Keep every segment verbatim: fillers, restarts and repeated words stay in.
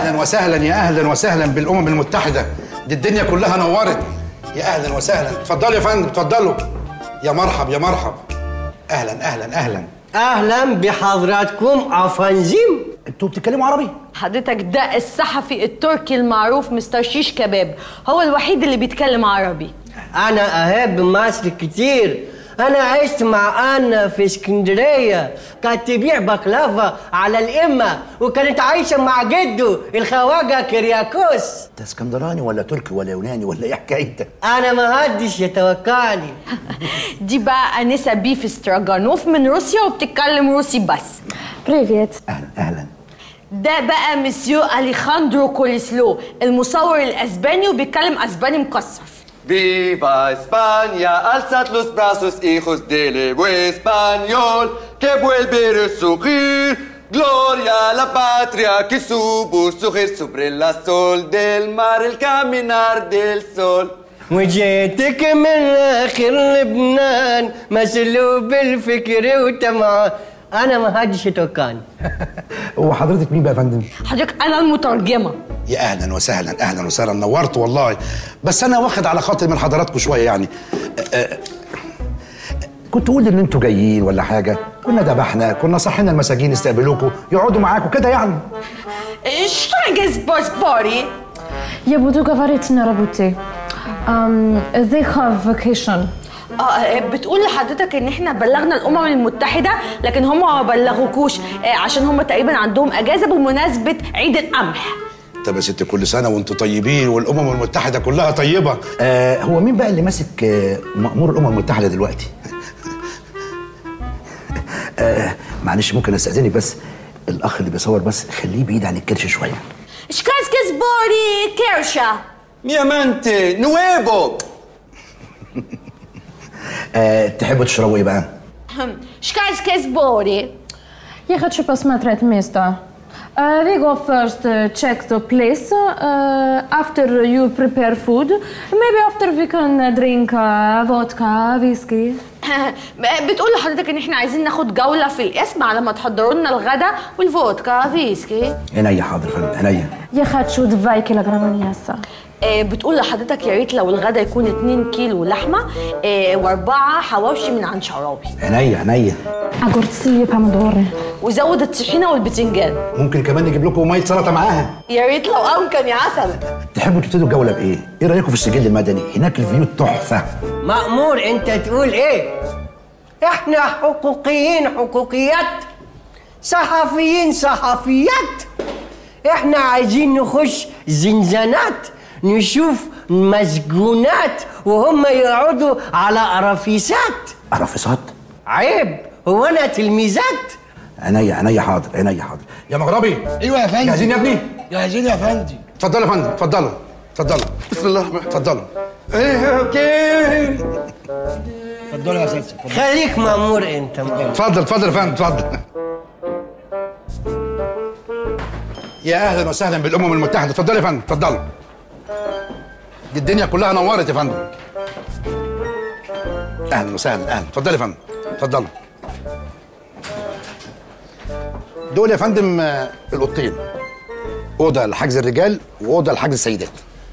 اهلا وسهلا، يا اهلا وسهلا بالامم المتحده، دي الدنيا كلها نورت. يا اهلا وسهلا، اتفضلوا يا فندم اتفضلوا. يا مرحب يا مرحب، اهلا اهلا اهلا اهلا بحضراتكم افندم. انتوا بتتكلموا عربي؟ حضرتك ده الصحفي التركي المعروف مستر شيش كباب، هو الوحيد اللي بيتكلم عربي. انا احب مصر كتير، انا عشت مع انا في اسكندريه، كانت تبيع بقلافه على الامه، وكانت عايشه مع جده الخواجه كرياكوس. انت اسكندراني ولا تركي ولا يوناني ولا ايه حكايتك؟ انا ما حدش يتوقعني. دي بقى انسه بيف استراجانوف من روسيا وبتتكلم روسي بس. بريفيت. اهلا اهلا. ده بقى مسيو اليخاندرو كوليسلو المصور الاسباني وبيتكلم اسباني مكسر. Viva España, alzad los brazos, hijos del Evo español, que vuelve a resurgir. Gloria a la patria que supo surgir sobre la sol del mar, el caminar del sol. وجيتك من اخر لبنان مسلوب الفكر وتمام. انا ما حدش يتوقعني. هو حضرتك مين بقى يا فندم؟ حضرتك انا المترجمه. يا اهلا وسهلا اهلا وسهلا، نورت والله. بس انا واخد على خاطر من حضراتكم شويه يعني. أه كنت تقول ان انتوا جايين ولا حاجه، كنا ذبحنا، كنا صحينا المساجين يستقبلوكوا يقعدوا معاكم كده يعني. Что есть باري؟ Я буду говорить на работе. Um, they have vacation. اه بتقول لحضرتك ان احنا بلغنا الامم المتحده لكن هم ما بلغوكوش عشان هم تقريبا عندهم اجازه بمناسبه عيد القمح. طب يا ست كل سنه وانتوا طيبين والامم المتحده كلها طيبه. آه هو مين بقى اللي ماسك آه مأمور الامم المتحده دلوقتي؟ آه معلش ممكن استاذنك بس الاخ اللي بيصور بس خليه بعيد عن الكرش شويه. شكاسكس بوري كيرشا. ميامانتي نويبو. آه تحبوا تشربوا ايه بقى؟ شكاسكس بوري. Я хочу посмотреть место. Uh, we go first uh, check the place. Uh, after you prepare food, maybe after we can drink uh, vodka, whiskey. بتقول لحضرتك ان احنا عايزين ناخد جوله في القسم على ما تحضروا لنا الغدا والفودكا فيسكي. عينيا حاضر فندم عينيا. Я хочу два килограмма мяса. بتقول لحضرتك يا ريت لو الغدا يكون اتنين كيلو لحمه واربعه حواوشي من عند شعراوي. عينيا عينيا. огурцы, помидоры. وزود الطحينه والبتنجان. ممكن كمان نجيب لكم ميه سلطه معاها. يا ريت لو امكن يا عسل. تحبوا تبتدوا الجوله بايه؟ ايه رايكم في السجل المدني؟ هناك الفيو تحفه. مأمور انت تقول ايه؟ احنا حقوقيين حقوقيات، صحفيين صحفيات. احنا عايزين نخش زنزانات نشوف مسجونات وهم يقعدوا على قرافيسات. قرافيسات؟ عيب، هو انا تلميذات؟ عينيا عينيا حاضر عينيا حاضر. يا مغربي. ايوه يا فندم. جاهزين يا ابني؟ جاهزين يا فندم. اتفضلوا يا فندم اتفضلوا اتفضلوا. بسم الله الرحمن الرحيم. اتفضلوا. ايه اوكي. اتفضلوا يا سيدي. خليك مأمور انت مأمور. اتفضل اتفضل يا فندم اتفضل. يا اهلا وسهلا بالامم المتحده، اتفضلوا يا فندم اتفضلوا. دي الدنيا كلها نورت يا فندم. اهلا وسهلا اهلا، اتفضلوا يا فندم اتفضلوا. دول يا فندم الاوضتين، اوضه لحجز الرجال واوضه لحجز السيدات.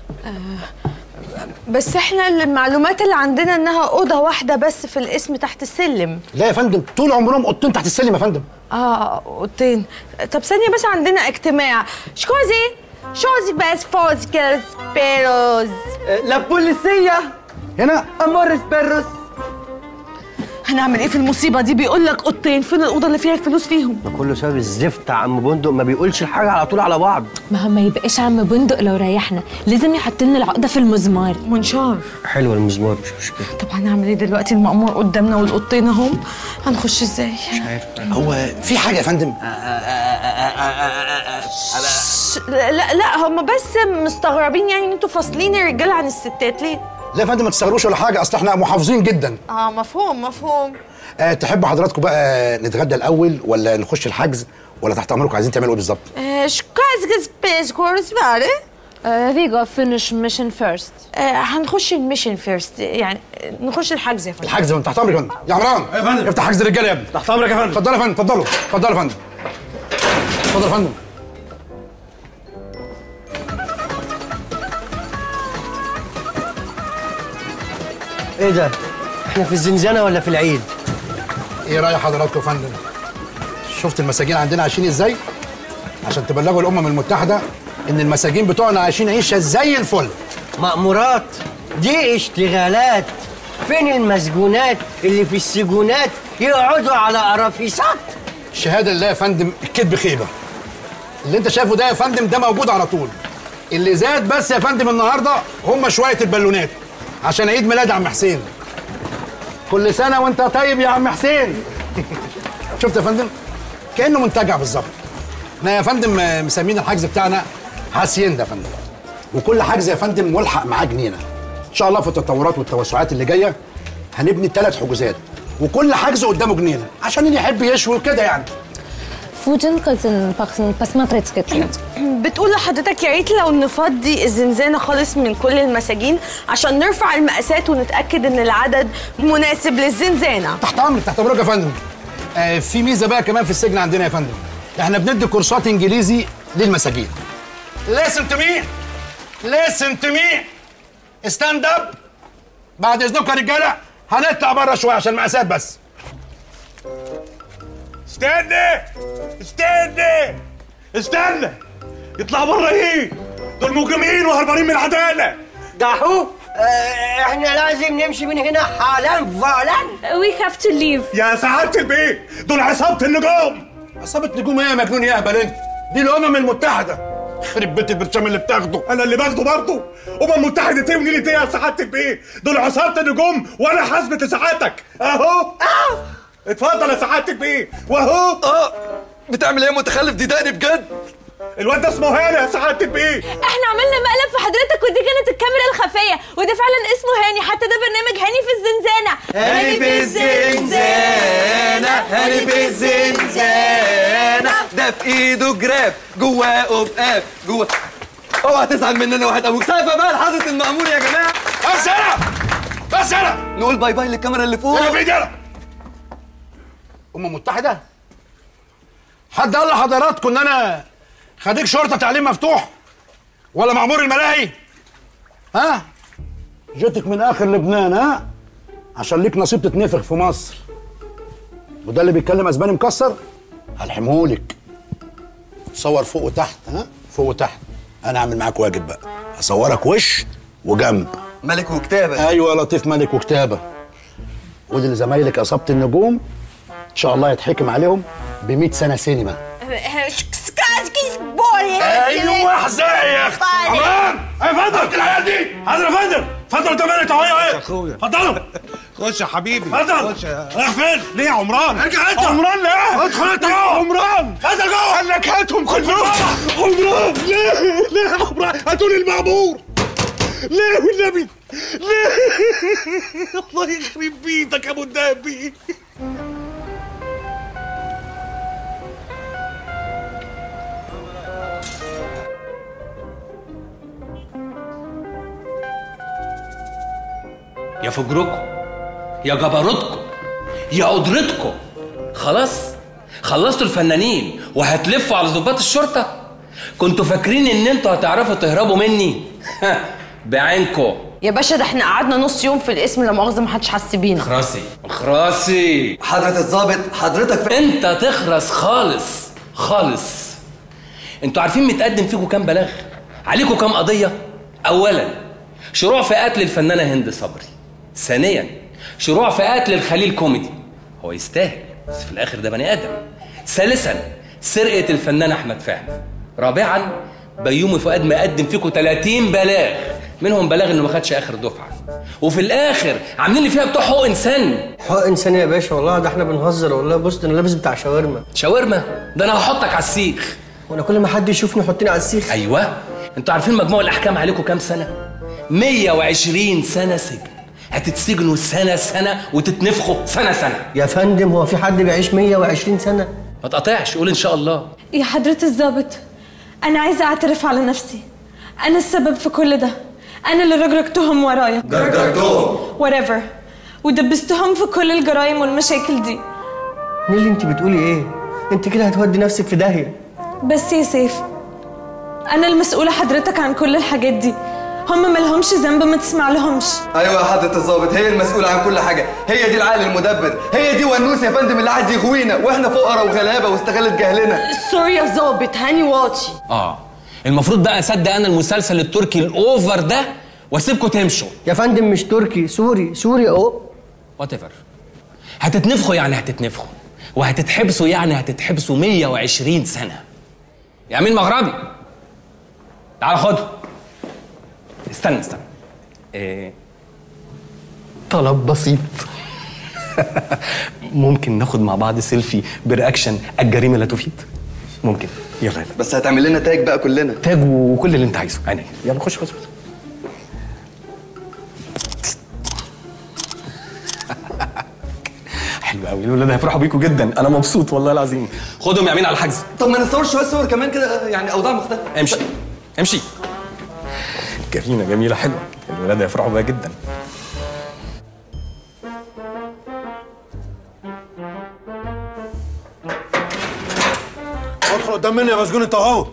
بس احنا المعلومات اللي عندنا انها اوضه واحده بس في القسم تحت السلم. لا يا فندم، طول عمرهم اوضتين تحت السلم يا فندم. اه اوضتين. طب ثانيه بس، عندنا اجتماع. شكوزي شوزي بس فوزكس بيروز. لا بوليسيه هنا امورس بيروس. هنعمل ايه في المصيبه دي؟ بيقول لك اوضتين، فين الاوضه اللي فيها الفلوس فيهم؟ ما كله سبب الزفت. عم بندق ما بيقولش الحاجه على طول على بعض. ما هو ما يبقاش عم بندق لو ريحنا، لازم يحط لنا العقده في المزمار. منشار. حلوه المزمار مش مشكله. طب هنعمل ايه دلوقتي؟ المأمور قدامنا والاوضتين اهم، هنخش ازاي؟ مش عارف. هو في حاجه يا فندم؟ لا لا, لا هم بس مستغربين يعني ان انتوا فاصلين الرجاله عن الستات ليه؟ لا يا فندم ما تستغروش ولا حاجه، اصل احنا محافظين جدا. اه مفهوم مفهوم. أه تحبوا حضراتكم بقى نتغدى الاول ولا نخش الحجز ولا تحت امركم عايزين تعملوا ايه بالظبط؟ شكازكس بيسكورس فاري. we go finish mission first. هنخش الميشن فيرست، يعني نخش الحجز يا فندم. الحجز من تحت امرك يا فندم. يا عمران يا فندم افتح حجز الرجاله يا ابني. تحت امرك يا فندم. اتفضلوا يا فندم اتفضلوا اتفضلوا اتفضلوا يا فندم. اتفضل يا فندم. ايه ده؟ احنا في الزنزانة ولا في العيد؟ ايه راي حضراتكم يا فندم؟ شفت المساجين عندنا عايشين ازاي؟ عشان تبلغوا الامم المتحده ان المساجين بتوعنا عايشين عيشه زي الفل. مأمورات، دي اشتغالات. فين المسجونات اللي في السجونات يقعدوا على قرافيسات؟ الشهاده لله يا فندم الكذب خيبه. اللي انت شايفه ده يا فندم ده موجود على طول. اللي زاد بس يا فندم النهارده هم شويه البالونات عشان عيد ميلاد عم حسين. كل سنه وانت طيب يا عم حسين. شفت يا فندم؟ كانه منتجع بالظبط. احنا يا فندم مسمين الحجز بتاعنا هاسيندا يا فندم. وكل حجز يا فندم ملحق معاه جنينه. ان شاء الله في التطورات والتوسعات اللي جايه هنبني ثلاث حجوزات وكل حجز قدامه جنينه عشان اللي يحب يشوي وكده يعني. فوجن كنت посмотреть كده. بتقول لحضرتك يا ريت لو نفضي الزنزانه خالص من كل المساجين عشان نرفع المقاسات ونتاكد ان العدد مناسب للزنزانه. تحت امرك تحت امرك يا فندم. آه في ميزه بقى كمان في السجن عندنا يا فندم. احنا بندي كورسات انجليزي للمساجين. Listen to me. Listen to me. ستاند اب. بعد اذنكم يا رجاله هنطلع بره شويه عشان المقاسات بس. استنى استنى استنى يطلع بره ايه؟ دول مجرمين وهربانين من العداله. دحو اه احنا لازم نمشي من هنا حالا فعلا. We have to leave. يا سعاده البيه دول عصابه النجوم. عصابه نجوم ايه يا مجنون يا اهبل انت؟ دي الامم المتحده. خرب بيت البرشام اللي بتاخده. انا اللي باخده برضه. امم متحده ايه ونيلة ايه يا سعاده البيه؟ دول عصابه النجوم وانا حاسبه لسعادتك اهو. اه اتفضل يا سعاده البيه واهو. اه بتعمل ايه يا متخلف؟ دي دقني بجد. الواد ده اسمه هاني يا سعاده البيه. احنا عملنا مقلب في حضرتك ودي كانت الكاميرا الخفيه وده فعلا اسمه هاني. حتى ده برنامج هاني في الزنزانه. هاني في الزنزانة هاني في الزنزانة ده في ايده جراب جواه قبقاب جواه. اوعى تزعل مننا واحد ابوك. سقفه بقى لحضرة المأمور يا جماعة. بس انا بس انا نقول باي باي للكاميرا اللي فوق. يلا بايدي يلا. امم متحده؟ حد قال لحضراتكم ان انا خريج شرطه تعليم مفتوح ولا مأمور الملاهي؟ ها؟ جيتك من اخر لبنان ها؟ عشان ليك نصيب تتنفخ في مصر. وده اللي بيتكلم اسباني مكسر هلحمهولك. صور فوق وتحت ها؟ فوق وتحت. انا هعمل معاك واجب بقى. هصورك وش وجنب. ملك وكتابة. ايوه يا لطيف ملك وكتابة. ودي لزمايلك عصابة النجوم ان شاء الله يتحكم عليهم ب مية سنة سينما. ايوه احزائي يا اختي. عمران يا فندم هات العيال دي. حاضر يا فندم. اتفضل قدام انت اهو ايه. اخويا اتفضلوا. خش يا حبيبي. اتفضل. خش يا رايح فين؟ ليه يا عمران؟ ارجع انت. عمران ليه؟ ادخل انت يا جوه. عمران ادخل جوه. قال لك هاتهم كلهم. عمران ليه؟ ليه يا عمران؟ هاتوا لي المأمور. ليه والنبي؟ ليه؟ الله يخرب بيتك يا ابو الدهبي. يا فجركم يا جبروتكم يا قدرتكم. خلاص خلصتوا الفنانين وهتلفوا على ضباط الشرطه. كنتوا فاكرين ان انتوا هتعرفوا تهربوا مني؟ بعينكم يا باشا ده احنا قعدنا نص يوم في القسم لا مؤاخذه ما حدش حس بينا. خراسي خراسي. حضرة الضابط حضرتك ف... انت تخرس خالص خالص. انتوا عارفين متقدم فيكم كام بلاغ؟ عليكم كام قضيه؟ اولا شروع في قتل الفنانه هند صبري. ثانيا شروع في قتل الخليل كوميدي. هو يستاهل بس في الاخر ده بني ادم. ثالثا سرقه الفنان احمد فهمي. رابعا بيومي فؤاد مقدم فيكم ثلاثين بلاغ منهم بلاغ انه ما خدش اخر دفعه. وفي الاخر عاملين لي فيها بتوع حقوق انسان. حقوق انسان يا باشا والله ده احنا بنهزر والله. بص انا لابس بتاع شاورما. شاورما؟ ده انا هحطك على السيخ. وانا كل ما حد يشوفني يحطني على السيخ. ايوه انتوا عارفين مجموع الاحكام عليكم كام سنه؟ مية وعشرين سنه سجن. هتتسجنوا سنه سنه وتتنفخوا سنه سنه. يا فندم هو في حد بيعيش مية وعشرين سنه؟ ما تقطعش قول ان شاء الله. يا حضرة الضابط أنا عايزة أعترف على نفسي. أنا السبب في كل ده. أنا اللي رجرجتهم ورايا. جرجرتهم whatever ودبستهم في كل الجرايم والمشاكل دي. نيلي انت بتقولي ايه؟ انت كده هتودي نفسك في داهيه. بس يا سيف أنا المسؤولة حضرتك عن كل الحاجات دي هم مالهمش ذنب، ما تسمع لهمش. ايوه يا حضرة الظابط، هي المسؤولة عن كل حاجة، هي دي العقل المدبر، هي دي ونوس يا فندم اللي قاعد يغوينا واحنا فقراء وغلابة واستغلت جهلنا. سوري يا ظابط، هاني واطي. اه المفروض بقى اصدق انا المسلسل التركي الاوفر ده واسيبكم تمشوا. يا فندم مش تركي، سوري، سوري اهو. وات ايفر. هتتنفخوا يعني هتتنفخوا، وهتتحبسوا يعني هتتحبسوا مية وعشرين سنة. يا امين مغربي تعال خده. استنى استنى. إيه... طلب بسيط. ممكن ناخد مع بعض سيلفي برياكشن الجريمة لا تفيد؟ ممكن. يلا يلا. بس هتعمل لنا تاج بقى كلنا. تاج وكل اللي انت عايزه. عينيا. يلا خش خش. حلو قوي، الولاد هيفرحوا بيكوا جدا، انا مبسوط والله العظيم. خدهم يا امين على الحجز. طب ما نصور شويه صور كمان كده، يعني اوضاع مختلفه. امشي امشي. جميله جميله حلوه، الولاد هيفرحوا بيها جدا. ادخل قدام مني يا مسجون انت اهو.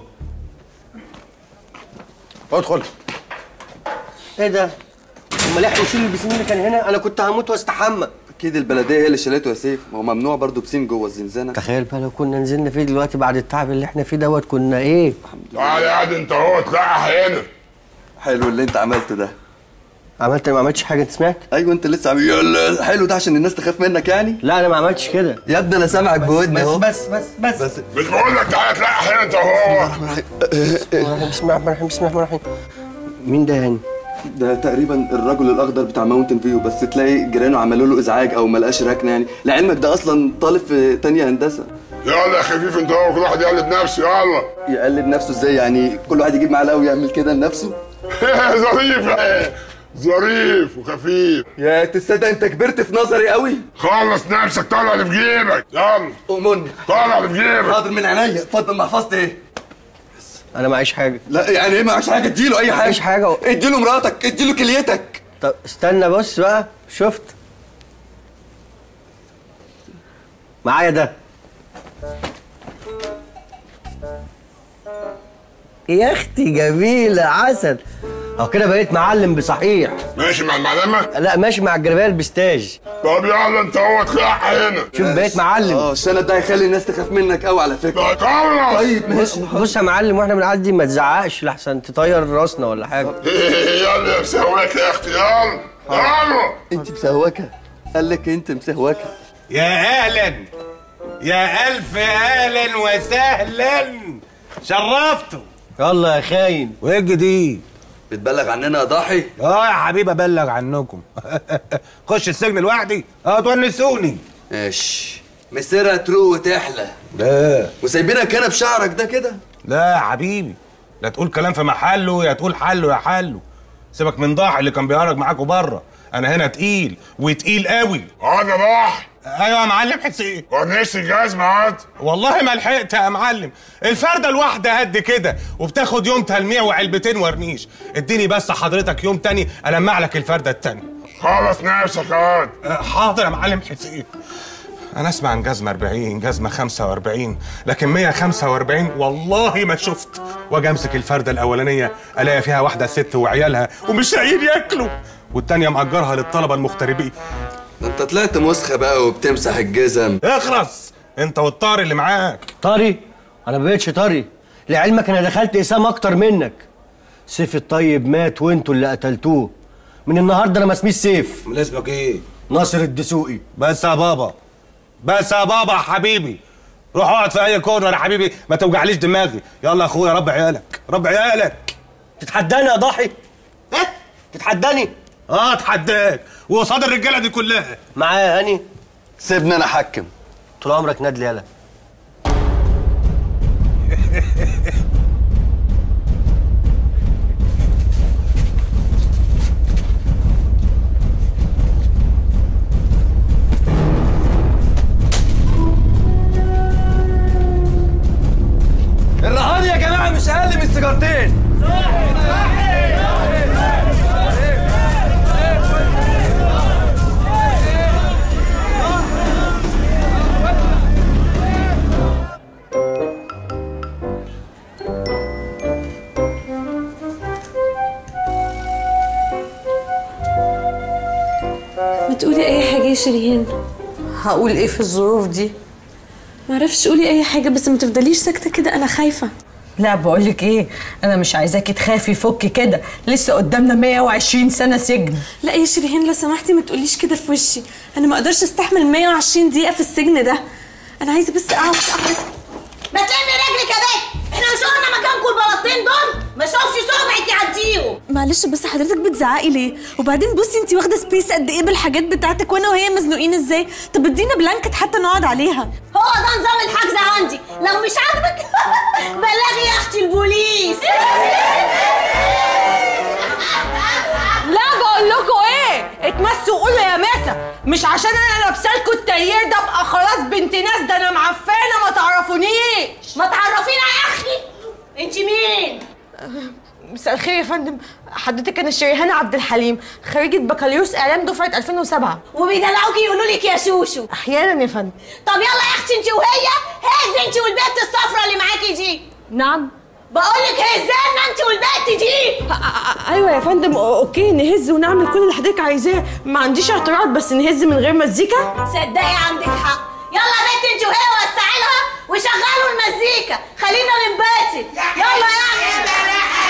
ادخل. ايه ده؟ امال احنا نشيل البسين اللي كان هنا؟ انا كنت هموت واستحمى. اكيد البلديه هي اللي شالته يا سيف، ما هو ممنوع برضه بسين جوه الزنزانه. تخيل بقى لو كنا نزلنا فيه دلوقتي بعد التعب اللي احنا فيه دوت كنا ايه؟ تعالى قاعد انت اهو تلاقي هنا. حلو اللي انت عملته ده. عملت ما عملتش حاجه؟ انت سمعت؟ ايوه انت لسه عامل يلا حلو ده عشان الناس تخاف منك يعني؟ لا انا ما عملتش كده يا ابني انا سامعك بودني اهو. بس بس بس بس مش بقول لك تعالى تلاقي هنا انت اهو. بسم الله الرحمن الرحيم، بسم الله الرحمن الرحيم. مين ده يعني؟ ده تقريبا الرجل الاخضر بتاع ماونتن فيو، بس تلاقي جيرانه عملوا له ازعاج او ما لقاش ركنه يعني، لعلمك ده اصلا طالب في تانية هندسه. يلا يا خفيف انت اهو، كل واحد يقلد نفسه. يلا. يقلد نفسه ازاي يعني؟ كل واحد يجيب معلقه ويعمل كده لنفسه؟ ظريف ظريف وخفيف. يا تصدق انت كبرت في نظري قوي. خلص نفسك، طلع اللي في جيبك. يلا أؤمرني. طلع اللي في جيبك. حاضر من عينيا. اتفضل محفظتي ايه؟ انا معيش حاجه. لا يعني ايه معكش حاجه؟ اديله اي حاجه. معيش حاجه. اديله مراتك، اديله كليتك. طب استنى بص بقى، شفت؟ معايا ده. يا اختي جميله عسل. اهو كده بقيت معلم بصحيح. ماشي مع المعلمه؟ لا ماشي مع الجربيه البستاج. طب يلا انت اهو تلاقي هنا. شوف بقيت معلم. اه الشنط ده هيخلي الناس تخاف منك قوي على فكره. خلص. طيب ماشي. بص يا معلم، واحنا بنعدي ما تزعقش لحسن تطير راسنا ولا حاجه. يلا يا مسهوكه يا اختي. يلا يلا. انت مسهوكه؟ قال لك انت مسهوكه. يا اهلا يا الف اهلا وسهلا، شرفتوا. يلا يا خاين. وايه الجديد؟ بتبلغ عننا يا ضاحي؟ اه يا حبيبي ابلغ عنكم. خش السجن لوحدي؟ اه تونسوني. ماشي. مسيرها تروق وتحلى. لا وسايبينك هنا بشعرك ده كده؟ لا يا حبيبي، لا تقول كلام في محله يا تقول حله يا حله. سيبك من ضاحي اللي كان بيهرج معاكوا بره، انا هنا تقيل وتقيل قوي. انا ضاحي. ايوه يا معلم حسين. ورنيش الجزمه هات. والله ما لحقت يا معلم، الفرده الواحده قد كده وبتاخد يوم تلميع وعلبتين ورنيش. اديني بس حضرتك يوم تاني المع لك الفرده التانيه. خلص نفسك هات. حاضر يا معلم حسين. انا اسمع عن جزمه أربعين، جزمه خمسة وأربعين، لكن مية وخمسة وأربعين والله ما شفت. واجي امسك الفرده الاولانيه الاقي فيها واحده ست وعيالها ومش لاقيين ياكلوا، والتانيه مأجرها للطلبه المغتربين. ده انت طلعت مسخه بقى وبتمسح الجزم. اخرس انت والطاري اللي معاك. طاري؟ انا ما بقتش طاري، لعلمك انا دخلت اقسام اكتر منك. سيف الطيب مات وانتوا اللي قتلتوه. من النهارده انا ما اسميش سيف. من اسمك ايه؟ ناصر الدسوقي. بس يا بابا، بس يا بابا يا حبيبي، روح اقعد في اي كورنر يا حبيبي، ما توجعليش دماغي. يلا يا اخويا رب عيالك، رب عيالك. تتحداني يا ضاحي؟ ايه؟ تتحداني؟ اه اتحداك وقصاد الرجاله دي كلها. معايا هاني؟ سيبني انا احكم. طول عمرك نادلي يالا. الرهان يا جماعه مش اقل من سيجارتين. تقولي اي حاجه يا شيرين. هقول ايه في الظروف دي؟ معرفش، قولي اي حاجه بس ما تفضليش ساكته كده، انا خايفه. لا بقولك ايه، انا مش عايزاكي تخافي، فكي كده، لسه قدامنا مية وعشرين سنه سجن. لا يا شيرين لو سمحتي ما تقوليش كده في وشي، انا ما اقدرش استحمل مية وعشرين دقيقه في السجن ده. انا عايزه بس اقعد اقعد. ما تلمي رجلك يا بنت، احنا مش قلنا مكانكم البلاطين دول؟ ما شوفش صبعك يعديهم. معلش بس حضرتك بتزعقي ليه؟ وبعدين بصي انت واخده سبيس قد ايه بالحاجات بتاعتك، وانا وهي مزنوقين ازاي؟ طب ادينا بلانكت حتى نقعد عليها. هو ده نظام الحجز عندي، لو مش عاجبك بلغي يا اختي البوليس. لا بقول لكم ايه، اتمسوا قولوا يا ماسة، مش عشان انا لابسالكوا التايير ده ابقى خلاص بنت ناس، ده انا معفانه ما تعرفونيش. ما تعرفينا يا اختي، انت مين؟ مساء الخير يا فندم، حضرتك انا شريهان عبد الحليم، خريجه بكالوريوس اعلام دفعه ألفين وسبعة. وبيدلعوكي يقولوا لك يا شوشو احيانا يا فندم. طب يلا يا اختي انت وهي، هز انت والبنت الصفرا اللي معاكي دي. نعم بقول لك هزانا انت والبنت دي. ايوه يا فندم، اوكي نهز ونعمل كل اللي حضرتك عايزاه، ما عنديش اعتراض، بس نهز من غير مزيكا. صدقي عندك حق. يلا يا بنت انت وهي وسعي لها وشغلوا المزيكا، خلينا ننبسط. يلا يا اختي.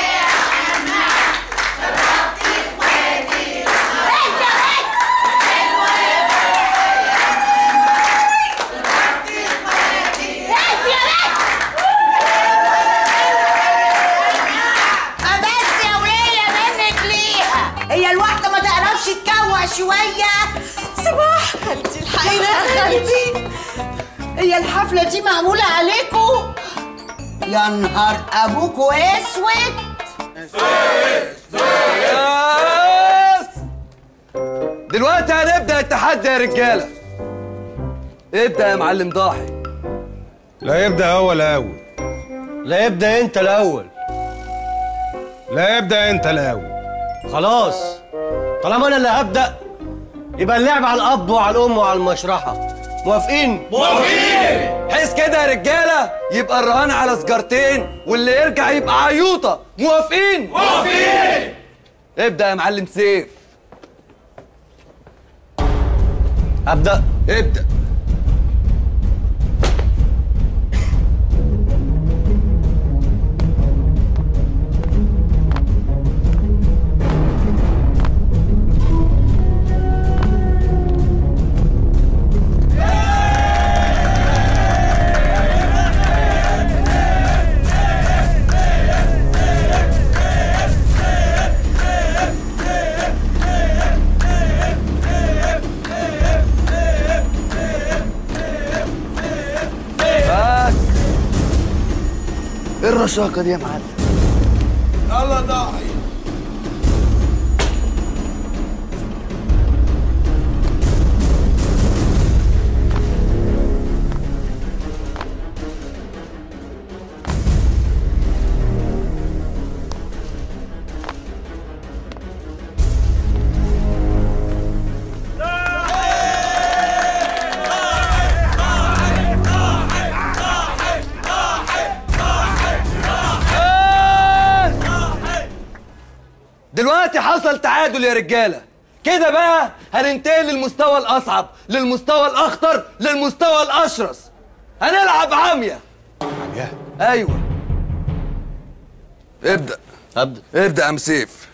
هي الواحدة ما تعرفش تكوع شوية؟ صباح خالتي الحقيقة يا خالتي، هي الحفلة دي معمولة عليكم؟ يا نهار أبوكوا أسود. دلوقتي هنبدأ التحدي يا رجالة. ابدأ يا معلم ضاحي. لا يبدأ هو الأول. لا يبدأ أنت الأول. لا يبدأ أنت الأول. خلاص طالما انا اللي هبدا يبقى اللعب على الاب وعلى الام وعلى المشرحه. موافقين؟ موافقين. حس كده يا رجاله، يبقى الرهان على سجارتين واللي يرجع يبقى عيوطه. موافقين؟ موافقين. ابدا يا معلم سيف. ابدا. ابدا. ايه الرشاقه دي يا معلم؟ يلا ضاحي. دلوقتي حصل تعادل يا رجاله، كده بقى هننتقل للمستوى الاصعب، للمستوى الاخطر، للمستوى الاشرس. هنلعب عمية. عمية؟ ايوه. ابدا. ابدا. ابدا يا ام سيف.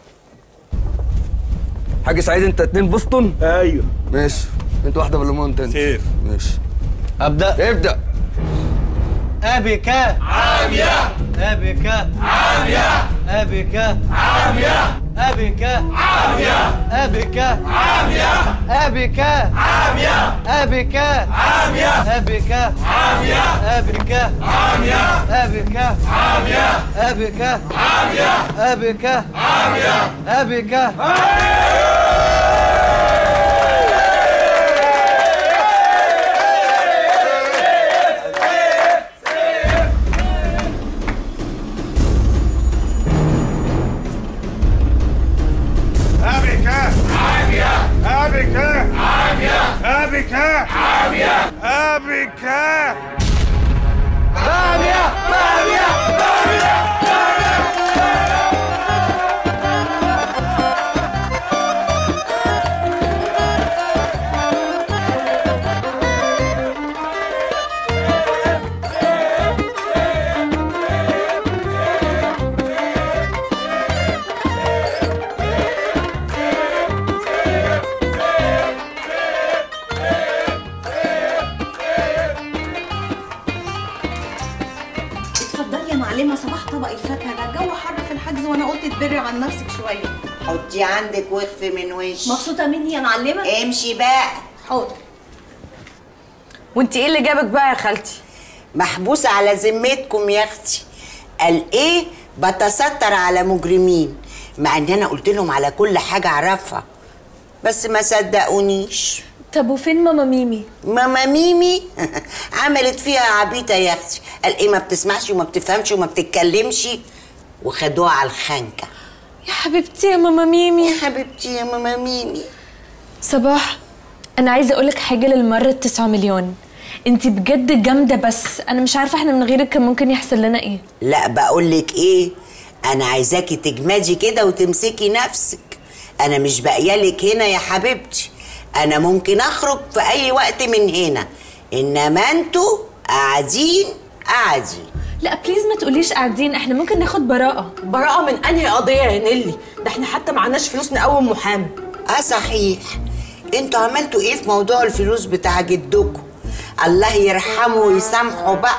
حاج سعيد انت اتنين بوسطن؟ ايوه. ماشي. انت واحده بالليمون انت. سيف. ماشي. ابدا. ابدا. أبك عامية. أبك عامية. أبك عامية. أبك عامية. أبك عامية. أبك عامية. أبك عامية. أبك عامية. أبك عامية. أبك عامية. أبك عامية. أبك عامية. أبك أبك عامية. أبك عامية. أبك عامية. عامية. عامية. حتى تبري عن نفسك شويه. حطي عندك واخفي من وشي. مبسوطه مني يا معلمه؟ امشي بقى. حاضر. وانت ايه اللي جابك بقى يا خالتي؟ محبوسه على ذمتكم يا اختي. قال ايه؟ بتستر على مجرمين، مع ان انا قلت لهم على كل حاجه اعرفها بس ما صدقونيش. طب وفين ماما ميمي؟ ماما ميمي عملت فيها عبيطه يا اختي. قال ايه؟ ما بتسمعش وما بتفهمش وما بتتكلمش، وخدوها على الخنكه. يا حبيبتي يا ماما ميمي. يا حبيبتي يا ماما ميمي. صباح، انا عايزه اقولك حاجه للمره التسعة مليون. انتي بجد جامده، بس انا مش عارفه احنا من غيرك كان ممكن يحصل لنا ايه. لا بقولك ايه، انا عايزاكي تجمدي كده وتمسكي نفسك. انا مش باقيالك هنا يا حبيبتي، انا ممكن اخرج في اي وقت من هنا، انما انتوا قاعدين قاعدين. لا بليز ما تقوليش قاعدين، احنا ممكن ناخد براءه. براءه من انهي قضيه يا نيلي؟ ده احنا حتى معناش فلوس نقوم محامي. اه صحيح، انتوا عملتوا ايه في موضوع الفلوس بتاع جدكم؟ الله يرحمه ويسامحه بقى.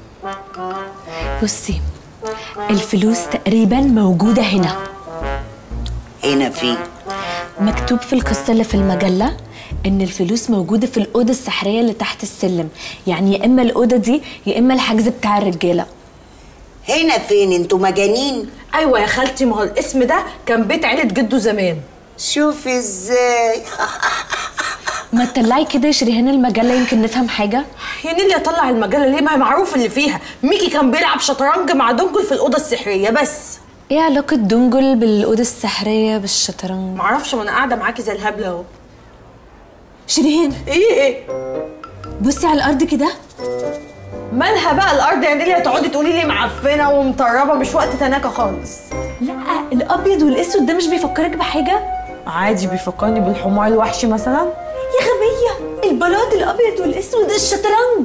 بصي، الفلوس تقريبا موجوده هنا. هنا فين؟ مكتوب في القصه اللي في المجله ان الفلوس موجوده في الاوضه السحريه اللي تحت السلم، يعني يا اما الاوضه دي يا اما الحجز بتاع الرجاله. هنا فين؟ انتوا مجانين؟ ايوه يا خالتي، ما هو الاسم ده كان بيت عيله جده زمان. شوفي ازاي. ما تطلعي كده يا شريهان المجله يمكن نفهم حاجه. يا نيلي اطلع المجله ليه؟ ما هي معروف اللي فيها ميكي كان بيلعب شطرنج مع دنجل في الاوضه السحريه بس. ايه علاقه دنجل بالاوضه السحريه بالشطرنج؟ معرفش، ما انا قاعده معاكي زي الهبله اهو. شريهان ايه ايه؟ بصي على الارض كده. مالها بقى الارض يا نيلي؟ هتقعدي تقولي لي معفنه ومطربه؟ مش وقت تناكه خالص. لا الابيض والاسود ده مش بيفكرك بحاجه؟ عادي، بيفكرني بالحمار الوحشي مثلا. يا غبيه، البلاط الابيض والاسود الشطرنج.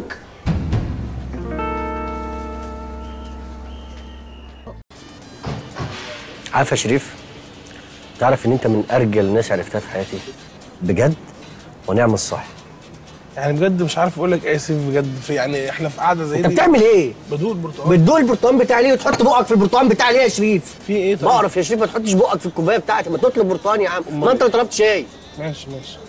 عارف يا شريف، تعرف ان انت من ارجل الناس عرفتها في حياتي بجد، ونعم الصح. يعني بجد مش عارف اقول لك ايه يا سيف، بجد في يعني احنا في قعده زي دي. انت بتعمل ايه؟ بدوق البرتقال. بتدوق البرتقال بتاعي ليه وتحط بقك في البرتقال بتاعي ليه يا شريف؟ في ايه طيب؟ بعرف يا شريف، ما تحطش بقك في الكوبايه بتاعتي، ما تطلب برتقال يا عم، ما انت اللي طلبت شاي. ماشي ماشي.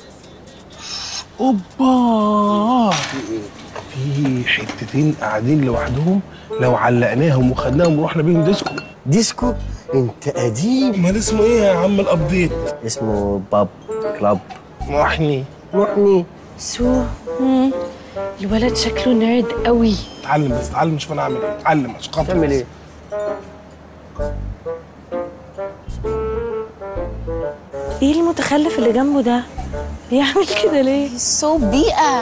اوبا، في حتتين قاعدين لوحدهم، لو علقناهم وخدناهم ورحنا بيهم ديسكو. ديسكو؟ انت قديم. امال اسمه ايه يا عم الابديت؟ اسمه باب كلاب. محني محني. سو مم. الولد شكله نيرد قوي. اتعلم بس، اتعلم شوف انا اعمل ايه، اتعلم عشان خاطر. تعمل ايه؟ ايه المتخلف اللي جنبه ده؟ بيعمل كده ليه؟ سو بيئة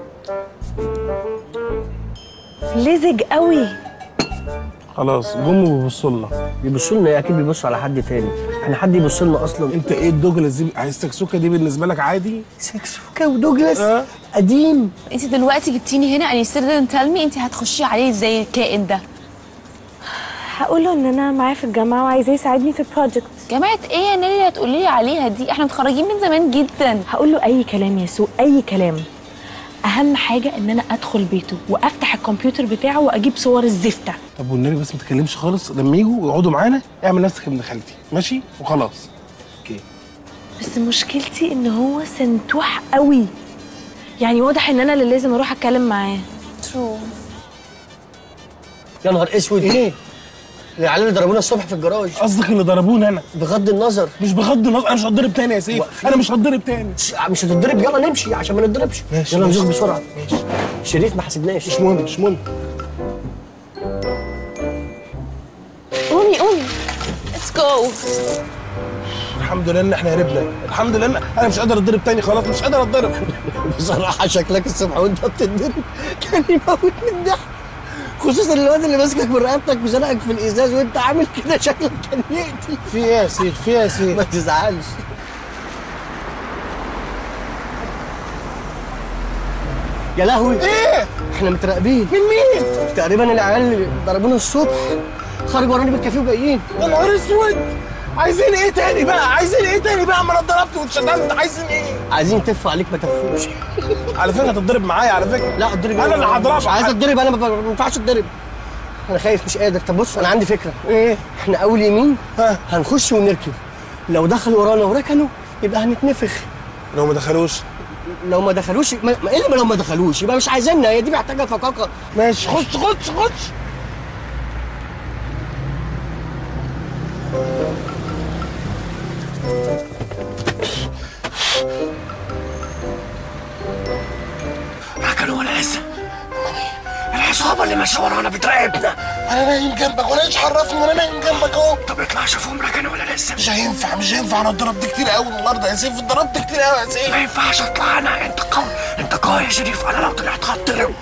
لزج قوي. خلاص جم وبيبصوا لنا. بيبصوا لنا؟ اكيد بيبصوا على حد تاني، احنا حد يبص لنا اصلا؟ انت ايه الدوجلاس دي؟ عايز سكسوكه دي بالنسبه لك عادي؟ سكسوكه ودوجلاس؟ أه؟ قديم. انت دلوقتي جبتيني هنا and you still didn't tell me انت هتخشي عليه زي الكائن ده. هقوله ان انا معاه في الجامعه وعايزاه يساعدني في البروجكت. جامعة ايه يا نيلي اللي هتقولي لي عليها دي؟ احنا متخرجين من زمان جدا. هقول له اي كلام يا سو، اي كلام. اهم حاجه ان انا ادخل بيته وافتح الكمبيوتر بتاعه واجيب صور الزفته. طب والنبي بس ما تتكلمش خالص، لما يجوا ويقعدوا معانا اعمل نفسك ابن خالتي، ماشي؟ وخلاص. اوكي. بس مشكلتي ان هو سنتوح قوي، يعني واضح ان انا اللي لازم اروح اتكلم معاه. ترو. يا نهار اسود. ايه؟ العيال اللي ضربونا الصبح في الجراج. قصدك اللي ضربونا انا؟ بغض النظر. مش بغض النظر، انا مش هتضرب تاني يا سيف، انا مش هتضرب تاني. مش هتتضرب، يلا نمشي عشان ما نتضربش. ماشي يلا ماشي. نزوق بسرعه. ماشي. شريف ما حسبناش. مش مهم مش مهم. قومي قومي ليتس جو. الحمد لله ان احنا هربنا، الحمد لله. انا مش قادر اتضرب تاني، خلاص مش قادر اتضرب. بصراحه شكلك الصبح وانت بتتضرب كان يموت من الضحك، خصوصا الواد اللي ماسكك من رقبتك وزنقك في الازاز وانت عامل كده، شكلك كان يقتل. في ايه يا سيف؟ في ايه يا سيف؟ ما تزعلش. يا لهوي. ايه؟ احنا متراقبين. من مين؟ تقريبا العيال اللي ضربونا الصبح خرجوا ورانا بالكافيه وجايين. يا نهار اسود. عايزين ايه تاني بقى؟ عايزين ايه تاني بقى؟ ما انا اتضربت واتشتمت، عايزين ايه؟ عايزين تفوا عليك ما تفوش. على فكره هتتضرب معايا على فكره. لا اتضرب انا اللي هضربك. مش عايز اتضرب، انا ما ينفعش اتضرب. انا خايف مش قادر. طب بص انا عندي فكره. ايه؟ احنا اول يمين ها هنخش ونركب، لو دخلوا ورانا وركنوا يبقى هنتنفخ. لو ما دخلوش لو ما دخلوش ما ايه اللي لو ما دخلوش يبقى مش عايزيننا، هي دي محتاجه فقاقه. ماشي خش خش خش. ركنوا ولا لسه؟ العصابة اللي ماشية ورانا بتراقبنا. انا نايم جنبك وانا ايش عرفني وانا نايم جنبك اهو. طب اطلع شوفهم ركنوا ولا لسه. مش هينفع مش هينفع، انا اتضربت كتير قوي النهارده يا سيف، اتضربت كتير قوي يا سيف. ما ينفعش اطلع انا، انت قوي انت قوي يا شريف، انا لو طلعت هتضرب.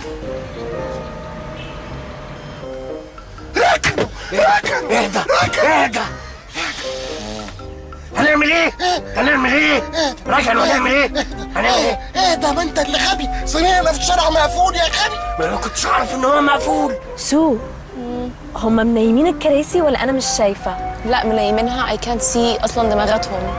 ركنوا ركنوا اهدى اهدى هنعمل ايه؟ هنعمل ايه؟ ركنوا هنعمل ايه؟ هنعمل ايه؟ اهدى ما انت اللي غبي، صينينا في الشارع مقفول يا غبي. ما انا كنتش اعرف ان هو مقفول. سو هم منيمين الكراسي ولا انا مش شايفه؟ لا منيمينها، I can't see اصلا دماغاتهم.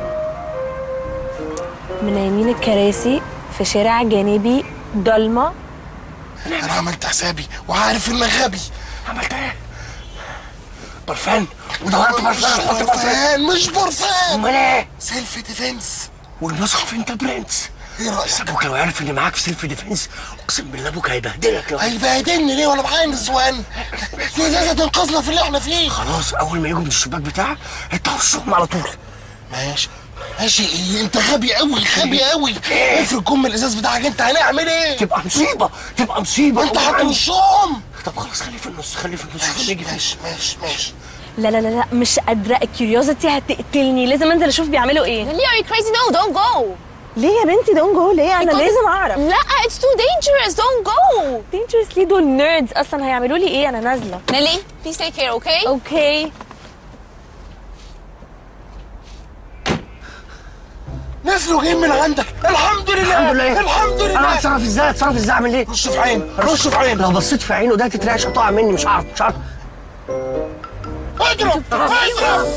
منيمين الكراسي في شارع جانبي ضلمه. انا عملت حسابي وعارف انك غبي. عملت ايه؟ برفان ودورت برفان. مش برفان مش برفان. امال ايه؟ سيلف ديفنس. والمصحف انت برنس. ايه رايك؟ بس ابوك لو عرف ان معاك سيلف ديفنس اقسم بالله ابوك هيبهدلك. لو هيبهدلني ليه وانا معايا نسوان؟ دي ازازه تنقذنا في اللي احنا فيه. خلاص اول ما يجوا من الشباك بتاعك انت وشهم على طول. ماشي ماشي. ايه انت غبي قوي غبي قوي. افرض كم الازاز بتاعك انت هنعمل ايه؟ تبقى مصيبه تبقى مصيبه. انت هترشهم. طب خلاص خليه في النص خليه في النص. ماشي ماشي ماشي ماشي. لا لا لا لا مش قادره، الكيوريوزيتي هتقتلني، لازم انزل اشوف بيعملوا ايه. ليه are you crazy? No don't go. ليه يا بنتي دون جو؟ ليه؟ انا لازم اعرف. لا it's too dangerous don't go. dangerous ليه؟ دول نيردز اصلا، هيعملوا لي ايه؟ انا نازله. نيلي please take care okay. اوكي نزلوا جايين من عندك. الحمد لله الحمد لله الحمد لله. انا هتصرف ازاي؟ اتصرف ازاي؟ اعمل ايه؟ رش في عين رش في عين. لو بصيت في عينه ده تترعش هتقع مني. مش عارف مش عارف. اضرب اضرب.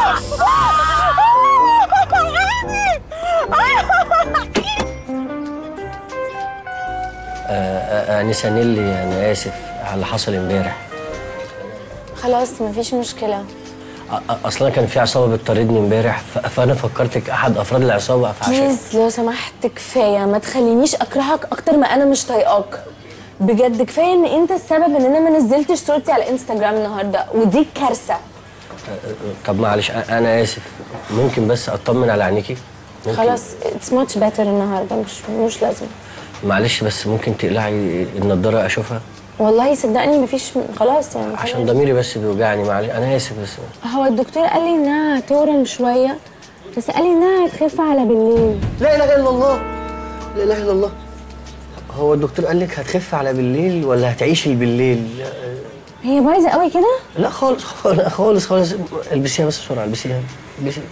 انسه نيلي انا اسف على اللي حصل امبارح. خلاص مفيش مشكله. اصلا كان في عصابه بتطاردني امبارح فانا فكرتك احد افراد العصابه فعشان بليز لو سمحت كفايه، ما تخلينيش اكرهك اكتر ما انا مش طايقاك. بجد كفايه ان انت السبب ان انا ما نزلتش صورتي على انستجرام النهارده، ودي كارثه. طب معلش انا اسف، ممكن بس اطمن على عينيكي؟ خلاص اتس ماتش بيتر النهارده، مش مش لازم. معلش بس ممكن تقلعي النضاره اشوفها؟ والله صدقني مفيش خلاص يعني. عشان ضميري بس بيوجعني. معلش انا اسف بس. هو الدكتور قال لي انها هتورم شويه، بس قال لي انها هتخف على بالليل. لا اله الا الله لا اله الا الله. هو الدكتور قال لك هتخف على بالليل ولا هتعيشي بالليل؟ هي بايظه قوي كده؟ لا خالص خالص خالص. البسيها بس بسرعه، البسيها البسيها.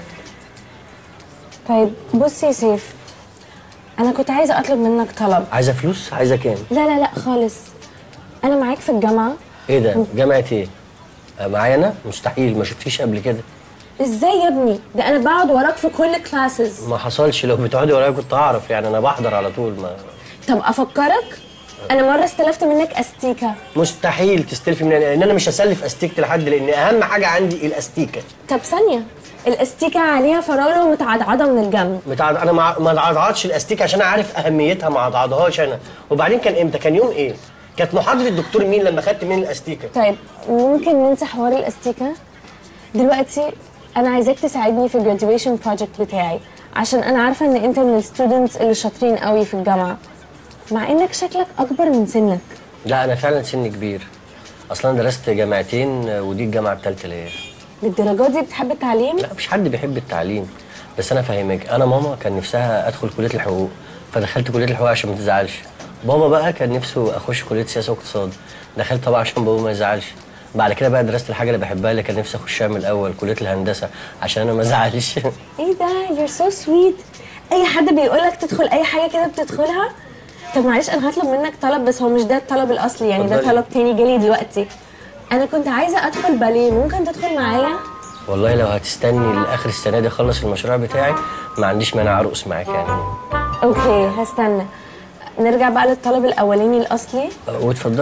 طيب بص يا سيف، انا كنت عايزه اطلب منك طلب. عايزه فلوس؟ عايزه كام؟ لا لا لا خالص، انا معاك في الجامعه. ايه ده؟ جامعه ايه؟ معايا انا؟ مستحيل، ما شفتيش قبل كده. ازاي يا ابني؟ ده انا بقعد وراك في كل كلاسز. ما حصلش، لو بتقعدي ورايا كنت اعرف، يعني انا بحضر على طول. ما طب افكرك، انا مره استلفت منك استيكه. مستحيل تستلفي مني، لان انا مش هسلف استيكه لحد، لان اهم حاجه عندي الاستيكه. طب ثانيه، الاستيكه عليها فراوله ومتعضعضه من الجنب. متعض... انا ما ما اتعضعضش الاستيكه عشان اعرف اهميتها، ما اتعضعضهاش انا. وبعدين كان امتى؟ كان يوم ايه؟ كانت محاضره الدكتور مين لما خدت مني الاستيكه؟ طيب ممكن ننسى حوار الاستيكه دلوقتي. انا عايزاك تساعدني في الجراديويشن بروجكت بتاعي، عشان انا عارفه ان انت من الستودنتس اللي شاطرين قوي في الجامعه، مع انك شكلك اكبر من سنك. لا انا فعلا سني كبير، اصلا درست جامعتين ودي الجامعه الثالثه ليا. للدرجه دي بتحب التعليم؟ لا مش حد بيحب التعليم، بس انا فاهمك. انا ماما كان نفسها ادخل كليه الحقوق فدخلت كليه الحقوق عشان ما تزعلش. بابا بقى كان نفسه اخش كليه سياسه واقتصاد، دخلت طبعا عشان بابا ما يزعلش. بعد كده بقى درست الحاجه اللي بحبها اللي كان نفسي اخشها من الاول، كليه الهندسه، عشان انا ما ازعلش. ايه ده؟ يور سو سويت. اي حد بيقول لك تدخل اي حاجه كده بتدخلها. طب معلش انا هطلب منك طلب، بس هو مش ده الطلب الاصلي يعني، ده طلب تاني جالي دلوقتي. انا كنت عايزه ادخل باليه، ممكن تدخل معايا؟ والله لو هتستني لاخر السنه دي اخلص المشروع بتاعي ما عنديش مانع ارقص معاك يعني. اوكي هستنى. نرجع بقى للطلب الاولاني الاصلي. واتفضلي.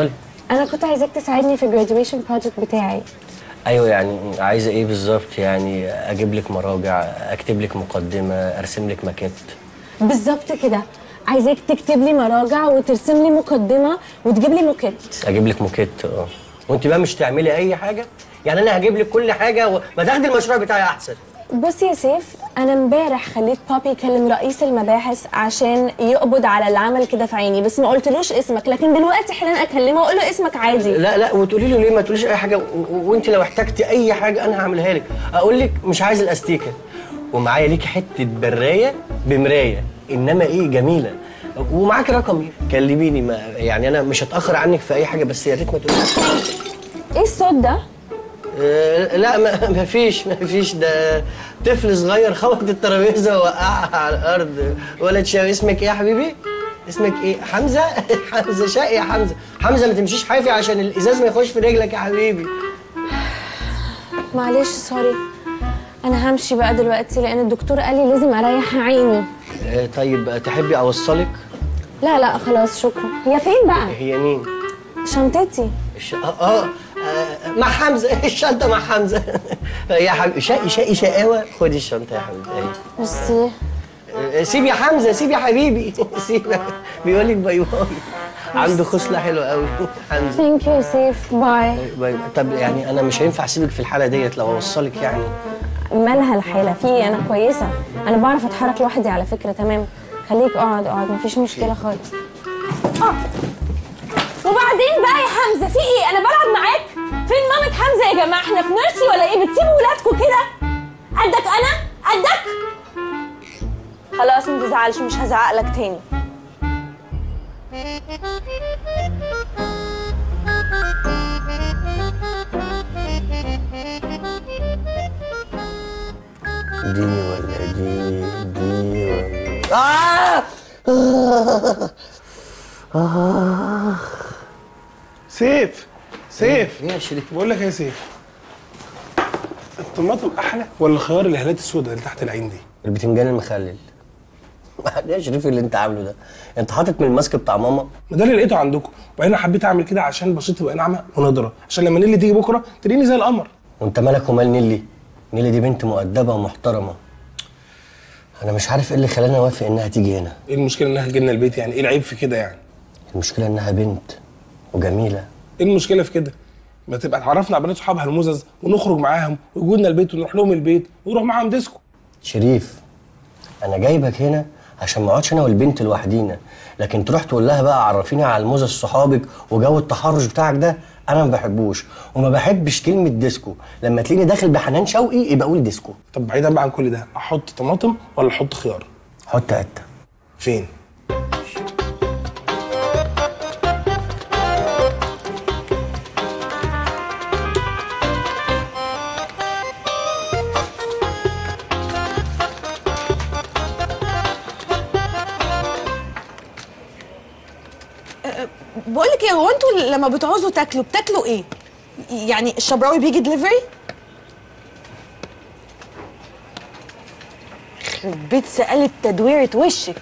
انا كنت عايزاك تساعدني في الجراديويشن بروجكت بتاعي. ايوه يعني عايزه ايه بالظبط؟ يعني اجيب لك مراجع، اكتب لك مقدمه، ارسم لك ماكيت؟ بالظبط كده، عايزاك تكتب لي مراجع وترسم لي مقدمه وتجيب لي موكيت. اجيب لك موكيت اه. وانت بقى مش تعملي اي حاجه؟ يعني انا هجيب لك كل حاجه وما تاخدي المشروع بتاعي احسن. بص يا سيف، انا امبارح خليت بابي يكلم رئيس المباحث عشان يقبض على اللي عمل كده في عيني، بس ما قلتلوش اسمك، لكن دلوقتي حالا اكلمه واقول له اسمك عادي. لا لا، وتقولي له ليه ما تقوليش اي حاجه، وانت لو احتجتي اي حاجه انا هعملها لك. اقول لك مش عايز الاستيكه، ومعايا ليكي حته برايه بمرايه، انما ايه جميله، ومعاكي رقمي كلميني. ما يعني انا مش هتاخر عنك في اي حاجه، بس يا ريت ما تقوليش. ايه الصوت ده؟ أه لا ما فيش ما فيش، ده طفل صغير خبط الترابيزه ووقعها على الارض. ولا تشاوي. اسمك ايه يا حبيبي؟ اسمك ايه؟ حمزه؟ حمزه شقي يا حمزه. حمزه ما تمشيش حافي عشان الازاز ما يخش في رجلك يا حبيبي. معلش سوري، انا همشي بقى دلوقتي لان الدكتور قال لي لازم اريح عيني. أه طيب تحبي اوصلك؟ لا لا خلاص شكرا. هي فين بقى؟ هي مين؟ شنطتي. الش... اه اه مع حمزه. الشنطه مع حمزه. يا حبيبي شقي شقي شقاوه. خدي الشنطه يا حبيبتي. ميرسي. سيب يا حمزه، سيب يا حبيبي. سيب. بيقول لك باي باي. عنده خصله حلوه قوي حمزه. ثانك يو سيف. باي باي. طب يعني انا مش هينفع اسيبك في الحاله ديت لو اوصلك يعني. مالها الحاله؟ في انا كويسه، انا بعرف اتحرك لوحدي على فكره. تمام خليك اقعد اقعد مفيش مشكله خالص. اه وبعدين بقى يا حمزه في ايه؟ انا بلعب معاك؟ فين مامة حمزه يا جماعه؟ احنا في نيرسي ولا ايه؟ بتسيبوا ولادكم كده؟ قدك انا؟ قدك؟ خلاص ما تزعلش، مش هزعق لك تاني. دي ولا دي دي ولا آه! آه! آه! سيف سيف يا شريف، بقول لك يا سيف، الطماطم احلى ولا خيار الهالات السوداء اللي تحت العين دي؟ البتنجان المخلل. يا شريف اللي انت عامله ده، انت حاطط من الماسك بتاع ماما؟ ما ده اللي لقيته عندكم، وبعدين حبيت اعمل كده عشان بشرتي تبقى ناعمه ونضره، عشان لما نيلي تيجي بكره تلاقيني زي القمر. وانت مالك ومال نيلي؟ نيلي دي بنت مؤدبه ومحترمه. انا مش عارف ايه اللي خلاني اوافق انها تيجي هنا. ايه المشكله انها تجي لنا البيت يعني؟ ايه العيب في كده يعني؟ المشكله انها بنت وجميله. ايه المشكله في كده؟ ما تبقى اتعرفنا على بنات صحابها المزز ونخرج معاهم ويجوا لنا البيت ونروح لهم البيت ونروح معاهم ديسكو. شريف انا جايبك هنا عشان ما اقعدش انا والبنت لوحدينا، لكن تروح تقول لها بقى عرفيني على المزز صحابك وجو التحرش بتاعك ده انا ما بحبوش، وما بحبش كلمه ديسكو. لما تلاقيني داخل بحنان شوقي يبقى قول ديسكو. طب بعيدا بقى عن كل ده، احط طماطم ولا احط خيار؟ حط قته. فين؟ بقول لك ايه، هو انتوا لما بتعوزوا تاكلوا بتاكلوا ايه؟ يعني الشبراوي بيجي دليفري؟ يخرب بيت سألت تدويرة وشك.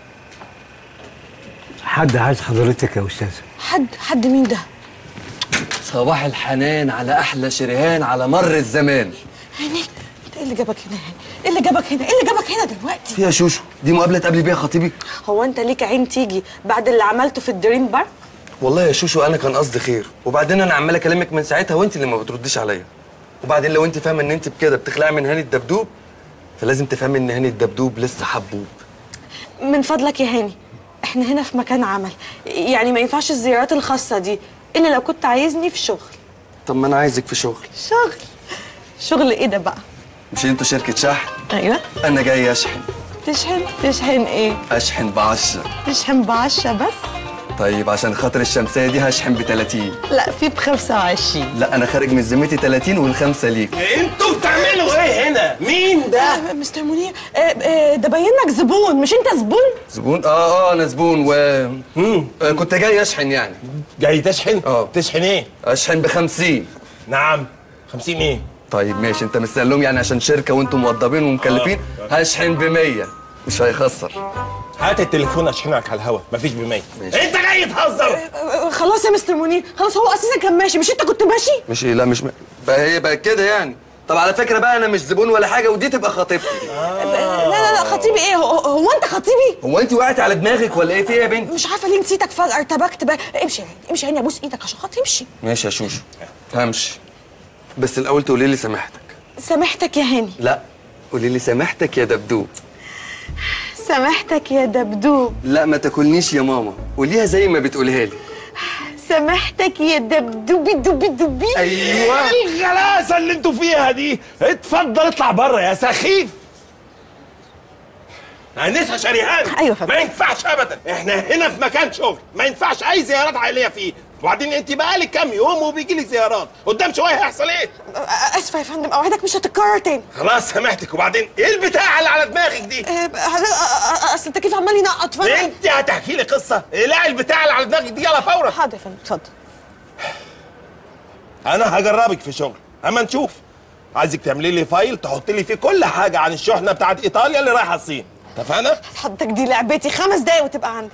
حد عايز حضرتك يا استاذه. حد حد مين ده؟ صباح الحنان على احلى شريهان على مر الزمان. هاني انت ايه اللي جابك هنا يا هاني؟ ايه اللي جابك هنا؟ ايه اللي جابك هنا دلوقتي؟ في يا شوشو، دي مقابله تقابلي بيها خطيبك؟ هو انت ليك عين تيجي بعد اللي عملته في الدريم بارك؟ والله يا شوشو انا كان قصدي خير، وبعدين انا عمال اكلمك من ساعتها وانت اللي ما بترديش عليا. وبعدين لو انت فاهمه ان انت بكده بتخلعي من هاني الدبدوب، فلازم تفهمي ان هاني الدبدوب لسه حبوب. من فضلك يا هاني، احنا هنا في مكان عمل، يعني ما ينفعش الزيارات الخاصه دي الا لو كنت عايزني في شغل. طب ما انا عايزك في شغل. شغل؟ شغل ايه ده بقى؟ مش انتوا شركه شحن؟ ايوه. انا جاي اشحن. تشحن؟ تشحن ايه؟ اشحن بعشرة. تشحن بعشرة بس؟ طيب عشان خاطر الشمسيه دي هشحن ب تلاتين. لا في ب خمسة وعشرين. لا انا خارج من ذمتي تلاتين والخمسه ليك. انتوا بتعملوا ايه هنا؟ مين ده؟ آه مستر منير، آه آه ده باين لك زبون، مش انت زبون؟ زبون؟ اه اه انا زبون و امم آه كنت جاي اشحن يعني. جاي تشحن؟ اه. تشحن ايه؟ اشحن ب خمسين. نعم. خمسين ايه؟ طيب ماشي، انت مستني لهم يعني عشان شركه وانتم موضبين ومكلفين. آه. هشحن ب مية. مش هيخسر. هات التليفون اشحنك على الهوا، مفيش بمية. انت جاي تهزر؟ خلاص يا مستر منير، خلاص هو اساسا كان ماشي، مش انت كنت ماشي؟ مش ايه؟ لا مش م... بقى هي بقى كده يعني. طب على فكره بقى انا مش زبون ولا حاجه، ودي تبقى خطيبتي. آه. لا لا لا خطيبي ايه؟ هو, هو انت خطيبي؟ هو انت وقعتي على دماغك ولا ايه؟ في ايه يا بنت؟ مش عارفه ليه نسيتك فجاه، ارتبكت بقى. امشي امشي يا عيني، ابوس ايدك عشان خاطري امشي. ماشي يا شوشو همشي، بس الاول تقولي لي سامحتك. سامحتك يا هاني. لا قولي لي سامحتك يا دبدوب. سامحتك يا دبدوب. لا ما تاكلنيش يا ماما، قوليها زي ما بتقولها لي. سامحتك يا دبدوبي دوبي دوبي. ايوه الغلاسه اللي انتوا فيها دي. اتفضل اطلع بره يا سخيف. انسه شريهان. ايوه فندم. ما ينفعش ابدا، احنا هنا في مكان شغل، ما ينفعش اي زيارات عائليه فيه. وبعدين انت بقالك كام يوم وبيجي لك زيارات، قدام شويه هيحصل ايه؟ اسفه يا فندم، اوعدك مش هتتكرر تاني. خلاص سامحتك. وبعدين ايه البتاع اللي على دماغك دي؟ اصل انت كيف عمال ينقط فانا انت هتحكي لي قصه؟ لا البتاع اللي على دماغك دي يلا فورا. حاضر يا فندم اتفضل. انا هجربك في شغل اما نشوف. عايزك تعملي لي فايل تحطي لي فيه كل حاجه عن الشحنه بتاعت ايطاليا اللي رايحه الصين، اتفقنا؟ حضرتك دي لعبتي، خمس دقايق وتبقى عندك.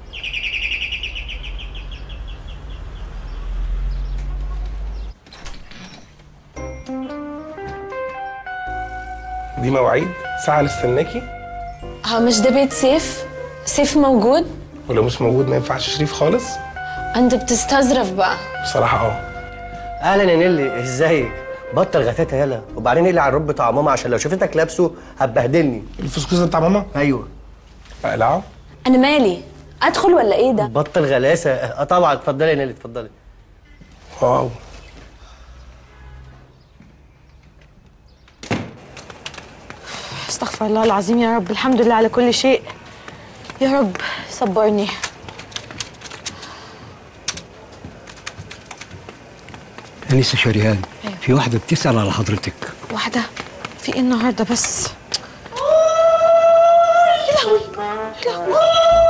دي مواعيد ساعه نستناكي. ها مش ده بيت سيف؟ سيف موجود؟ ولو مش موجود ما ينفعش شريف خالص؟ انت بتستظرف بقى. بصراحه اه. اهلا يا نيلي، ازيك؟ بطل غثاثه يلا، وبعدين اقلع الروب بتاع ماما عشان لو شفتك لابسه هتبهدلني. الفسكوس بتاع ماما؟ ايوه. اقلعه؟ انا مالي؟ ادخل ولا ايه ده؟ بطل غلاسه. اه طبعا اتفضلي يا نيلي اتفضلي. واو. استغفر الله العظيم يا رب، الحمد لله على كل شيء. يا رب صبرني. أنسة شريهان، في واحدة بتسأل على حضرتك. واحدة؟ في ايه النهارده بس؟ يا لهوي يا لهوي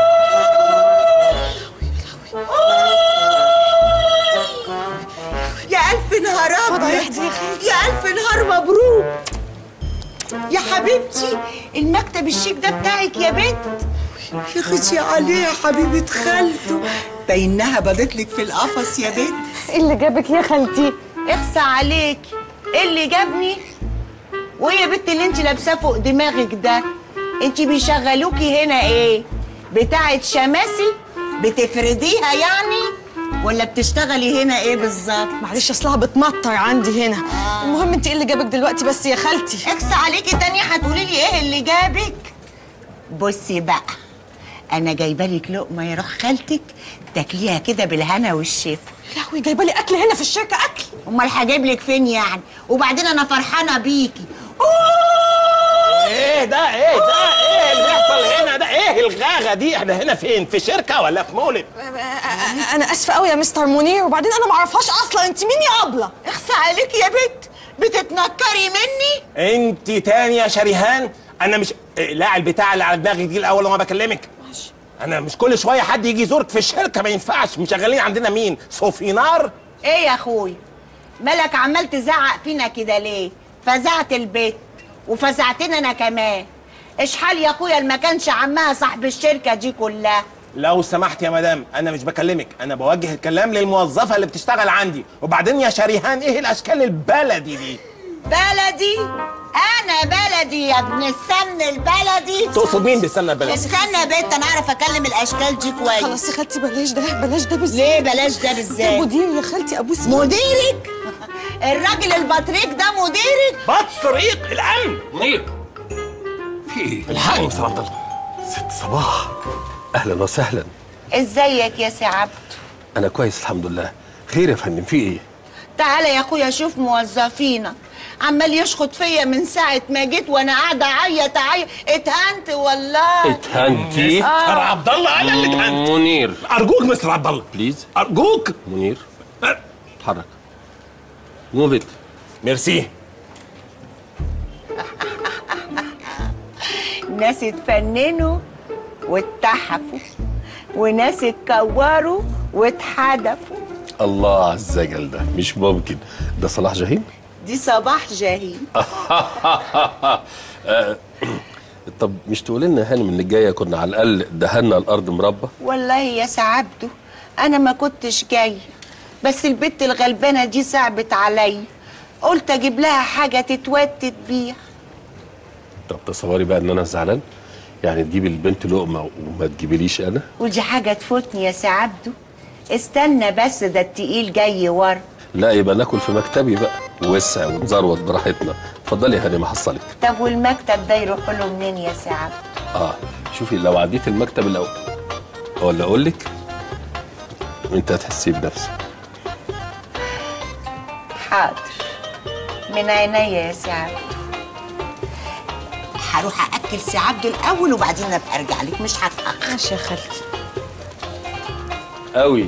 يا ألف نهار أبيض، يا ألف نهار مبروك يا حبيبتي. المكتب الشيك ده بتاعك يا بنت. يا خشي عليه يا حبيبة خالته، بينها بدت لك في القفص يا بنت. ايه اللي جابك يا خالتي؟ اخسى عليكي، ايه اللي جابني؟ وايه يا بنت اللي انت لابساه فوق دماغك ده؟ انت بيشغلوكي هنا ايه؟ بتاعة شماسي؟ بتفرديها يعني؟ ولا بتشتغلي هنا ايه بالظبط؟ معلش اصلها بتمطر عندي هنا. آه. المهم انت ايه اللي جابك دلوقتي بس يا خالتي؟ اخسى عليكي تاني هتقولي لي ايه اللي جابك؟ بصي بقى، انا جايبه لك لقمه يا روح خالتك تاكليها كده بالهنا والشفا. يا لهوي جايبه لي اكل هنا في الشركه؟ اكل؟ امال هجيب لك فين يعني؟ وبعدين انا فرحانه بيكي. ايه ده ايه ده ايه اللي بيحصل هنا ده؟ ايه الغاغه دي؟ احنا هنا فين؟ في شركه ولا في مولد؟ انا اسفه قوي يا مستر منير، وبعدين انا ما اعرفهاش اصلا. انت مين يا ابله؟ اخسى عليكي يا بنت، بتتنكري مني؟ انت تاني يا شريهان؟ انا مش لا البتاع اللي على دماغك دي الاول وما بكلمك. ماشي. انا مش كل شويه حد يجي يزورك في الشركه، ما ينفعش. مشغلين عندنا مين؟ صوفينار؟ ايه يا اخوي مالك عمال تزعق فينا كده ليه؟ فزعت البيت وفزعتنا انا كمان. اشحال يا اخويا اللي ما كانش عمها صاحب الشركه دي كلها. لو سمحت يا مدام، انا مش بكلمك، انا بوجه الكلام للموظفه اللي بتشتغل عندي. وبعدين يا شريهان ايه الاشكال البلدي دي؟ بلدي؟ انا بلدي يا ابن السن البلدي؟ تقصد مين بالسن البلدي؟ استنى يا بنت انا اعرف اكلم الاشكال دي كويس. خلاص يا خالتي بلاش ده، بلاش ده بالذات. ليه بلاش ده بالذات؟ ده مدير يا خالتي، ابوس. مديرك؟ الراجل البطريق ده مديرك؟ بطريق الامن؟ منير في ايه؟ الحقني يا عبد الله. ست صباح، اهلا وسهلا. ازيك يا سي عبد؟ انا كويس الحمد لله. خير يا فندم، في ايه؟ تعالى يا اخويا شوف موظفينك، عمال يشخط فيا من ساعه ما جيت وانا قاعده اعيط اعيط. اتهنت والله. اتهنتي؟ مستر عبد الله انا اللي اتهنت. منير ارجوك مستر عبد الله بليز، ارجوك. منير اتحرك. موف ات. ميرسي. ناس اتفننوا واتحفوا وناس اتكوروا واتحدفوا. الله عز وجل، ده مش ممكن. ده صلاح جاهين؟ دي صباح جاهين. طب مش تقولي لنا يا هانم ان الجايه كنا على الاقل دهنا الارض مربى؟ والله يا سعبده انا ما كنتش جاي، بس البت الغلبانه دي صعبت عليا، قلت اجيب لها حاجه تتوتت بيها. طب تصوري بقى ان انا زعلان؟ يعني تجيبي البنت لقمه وما تجيبيليش انا؟ ودي حاجه تفوتني يا سعبده؟ استنى بس، ده التقيل جاي ورا. لا يبقى ناكل في مكتبي بقى، وسع ونزروت براحتنا. اتفضلي يا هانم احصلك. طب والمكتب ده يروح له منين يا سعبده؟ اه شوفي لو عديت المكتب الاول ولا اقول لك انت هتحسي بنفسك. حاضر من عينيا يا سعبده. هروح اكل سعبده الاول وبعدين ابقى ارجع لك، مش هتاخر. ماشي يا خالتي. قوي.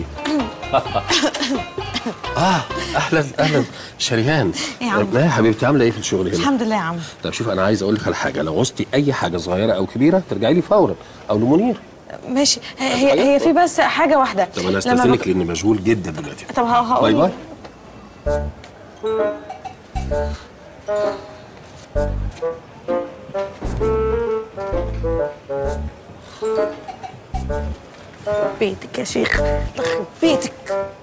اه اهلا اهلا شريهان. إيه يا عم؟ لا يا حبيبتي عامله ايه في الشغل هنا؟ الحمد لله يا عم. طب شوف انا عايز اقول لك على حاجه، لو عوزتي اي حاجه صغيره او كبيره ترجعي لي فورا، او لمنير. ماشي. هي هي في بس حاجه واحده. طب انا استاذنك لاني مشغول جدا دلوقتي. طب هقول. باي باي. بيتك يا شيخ، يخرب بيتك.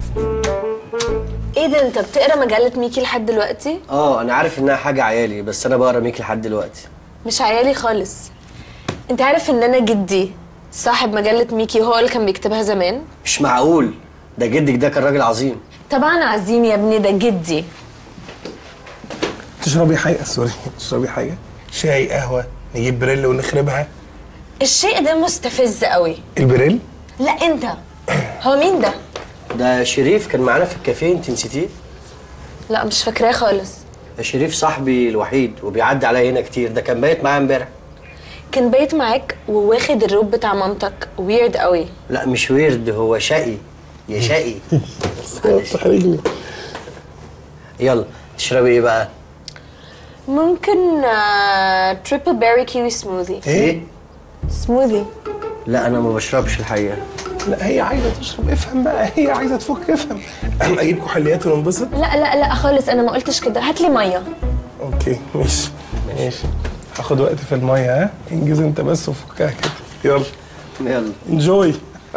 ايه ده، انت بتقرا مجله ميكي لحد دلوقتي؟ اه انا عارف انها حاجه عيالي، بس انا بقرا ميكي لحد دلوقتي. مش عيالي خالص. انت عارف ان انا جدي صاحب مجله ميكي، وهو اللي كان بيكتبها زمان؟ مش معقول، ده جدك ده كان راجل عظيم. طبعا عظيم يا ابني، ده جدي. تشربي حاجه؟ سوري، تشربي حاجه؟ شاي، قهوه، نجيب بريل ونخربها؟ الشيء ده مستفز قوي. البريل؟ لا انت. هو مين ده؟ ده شريف كان معانا في الكافيه، انت نسيتيه؟ لا مش فاكراه خالص. ده شريف صاحبي الوحيد وبيعدي عليا هنا كتير، ده كان بايت معايا امبارح. كان بايت معاك وواخد الروب بتاع مامتك، ويرد قوي. لا مش ويرد، هو شقي يا شقي. تحرجني. يلا تشربي ايه بقى؟ ممكن تريبل بيري كيوي سموذي. ايه؟ سموذي. لا انا ما بشربش الحقيقه. لا هي عايزه تشرب، افهم بقى، هي عايزه تفك، افهم. اجيب كحوليات وننبسط؟ لا لا لا خالص، انا ما قلتش كده. هات لي ميه. اوكي ماشي ماشي. هاخد وقت في الميه، ها؟ انجز انت بس وفكها كده. يلا يلا انجوي.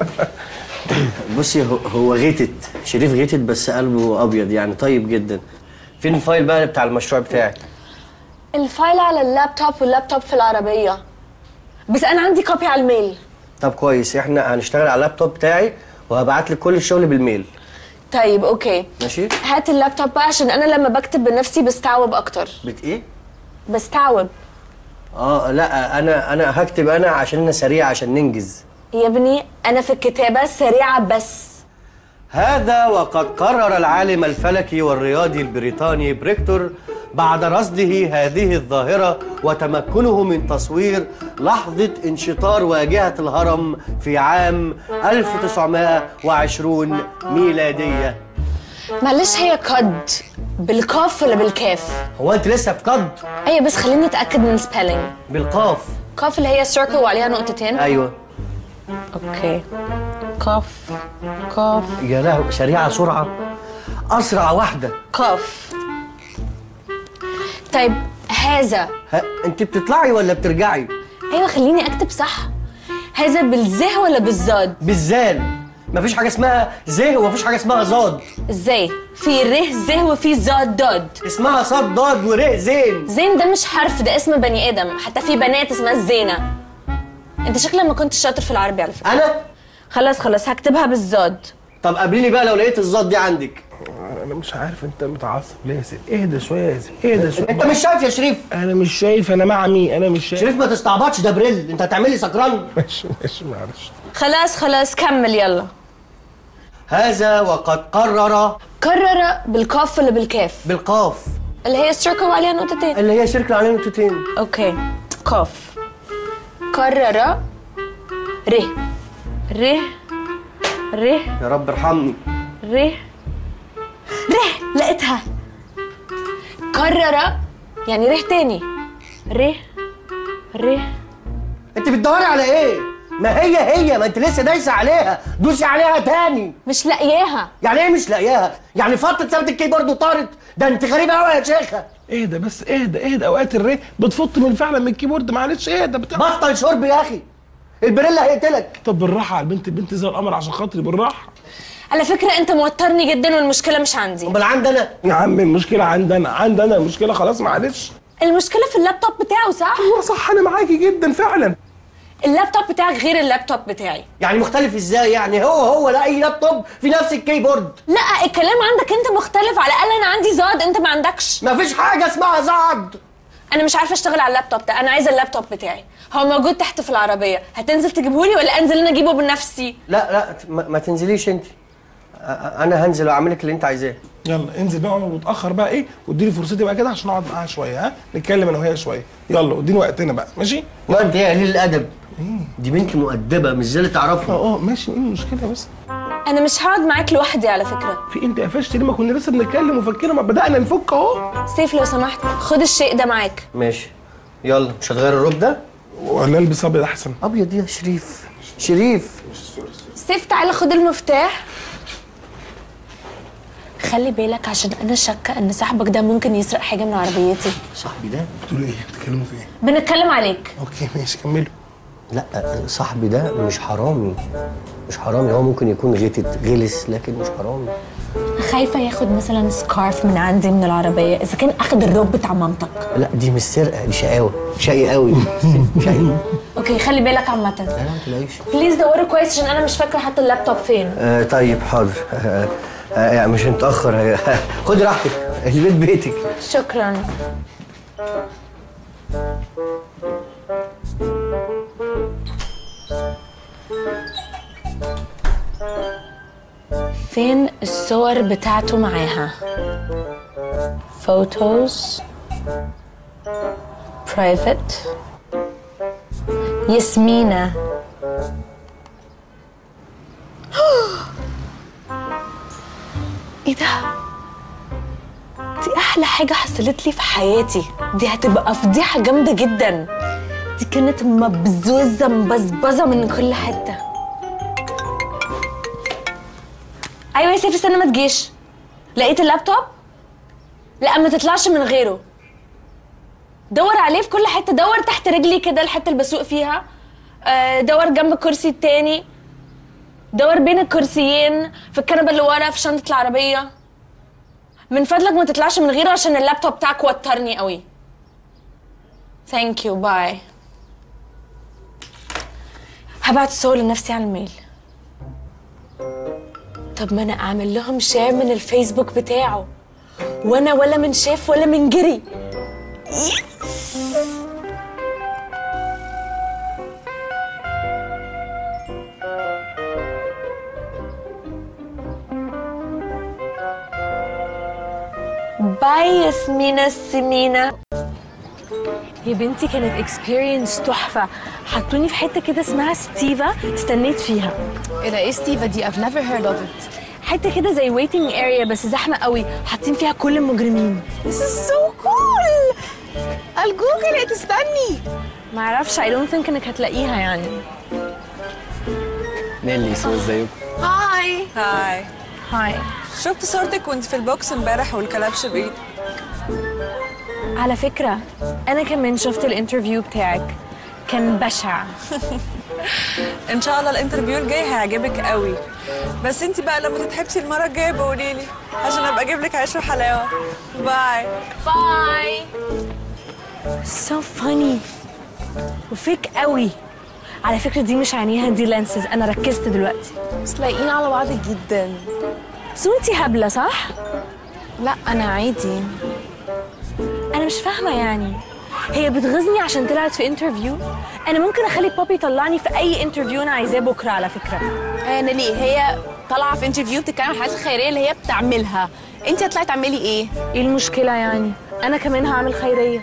بصي هو هو غيتت، شريف غيتت بس قلبه ابيض يعني، طيب جدا. فين الفايل بقى بتاع المشروع بتاعك؟ الفايل على اللابتوب، واللابتوب في العربيه، بس انا عندي كوبي على الميل. طب كويس، احنا هنشتغل على اللابتوب بتاعي وهبعت لك كل الشغل بالميل. طيب اوكي ماشي. هات اللابتوب بقى، عشان انا لما بكتب بنفسي بستعوب اكتر. بت ايه؟ بستعوب. اه لا انا انا هكتب انا عشان انا سريع عشان ننجز. يا ابني انا في الكتابه سريعه بس. هذا وقد قرر العالم الفلكي والرياضي البريطاني بريكتور بعد رصده هذه الظاهرة وتمكنه من تصوير لحظة انشطار واجهة الهرم في عام ألف وتسعمائة وعشرين ميلادية. معلش هي قد بالقاف ولا بالكاف؟ هو انت لسه في قد؟ ايوه بس خليني اتاكد من سبيلنج. بالقاف. قاف اللي هي سيركل وعليها نقطتين؟ ايوه. اوكي. قاف قاف. يا لهوي سريعة سرعة، أسرع واحدة. قاف. طيب هذا. ها انت بتطلعي ولا بترجعي؟ ايوه خليني اكتب صح. هذا بالزه ولا بالزاد؟ بالزال. مفيش حاجة اسمها زه ومفيش حاجة اسمها زاد. ازاي؟ في ره زه وفي زاد داد. اسمها صاد ضاد وره زين. زين ده مش حرف، ده اسم بني ادم، حتى في بنات اسمها الزينة. انت شكلك ما كنتش شاطر في العربي على فكرة. انا؟ خلاص خلاص هكتبها بالزاد. طب قابليني بقى لو لقيت الزاد دي عندك. انا مش عارف انت متعصب ليه يا سيدي؟ اهدى شويه يا سيدي، اهدى شويه. انت مش شايف يا شريف؟ انا مش شايف، انا مع مين؟ انا مش شايف. شريف ما تستعبطش، ده بريل، انت هتعملي سكران. ماشي ماشي معلش. خلاص خلاص كمل يلا. هذا وقد قرر. قرر بالقاف ولا بالكاف؟ بالقاف. اللي هي سيركل وعليها نقطتين. اللي هي سيركل عليها نقطتين. اوكي. قاف. قرر ره ره ره. يا رب ارحمني. ره ره لقيتها. قرر يعني ره تاني. ره ره. انت بتدوري على ايه؟ ما هي هي، ما انت لسه دايسه عليها، دوسي عليها تاني. مش لاقياها. يعني ايه مش لاقياها؟ يعني فطت سابت الكيبورد وطارت؟ ده انت غريبه قوي يا شيخه. اهدى بس، اهدى اهدى. اوقات الري بتفط من فعلا من الكيبورد، معلش اهدى. بتاع بطل شرب يا اخي، البريلا هيقتلك. طب بالراحه على البنت، البنت زي القمر عشان خاطري، بالراحه. على فكره انت موترني جدا والمشكله مش عندي. امال عندي انا يا عم المشكله عندي انا، عندي انا المشكله، خلاص معلش. المشكله في اللابتوب بتاعه صح؟ ايوه صح، انا معاكي جدا فعلا. اللابتوب بتاعك غير اللابتوب بتاعي. يعني مختلف ازاي يعني؟ هو هو لا اي لابتوب في نفس الكيبورد. لا الكلام عندك انت مختلف، على الاقل انا عندي زاد انت ما عندكش. مفيش حاجه اسمها زاد. انا مش عارفه اشتغل على اللابتوب ده، انا عايزه اللابتوب بتاعي، هو موجود تحت في العربيه، هتنزل تجيبهولي ولا انزل انا اجيبه بنفسي؟ لا لا ما, ما تنزليش انت، انا هنزل واعمل لك اللي انت عايزاه. يلا انزل بقى ومتاخر بقى ايه، واديني فرصتي بقى كده عشان اقعد معاها شويه، ها نتكلم انا وهي شويه. يلا اديني وقتنا بقى، ماشي؟ ما انت يا قليل الادب، دي بنت مؤدبه مش زي اللي تعرفها. اه اه ماشي، ايه المشكله بس؟ انا مش هقعد معاك لوحدي على فكره. في انت قفشت ليه؟ ما كنا لسه بنتكلم وفكنا، ما بدانا نفك اهو. سيف لو سمحت خد الشيء ده معاك. ماشي يلا، مش هتغير الروب ده؟ ولا البس ابيض احسن؟ ابيض يا شريف، شريف. سيف تعالى خد المفتاح. خلي بالك عشان انا شاكه ان صاحبك ده ممكن يسرق حاجه من عربيتي. صاحبي ده؟ بتقولوا ايه؟ بتتكلموا في ايه؟ بنتكلم عليك. اوكي ماشي كملوا. لا صاحبي ده مش حرامي، مش حرامي، هو ممكن يكون غتت غلس لكن مش حرامي. خايفه ياخد مثلا سكارف من عندي من العربيه، اذا كان اخد الروب بتاع مامتك. لا دي مش سرقه، دي شقاوه، شقي قوي شقي. اوكي خلي بالك عامه. لا لا ما تلاقيش. بليز دوروا كويس عشان انا مش فاكره حتى اللابتوب فين. آه طيب حاضر. آه آه يعني مش هنتاخر. خدي راحتك، البيت بيتك. شكرا. فين الصور بتاعته معاها؟ فوتوز برايفت ياسمينة. ايه ده؟ دي احلى حاجة حصلت لي في حياتي، دي هتبقى فضيحة جامدة جدا. دي كانت مبزوزة مبزبزة من كل حتة. ايوه يا سيف استنى ما تجيش. لقيت اللابتوب؟ لا ما تطلعش من غيره. دور عليه في كل حته، دور تحت رجلي كده الحته اللي بسوق فيها، دور جنب الكرسي التاني، دور بين الكرسيين، في الكنبه اللي ورا، في شنطه العربيه. من فضلك ما تطلعش من غيره عشان اللابتوب بتاعك وترني قوي. ثانك يو باي. هبعت الصور لنفسي على الميل. طب ما انا اعمل لهم شير من الفيسبوك بتاعه، وانا ولا من شاف ولا من جري. باي ياسمينة السمينة. يا بنتي كانت اكسبيرينس تحفة، حطوني في حتة كده اسمها ستيفا، استنيت فيها. ايه ده؟ ايه ستيفا دي؟ I've never heard of it. حتة كده زي waiting area بس زحمة قوي، حاطين فيها كل المجرمين. This is so cool. الجوجل تستني. معرفش I don't think انك هتلاقيها يعني. نيلي سو ازيكم؟ هاي هاي هاي. شفت صورتك وانت في البوكس امبارح والكلبش بايدك. على فكرة أنا كمان شفت الانترفيو بتاعك، كان بشع. ان شاء الله الانترفيو الجاي هيعجبك قوي، بس انت بقى لما تتحبسي المرة الجاية بقولي لي عشان ابقى اجيب لك عيش وحلاوة. باي باي. so funny وفيك قوي. على فكرة دي مش عينيها، دي لانسز، أنا ركزت دلوقتي. بس لايقين على بعض جدا. سو انتي هبلة صح؟ لا أنا عادي. أنا مش فاهمة يعني، هي بتغيظني عشان طلعت في انترفيو؟ أنا ممكن أخلي بابي يطلعني في أي انترفيو أنا عايزاه بكرة على فكرة. آه نيلي هي طالعة في انترفيو بتتكلم عن الحاجات الخيرية اللي هي بتعملها، أنت هتطلعي تعملي إيه؟ إيه المشكلة يعني؟ أنا كمان هعمل خيرية.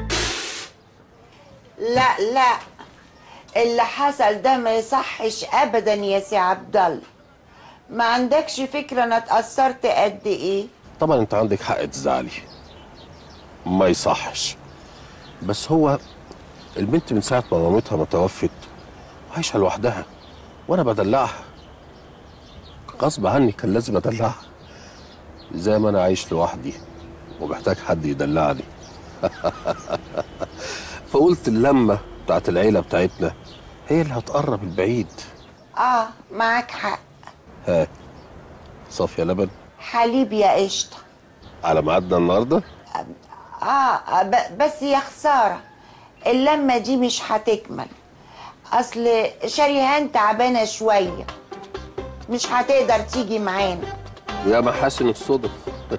لا لا اللي حصل ده ما يصحش ابدا يا سي عبد الله. ما عندكش فكره انا اتاثرت قد ايه؟ طبعا انت عندك حق تزعلي، ما يصحش، بس هو البنت من ساعه ما مامتها ما توفت عايشه لوحدها وانا بدلعها غصب عني، كان لازم ادلعها زي ما انا عايش لوحدي ومحتاج حد يدلعني. فقلت اللمه بتاعت العيله بتاعتنا هي اللي هتقرب البعيد. اه معاك حق. ها صافيه لبن حليب يا قشطه. على ميعادنا النهارده؟ اه ب- بس يا خساره اللمه دي مش هتكمل، اصل شريهان تعبانه شويه مش هتقدر تيجي معانا. ويا محاسن الصدف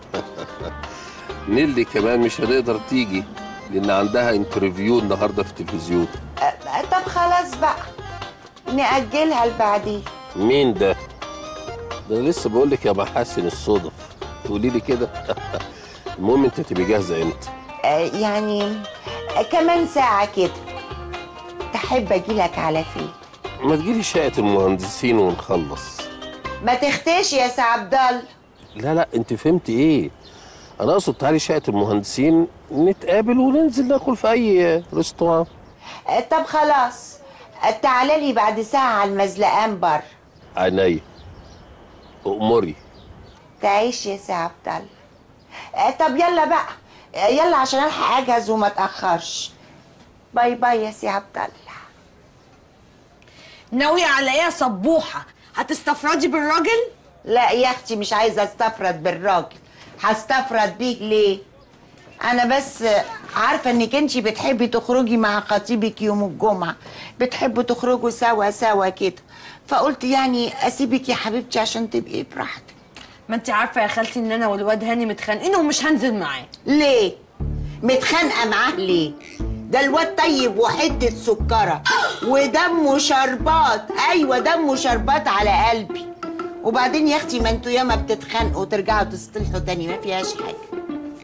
نيلي كمان مش هتقدر تيجي لان عندها انترفيو النهارده في التلفزيون. آه طب خلاص بقى نأجلها لبعدين. مين ده؟ ده انا لسه بقول لك يا محاسن الصدف تقولي لي كده. المهم انت تبقي جاهزه امتى؟ آه يعني آه كمان ساعه كده. تحب اجيلك على فين؟ ما تجيلي شقه المهندسين ونخلص. ما تختش يا سي عبد الله. لا لا انت فهمتي ايه؟ انا اقصد تعالي شقه المهندسين نتقابل وننزل ناكل في اي ريستوران. آه طب خلاص آه تعالى لي بعد ساعه على المزلقان بره. عينيا امري. تعيش يا سي عبد الله. آه طب يلا بقى آه يلا عشان الحق اجهز وما اتاخرش. باي باي يا سي عبد الله. ناوية على ايه يا صبوحة؟ هتستفردي بالراجل؟ لا يا اختي مش عايزه استفرد بالراجل. هستفرد بيه ليه؟ انا بس عارفه انك انتي بتحبي تخرجي مع خطيبك يوم الجمعه، بتحبوا تخرجوا سوا سوا كده، فقلت يعني اسيبك يا حبيبتي عشان تبقي براحتك. ما انت عارفة يا خالتي ان انا والواد هاني متخانقين ومش هنزل معاه. ليه؟ متخانقه معاه ليه؟ ده الواد طيب وحته سكره ودمه شربات. ايوه دمه شربات على قلبي. وبعدين يا اختي ما انتوا ياما بتتخانقوا وترجعوا تصطلحوا تاني ما فيهاش حاجه.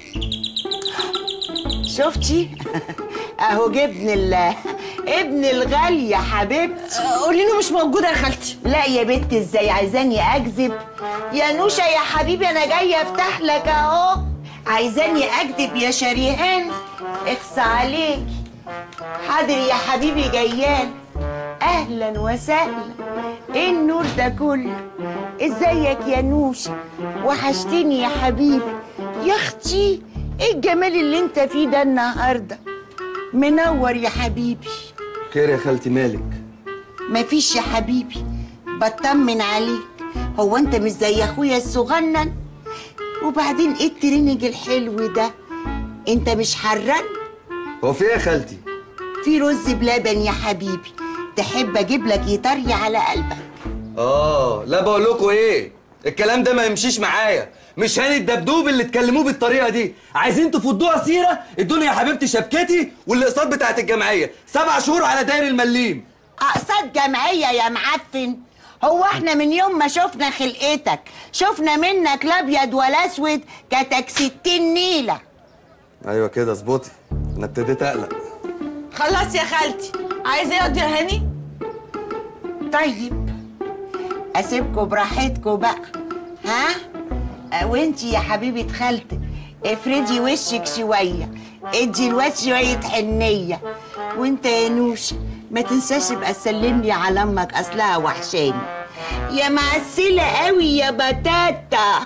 شفتي؟ اهو جبن ال ابن الغالي يا حبيبتي. قولي له مش موجوده يا خالتي. لا يا بنت ازاي عايزاني اكذب؟ يا نوشه يا حبيبي انا جايه افتح لك اهو. عايزاني اكذب يا شريهان؟ اخص عليكي. حاضر يا حبيبي جيال. اهلا وسهلا. ايه النور ده كله؟ ازيك يا نوشه؟ وحشتني يا حبيبي. يا اختي ايه الجمال اللي انت فيه ده النهارده؟ منور يا حبيبي. خير يا خالتي مالك؟ مفيش يا حبيبي بطمن عليك. هو انت مش زي اخويا الصغنن؟ وبعدين ايه الترينج الحلو ده؟ انت مش حران؟ هو في ايه يا خالتي؟ في رز بلبن يا حبيبي. تحب اجيب لك يطري على قلبك؟ اه لا بقول لكم ايه، الكلام ده ما يمشيش معايا. مش هاني الدبدوب اللي تكلموه بالطريقه دي. عايزين تفضوها سيره ادوني يا حبيبتي شبكتي والاقساط بتاعت الجمعيه سبع شهور على داير المليم. اقساط جمعيه يا معفن؟ هو احنا من يوم ما شفنا خلقتك شفنا منك لا ابيض ولا اسود كتك ستين نيله. ايوه كده اظبطي انا ابتديت اقلق. خلاص يا خالتي. عايزه ايه يا هاني؟ طيب اسيبكوا براحتكوا بقى. ها وانتي يا حبيبه خالتك افردي وشك شويه، ادي الواد شويه حنيه. وانت يا نوشه ما تنساش بقى تسلم لي على امك اصلها وحشاني. يا معسله قوي يا بتاتا.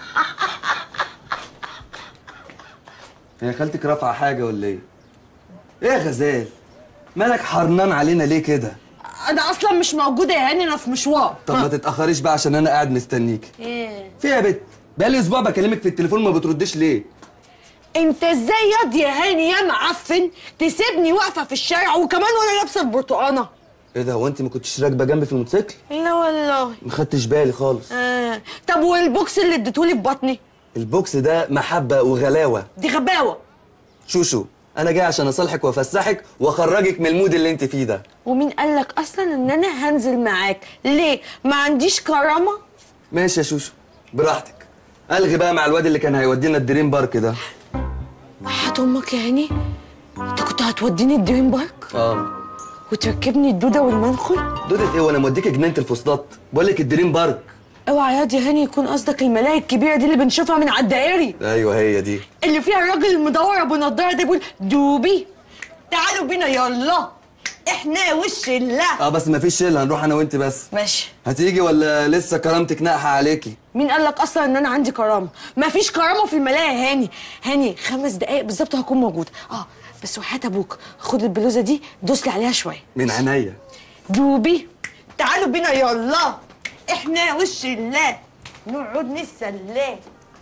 هي خالتك رافعه حاجه ولا ايه؟ ايه يا غزال؟ مالك حرنان علينا ليه كده؟ انا اصلا مش موجوده يا هاني، انا في مشوار. طب ما تتاخريش بقى عشان انا قاعد مستنيك. ايه في يا بت؟ بقالي اسبوع بكلمك في التليفون ما بتردش ليه؟ انت ازاي ياض يا هاني يا معفن تسيبني واقفه في الشارع وكمان وانا لابسه البرتقانه؟ ايه ده هو انت ما كنتش راكبه جنبي في الموتوسيكل؟ لا والله ما خدتش بالي خالص. آه. طب والبوكس اللي اديتهولي في بطني؟ البوكس ده محبه وغلاوه. دي غباوه. شوشو انا جاي عشان اصالحك وافسحك واخرجك من المود اللي انت فيه ده. ومين قالك اصلا ان انا هنزل معاك؟ ليه؟ ما عنديش كرامه؟ ماشي يا شوشو براحتك. الغي بقى مع الواد اللي كان هيودينا الدريم بارك ده. وحياة امك يا هاني انت كنت هتوديني الدريم بارك؟ اه وتركبني الدوده والمنخل؟ دودة ايه وانا موديك جنينه الفسطاط؟ بقول لك الدريم بارك. اوعى ياض يا هاني يكون قصدك الملاهي الكبيره دي اللي بنشوفها من على الدائري. ايوه هي دي اللي فيها الراجل المدور ابو نضاره ده بيقول دوبي تعالوا بينا يلا. احنا وش الله. اه بس مفيش شله، هنروح انا وانت بس. ماشي. هتيجي ولا لسه كرامتك ناقحه عليكي؟ مين قال لك اصلا ان انا عندي كرامه؟ مفيش كرامه في الملاهي يا هاني. هاني خمس دقايق بالظبط هكون موجوده. اه بس وحياة ابوك خد البلوزه دي دوسلي عليها شويه. من عينيا. دوبي تعالوا بينا يلا، احنا وش الله نقعد نتسلى.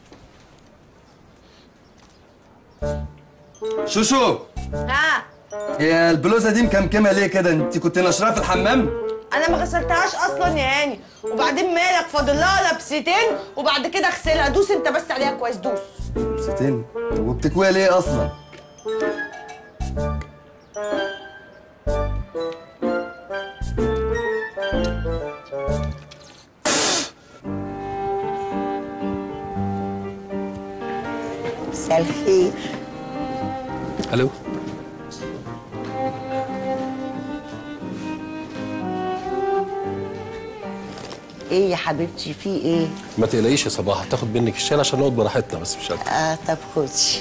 شوشو، ها هي البلوزه دي مكمكمه ليه كده؟ انت كنت نشراها في الحمام؟ انا ما غسلتهاش اصلا يا هاني، وبعدين مالك فاضل لها لبستين وبعد كده اغسلها. دوس انت بس عليها كويس، دوس. لبستين؟ وبتكويها ليه اصلا؟ مساء الخير. الو. ايه يا حبيبتي في ايه؟ ما تقلقيش يا صباح، هتاخد منك الشال عشان نقعد براحتنا بس مش اكتر. اه طب خدي.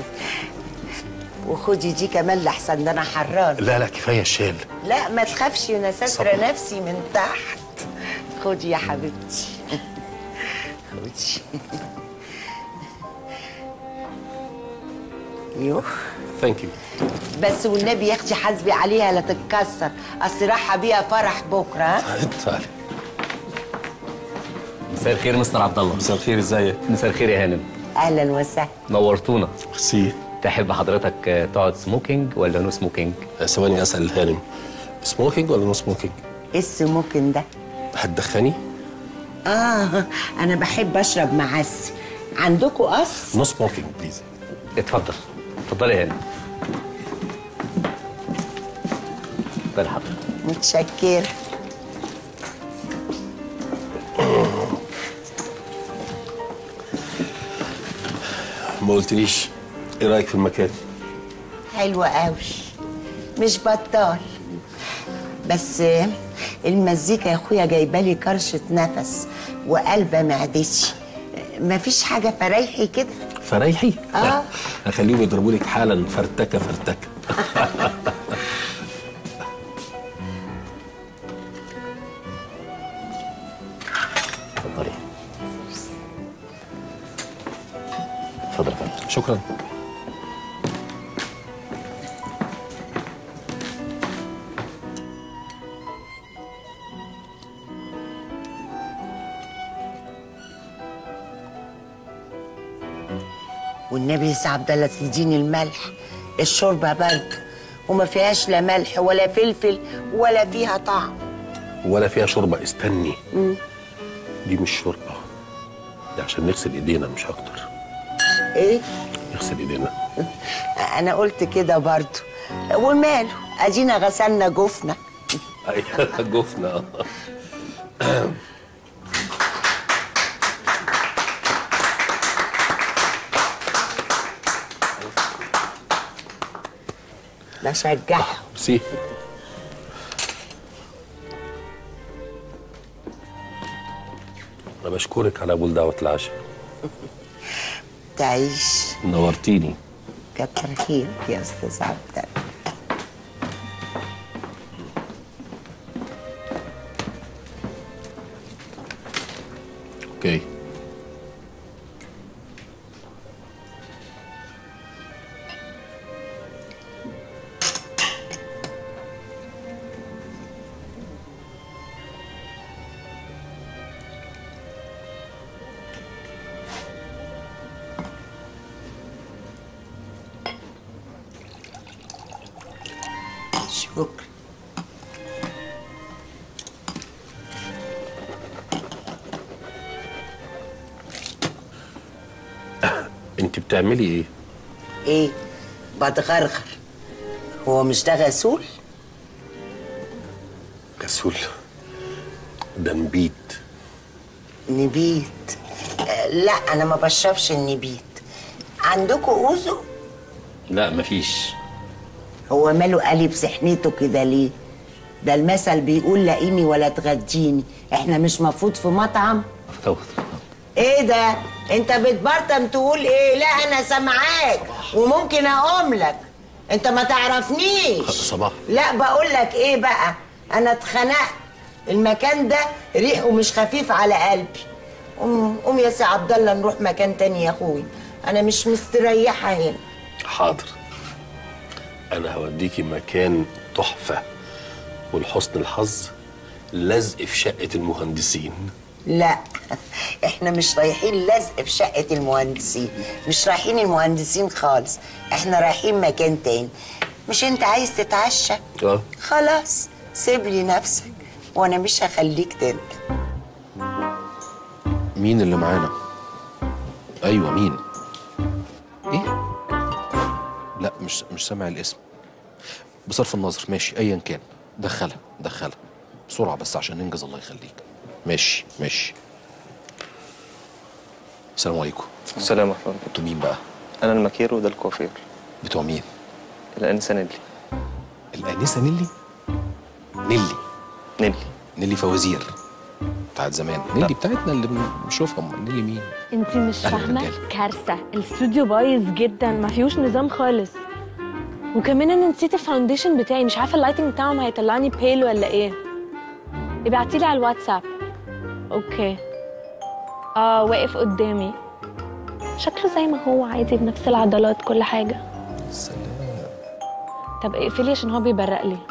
وخدي دي كمان لحسن ده انا حران. لا لا كفايه الشال. لا ما تخافش انا ساتره نفسي من تحت. خدي يا حبيبتي. خدي. يوه. ثانك يو. بس والنبي يا اختي حاسبي عليها لا تتكسر، اصل رايحه بيها فرح بكره. تعالي. مساء الخير مستر عبد الله. مساء الخير، ازيك؟ مساء الخير يا هانم. اهلا وسهلا. نورتونا. ميرسي. تحب حضرتك تقعد سموكينج ولا نو سموكينج؟ ثواني اسال الهانم، سموكينج ولا نو سموكينج؟ ايه السموكينج ده؟ هتدخني؟ اه انا بحب اشرب معسل. عندكم قص؟ نو سموكينج بليز. اتفضل اتفضلي يا هانم. اتفضلي حضرتك. متشكره. ما قلتليش ايه رايك في المكان؟ حلوة قوي، مش بطال. بس المزيكا يا اخويا جايبالي كرشة نفس وقلبة معدتي. مفيش حاجة فريحي كده؟ فريحي؟ اه هخليهم يضربوا لك حالا فرتكه فرتكه. اتفضلي. اتفضل يا فندم. شكرا. والنبي يا سي عبد الله تديني الملح، الشوربة برد وما فيهاش لا ملح ولا فلفل ولا فيها طعم. ولا فيها شوربه. استني، مم. دي مش شوربه، دي عشان نغسل ايدينا مش اكتر. ايه؟ نغسل ايدينا. انا قلت كده برضو، وماله ادينا غسلنا جفنا. ايوه جفنا. بشجعهم. ميرسي. انا بشكرك على قبول دعوه العشاء. تعيش. نورتيني. كتر خيرك يا استاذ عبد الله. اوكي. شكرا. انت بتعملي ايه؟ ايه؟ بتغرغر. هو مش ده غسول؟ غسول؟ ده نبيت. نبيت؟ آه لا انا ما بشربش النبيت. عندكم اوزو؟ لا مفيش. هو ماله قالب سحنته كده ليه؟ ده المثل بيقول لاقيني ولا تغديني. احنا مش مفروض في مطعم؟ ايه ده؟ انت بتبرطم تقول ايه؟ لا انا سامعاك وممكن اقوم لك. انت ما تعرفنيش. صباح. لا بقول لك ايه بقى، انا اتخنقت. المكان ده ريحه مش خفيف على قلبي. قوم قوم يا سي عبد الله نروح مكان تاني يا اخوي، انا مش مستريحه هنا. حاضر، انا هوديكي مكان تحفه، ولحسن الحظ لزق في شقه المهندسين. لا احنا مش رايحين لزق في شقه المهندسين، مش رايحين المهندسين خالص، احنا رايحين مكان تاني. مش انت عايز تتعشى؟ اه خلاص سيب لي نفسك وانا مش هخليك تندم. مين اللي معانا؟ ايوه مين؟ ايه؟ لا مش مش سامع الاسم. بصرف النظر ماشي ايا كان، دخلها دخلها بسرعه بس عشان ننجز. الله يخليك. ماشي ماشي. السلام عليكم. السلام ورحمة الله. انتوا مين بقى؟ أنا المكير وده الكوافير. بتوع مين؟ الأنسة نيلي. الأنسة نيلي؟ نيلي نيلي نيلي فوازير بتاعت زمان. نيلي بتاعتنا اللي بنشوفها. امال نيلي مين؟ انت مش أهلا فاهمه، رجالة. كارثه. الاستوديو بايظ جدا، ما فيهوش نظام خالص. وكمان انا نسيت الفاونديشن بتاعي، مش عارفه اللايتنج بتاعهم هيطلعني بيل ولا ايه. ابعتيلي على الواتساب. اوكي. اه واقف قدامي، شكله زي ما هو عادي بنفس العضلات كل حاجه. سلام. طب اقفلي عشان هو بيبرق لي.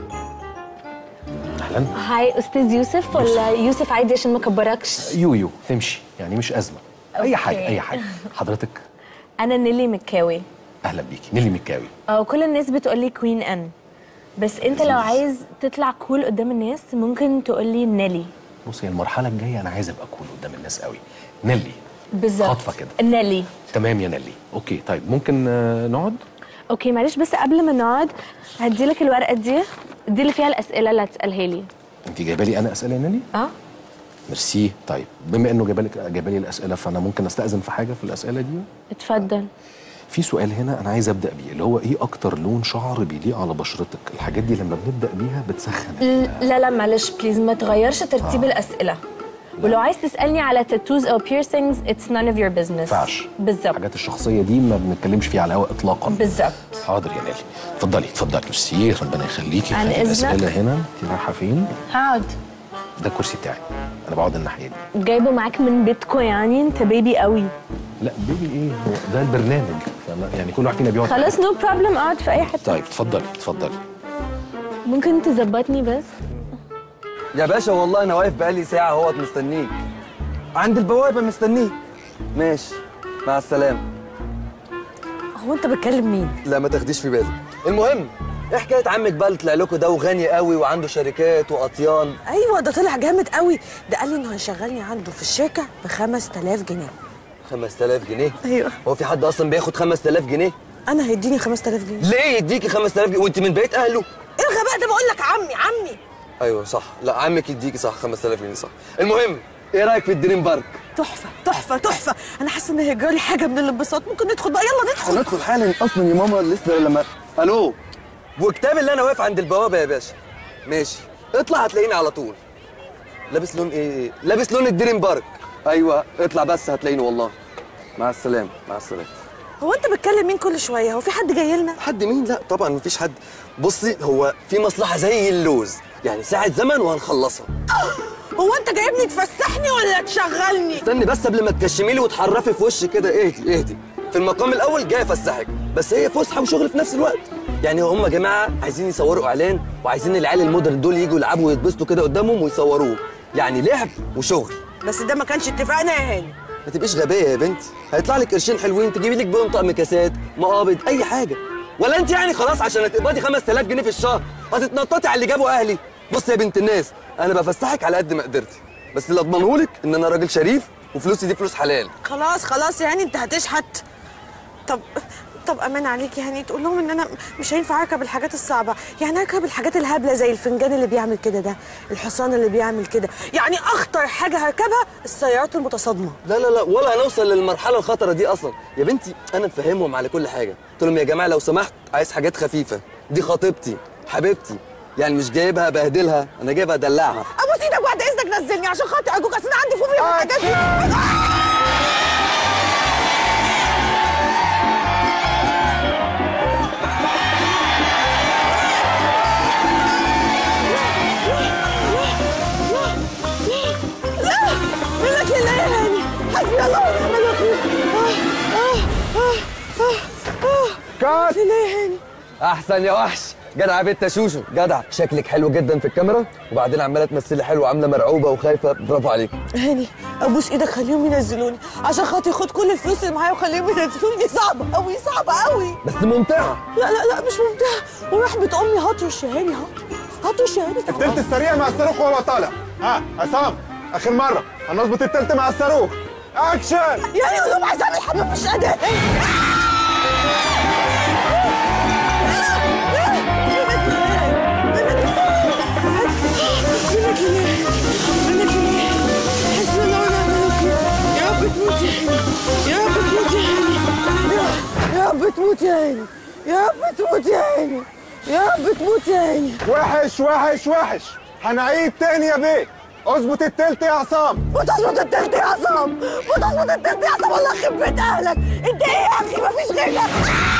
اهلا. هاي استاذ يوسف ولا يوسف عادي عشان ما كبركش؟ يويو تمشي يعني، مش ازمه. اي حاجه اي حاجه. حضرتك؟ انا نيلي مكاوي. اهلا بيكي نيلي مكاوي. اه كل الناس بتقولي كوين ان، بس انت لو عايز تطلع كول قدام الناس ممكن تقولي نيلي. بصي المرحله الجايه انا عايز ابقى كول قدام الناس قوي. نيلي بالظبط. خاطفه كده. نيلي. تمام يا نيلي. اوكي طيب ممكن آه، نقعد؟ اوكي معلش بس قبل ما نقعد هديلك الورقه دي، دي اللي فيها الاسئله اللي هتسالها لي. انت جايبه لي انا اسئله يا نيلي؟ اه ميرسي. طيب بما انه جايبه لك جايبه لي الاسئله، فانا ممكن استاذن في حاجه في الاسئله دي؟ اتفضل. في سؤال هنا انا عايز ابدا بيه، اللي هو ايه اكتر لون شعر بيليق على بشرتك؟ الحاجات دي لما بنبدا بيها بتسخن. لا لا معلش بليز ما تغيرش ترتيب آه. الاسئله. ولو عايز تسالني على تاتوز او بيرسينجز اتس none of your business. ما ينفعش. بالظبط. الحاجات الشخصيه دي ما بنتكلمش فيها على الهواء اطلاقا. بالظبط. حاضر يا نيلي. اتفضلي اتفضلي. ميرسي ربنا يخليكي. عن خلي إذنك. الاسئله هنا. انت رايحه فين؟ هقعد. ده الكرسي بتاعي، انا بقعد الناحيه دي. جايبه معاك من بيتكو يعني؟ انت بيبي قوي. لا بيبي ايه، هو ده البرنامج فما يعني كل واحد فينا بيقعد. خلاص نو بروبلم، اقعد في اي حته. طيب اتفضلي اتفضلي. ممكن تظبطني بس؟ يا باشا والله انا واقف بقالي ساعه اهوت مستنيك عند البوابه مستنيك. ماشي مع السلامه. هو انت بتكلم مين؟ لا ما تاخديش في بالك. المهم ايه حكايه عمك بقى اللي طلع لكم ده وغني قوي وعنده شركات واطيان؟ ايوه ده طلع جامد قوي، ده قال لي انه هيشغلني عنده في الشركه ب خمسة آلاف جنيه. خمسة آلاف جنيه؟ ايوه. هو في حد اصلا بياخد خمسة آلاف جنيه؟ انا هيديني خمسة آلاف جنيه. ليه يديكي خمسة آلاف جنيه وانت من بيت اهله؟ ايه الغباء ده؟ بقول لك عمي عمي. ايوه صح، لا عمك يديكي صح خمسة آلاف جنيه صح. المهم ايه رايك في الدريم بارك؟ تحفه تحفه تحفه، انا حاسه ان هيجرالي حاجه من الانبساط. ممكن ندخل بقى؟ يلا ندخل. ندخل حالا اصلا يا ماما لسه لما الو. وكتاب اللي انا واقف عند البوابه يا باشا. ماشي اطلع هتلاقيني على طول. لابس لون ايه؟ لابس لون الدريم بارك. ايوه اطلع بس هتلاقيني والله. مع السلامه مع السلامه. هو انت بتكلم مين كل شويه؟ هو في حد جاي لنا؟ حد مين؟ لا طبعا مفيش حد. بصي هو في مصلحه زي اللوز، يعني ساعه زمن وهنخلصها. هو انت جايبني تفسحني ولا تشغلني؟ استني بس قبل ما تكشمي لي وتحرفي في وشي كده. اهدي اهدي. في المقام الاول جاي افسحك، بس هي فسحه وشغل في نفس الوقت. يعني هم يا جماعه عايزين يصوروا اعلان، وعايزين العيال المودرن دول يجوا يلعبوا ويتبسطوا كده قدامهم ويصوروه، يعني لعب وشغل. بس ده ما كانش اتفقنا يا هاني. ما تبقيش غبيه يا بنتي، هيطلع لك قرشين حلوين تجيبي لك بيهم طقم كاسات مقابض اي حاجه. ولا انت يعني خلاص عشان هتقبضي خمسة آلاف جنيه في الشهر هتتنططي على اللي جابوا اهلي؟ بصي يا بنت الناس انا بفسحك على قد ما قدرتي، بس اللي اضمنهولك ان انا راجل شريف وفلوسي دي فلوس حلال. خلاص خلاص يا هاني انت هتشحت. طب طب امان عليك يا هاني، تقول لهم ان انا مش هينفع اركب الحاجات الصعبه، يعني اركب الحاجات الهبله زي الفنجان اللي بيعمل كده ده، الحصان اللي بيعمل كده، يعني اخطر حاجه هركبها السيارات المتصادمه. لا لا لا ولا هنوصل للمرحله الخطره دي اصلا يا بنتي. انا مفهمهم على كل حاجه، قلت لهم يا جماعه لو سمحت عايز حاجات خفيفه، دي خطيبتي حبيبتي، يعني مش جايبها ابهدلها، انا جايبها ادلعها. ابوس ايدك بعد اذنك نزلني عشان خاطر ارجوك، اصل انا عندي فوبيا من الحاجات دي. كات ليه يا هاني؟ احسن يا وحش. جدع يا بنت شوشو، جدع. شكلك حلو جدا في الكاميرا، وبعدين عماله تمثلي حلو وعامله مرعوبه وخايفه. برافو عليك. هاني ابوس ايدك خليهم ينزلوني عشان خاطري. خد كل الفلوس اللي معايا وخليهم ينزلوني. دي صعبه قوي صعبه قوي. بس ممتعه. لا لا لا مش ممتعه. ورحمه امي هطرش يا هاني. هطرش يا هاني. التلت السريع مع الصاروخ وهو طالع. ها عصام اخر مره هنظبط التلت مع الصاروخ. اكشن. يعني قول لهم عصام الحمام مش قادر. يا رب تموت يا عيني. يا رب تموت يا عيني. يا رب تموت يا عيني. وحش وحش وحش. هنعيد تاني يا بيه. اظبط التلت يا عصام. وتظبط التلت يا عصام. وتظبط التلت يا عصام. والله يخرب بيت اهلك. انت ايه يا اخي مفيش غيرك.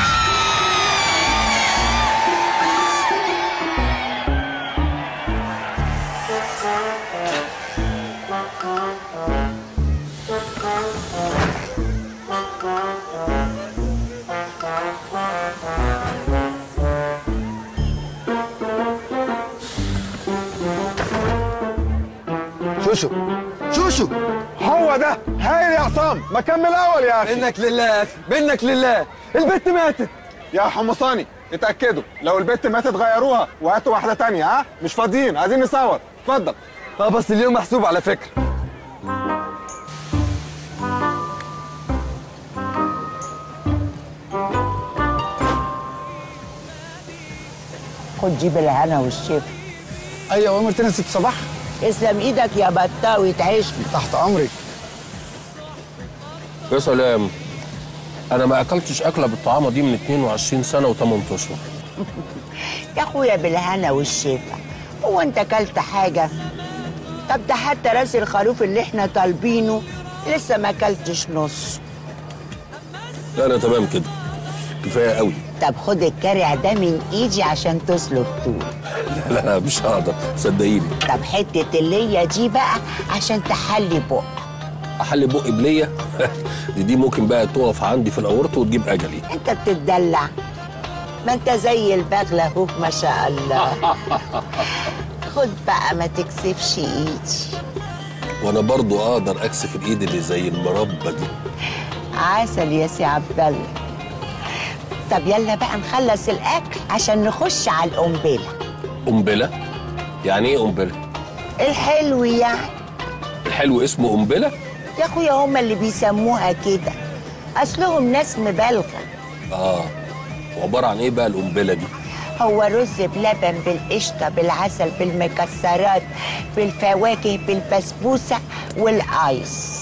شوشو شوشو هو ده هايل يا عصام. ما كمل اول يا اخي. منك لله يا اخي، منك لله. البت ماتت يا حمصاني. اتاكدوا لو البت ماتت غيروها وهاتوا واحده تانية. ها مش فاضيين، عايزين نصور. اتفضل. اه بس اليوم محسوب على فكره. خد جيب الهنا والشفا. ايوه امرتنا يا ست صباح. اسلم ايدك يا بطاوي تعيشني. تحت امرك. يا سلام، انا ما اكلتش اكله بالطعامه دي من اتنين وعشرين سنه وتمن اشهر. يا اخويا بالهنا والشفا، هو انت اكلت حاجه؟ طب ده حتى راس الخروف اللي احنا طالبينه لسه ما اكلتش نص. لا انا تمام كده، كفايه قوي. طب خد الكارع ده من ايدي عشان تسلق طول. لا لا مش هقدر صدقيني. طب حته الليه دي بقى عشان تحلي بق. احلي بقي بليه؟ دي دي ممكن بقى تقف عندي في الاورط وتجيب اجلي. انت بتتدلع، ما انت زي البغله اهو ما شاء الله. خد بقى ما تكسفش ايدي. وانا برضو اقدر اكسف الايد اللي زي المربى دي. عسل يا سي عبد الله. طب يلا بقى نخلص الاكل عشان نخش على القنبله. قنبله؟ يعني ايه قنبله؟ الحلو يعني. الحلو اسمه قنبله؟ يا اخويا هما اللي بيسموها كده، اصلهم ناس مبالغه. اه وعباره عن ايه بقى القنبله دي؟ هو رز بلبن بالقشطه بالعسل بالمكسرات بالفواكه بالبسبوسه والايس.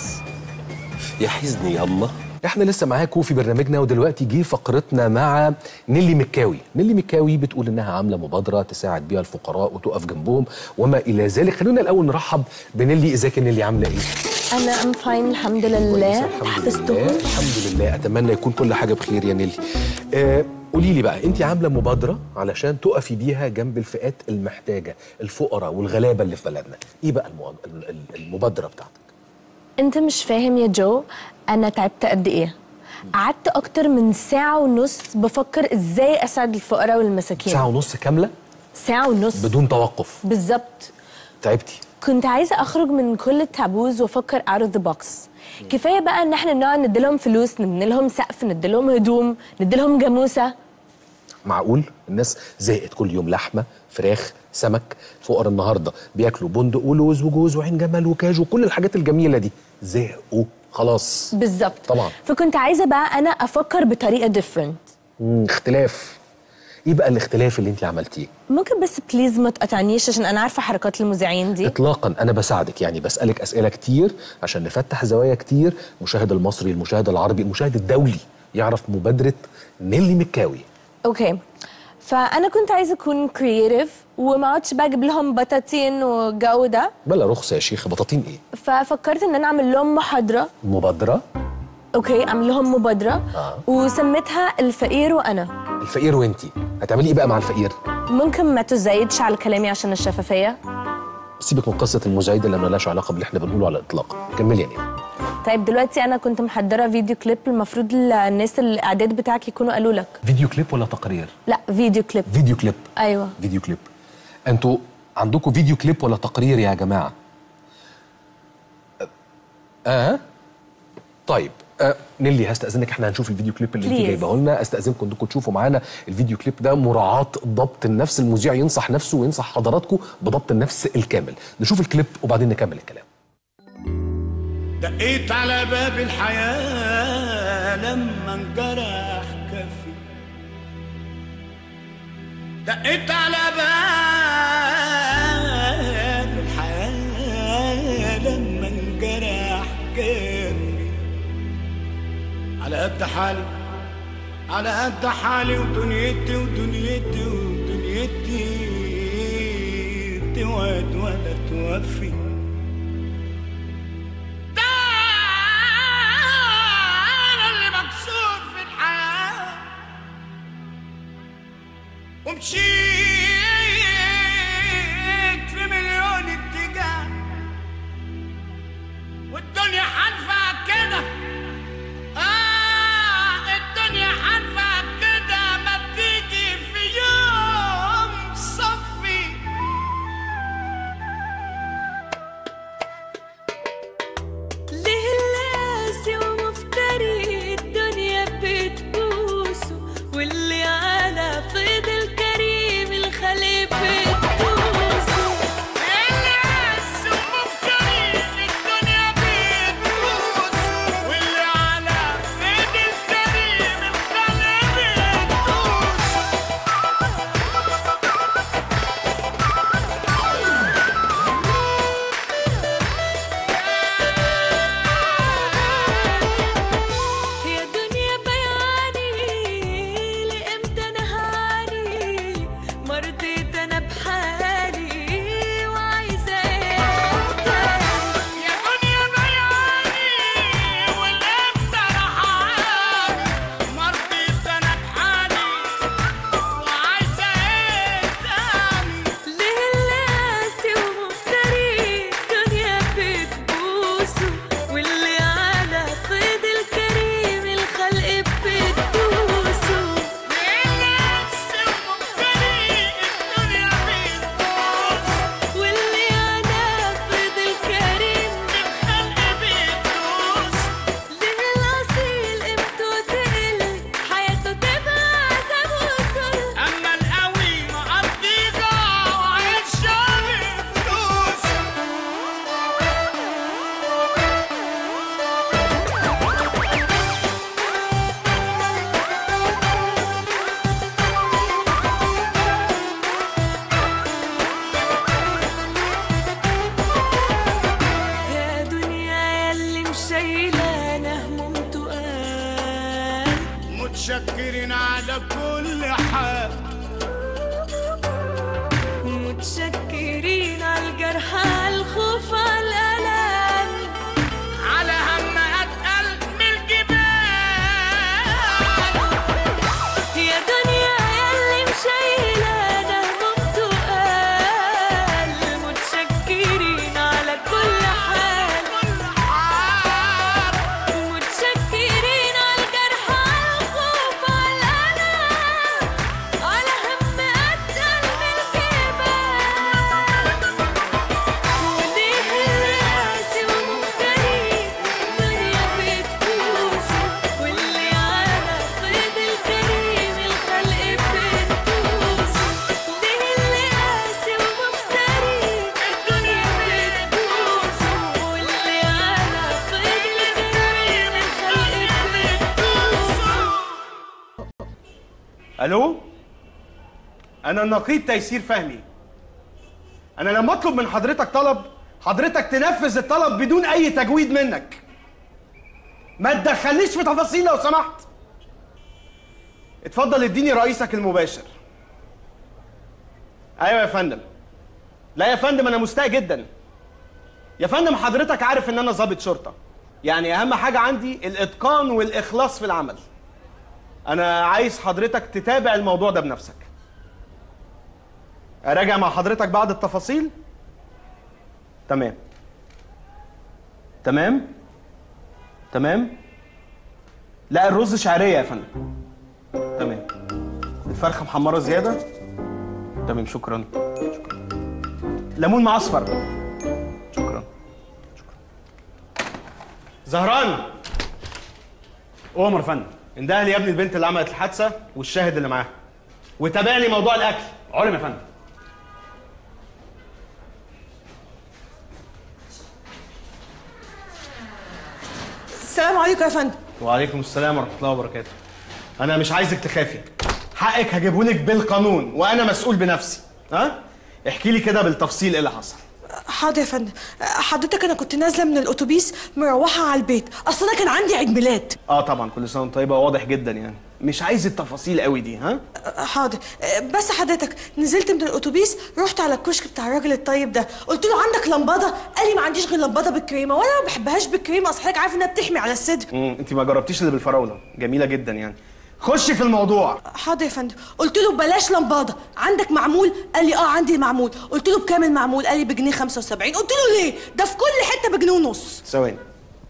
يا حزني ياما. احنا لسه معاكم في برنامجنا، ودلوقتي جه فقرتنا مع نيلي مكاوي. نيلي مكاوي بتقول انها عامله مبادره تساعد بيها الفقراء وتقف جنبهم وما الى ذلك. خلونا الاول نرحب بنيلي. ازيك يا نيلي، عامله ايه؟ انا ام فاين الحمد لله. الحمد لله الحمد لله. اتمنى يكون كل حاجه بخير يا نيلي. آه قولي لي بقى، انت عامله مبادره علشان تقفي بيها جنب الفئات المحتاجه، الفقراء والغلابه اللي في بلدنا. ايه بقى المبادره بتاعتك؟ انت مش فاهم يا جو، انا تعبت قد ايه. قعدت اكتر من ساعه ونص بفكر ازاي اساعد الفقراء والمساكين. ساعه ونص كامله؟ ساعه ونص بدون توقف. بالظبط. تعبتي؟ كنت عايزه اخرج من كل التابوز وافكر out of the box. كفايه بقى ان احنا نقعد نديلهم فلوس، نديلهم سقف، نديلهم هدوم، نديلهم جاموسه. معقول الناس زهقت كل يوم لحمه فراخ سمك؟ فقراء النهارده بياكلوا بندق ولوز وجوز وعين جمل وكاجو وكل الحاجات الجميله دي، زهقوا خلاص. بالظبط طبعا. فكنت عايزه بقى انا افكر بطريقه ديفرنت. امم اختلاف. ايه بقى الاختلاف اللي انت عملتيه؟ ممكن بس بليز ما تقطعنيش عشان انا عارفه حركات المذيعين دي. اطلاقا، انا بساعدك، يعني بسالك اسئله كتير عشان نفتح زوايا كتير. المشاهد المصري، المشاهد العربي، المشاهد الدولي يعرف مبادره نيلي مكاوي. اوكي، فانا كنت عايزه اكون كرييتيف وما اقعدش بقى اجيب لهم بطاطين والجو ده. بلا رخصه يا شيخ، بطاطين ايه؟ ففكرت ان انا اعمل لهم محاضره. مبادره؟ اوكي، اعمل لهم مبادره. آه. وسميتها الفقير وانا. الفقير وانتي هتعملي ايه بقى مع الفقير؟ ممكن ما تزايدش على كلامي عشان الشفافيه. سيبك من قصه المزايده اللي مالهاش علاقه باللي احنا بنقوله على الاطلاق. كملي يا نيلي. طيب دلوقتي انا كنت محضره فيديو كليب، المفروض الناس الاعداد بتاعك يكونوا قالوا لك. فيديو كليب ولا تقرير؟ لا فيديو كليب. فيديو كليب. ايوه فيديو كليب. انتوا عندكم فيديو كليب ولا تقرير يا جماعه؟ اه طيب آه نيلي هستأذنك، احنا هنشوف الفيديو كليب اللي انت جايبه لنا. استأذنكم انكم تشوفوا معانا الفيديو كليب ده، مراعاة ضبط النفس. المذيع ينصح نفسه وينصح حضراتكم بضبط النفس الكامل. نشوف الكليب وبعدين نكمل الكلام. دقيت على باب الحياة لما انجرح كفي، دقيت على باب الحياة لما انجرح كفي، على قد حالي على قد حالي ودنيتي ودنيتي ودنيتي توعد ولا توفي. ومشيت في مليون اتجاه والدنيا حنفع كده، آه الدنيا حنفع كده ما تيجي في يوم صفي. ليه اللاسي ومفتري الدنيا بتبوسه، واللي على فضل خليب بتبوسه. الناس ومفتري الدنيا بتبوسه، واللي على ايد الكريم الخليب بتبوسه. يا دنيا بياني لامتى انا هاني، مرضيت انا بحالي وعايزه ايه تاني. يا دنيا بياني والامتى انا هاني، مرضيت انا بحالي وعايزه ايه تاني. ليه اللاسي ومفتري الدنيا بتبوسه، واللي على قيد الكريم الخلق بتبوسه. ليه اللاسي ومفتري الدنيا بتبوسه، واللي على قيد الكريم الخلق بتبوسه. ليه الأصيل قيمته تقل حياته تبقى عذاب وصل، أما القوي مقضيها وعايشة بفلوسه. يا دنيا ياللي مشايلانا هموم تقال، متشكرين على كل حال، متشكرين على الجرح على الخوف على الألم، على هم أتقل من الجبال. يا دنيا ياللي مشايلانا هموم تقال، متشكرين على كل حال، متشكرين على الجرح على الخوف على الألم، على هم أتقل من الجبال. وليه اللاسي ومفتري الدنيا بتبوسه، واللي على قيد الكريم الخلق بتبوسه. ليه اللاسي ومفتري الدنيا بتبوسه، واللي على قيد الكريم الخلق بتبوسه. الو، انا النقيب تيسير فهمي. انا لما اطلب من حضرتك طلب، حضرتك تنفذ الطلب بدون اي تجويد منك، ما تدخلنيش في تفاصيل لو سمحت. اتفضل اديني رئيسك المباشر. ايوه يا فندم. لا يا فندم انا مستاء جدا. يا فندم حضرتك عارف ان انا ضابط شرطه، يعني اهم حاجه عندي الاتقان والاخلاص في العمل. انا عايز حضرتك تتابع الموضوع ده بنفسك. اراجع مع حضرتك بعض التفاصيل. تمام تمام تمام. لا الرز شعريه يا فندم. تمام. الفرخه محمره زياده. تمام شكرا. شكرا. ليمون معصفر. شكرا. شكرا. زهران. عمر يا فندم. انده لي يا ابني البنت اللي عملت الحادثه والشاهد اللي معاها. وتابع لي موضوع الاكل. علم يا فندم. السلام عليكم يا فندم. وعليكم السلام ورحمه الله وبركاته. انا مش عايزك تخافي، حقك هجيبهولك بالقانون وانا مسؤول بنفسي. ها؟ احكي لي كده بالتفصيل ايه اللي حصل. حاضر يا فندم. حضرتك انا كنت نازله من الاتوبيس مروحه على البيت، اصل انا كان عندي عيد ميلاد. اه طبعا كل سنه وانت طيبه، واضح جدا يعني. مش عايز التفاصيل قوي دي. ها؟ حاضر. بس حضرتك نزلت من الاتوبيس رحت على الكشك بتاع الراجل الطيب ده، قلت له عندك لمبادة؟ قال لي ما عنديش غير لمبادة بالكريمه، وانا ما بحبهاش بالكريمه، اصل حضرتك عارف انها بتحمي على الصدر. امم انت ما جربتيش اللي بالفراوله، جميله جدا يعني. خشي في الموضوع. حاضر يا فندم. قلت له بلاش لمبادة، عندك معمول؟ قال لي اه عندي معمول. قلت له بكام المعمول؟ قال لي بجنيه خمسة وسبعين. قلت له ليه؟ ده في كل حته بجنيه ونص. ثواني.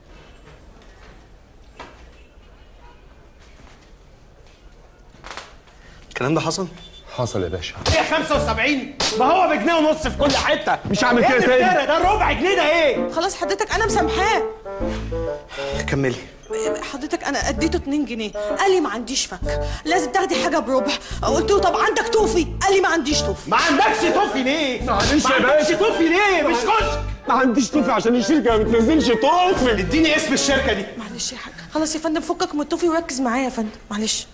الكلام ده حصل؟ حصل يا باشا. ايه خمسة وسبعين؟ ما هو بجنيه ونص في كل حته. مش هعمل كده تاني. ايه ده ربع جنيه ده ايه؟ خلاص حضرتك انا مسامحاه. كملي. حضرتك انا اديته اتنين جنيه، قال لي ما عنديش فك، لازم تاخدي حاجه بربع. قلت له طب عندك توفي؟ قال لي ما عنديش توفي. ما عندكش توفي ليه؟ معلش يا باشا. ما عندكش توفي ليه؟ مش كشك. ما عنديش توفي عشان الشركه ما بتنزلش توفي. اديني اسم الشركه دي. معلش يا حاج. خلاص يا فندم فكك من التوفي وركز معايا يا فندم، معلش.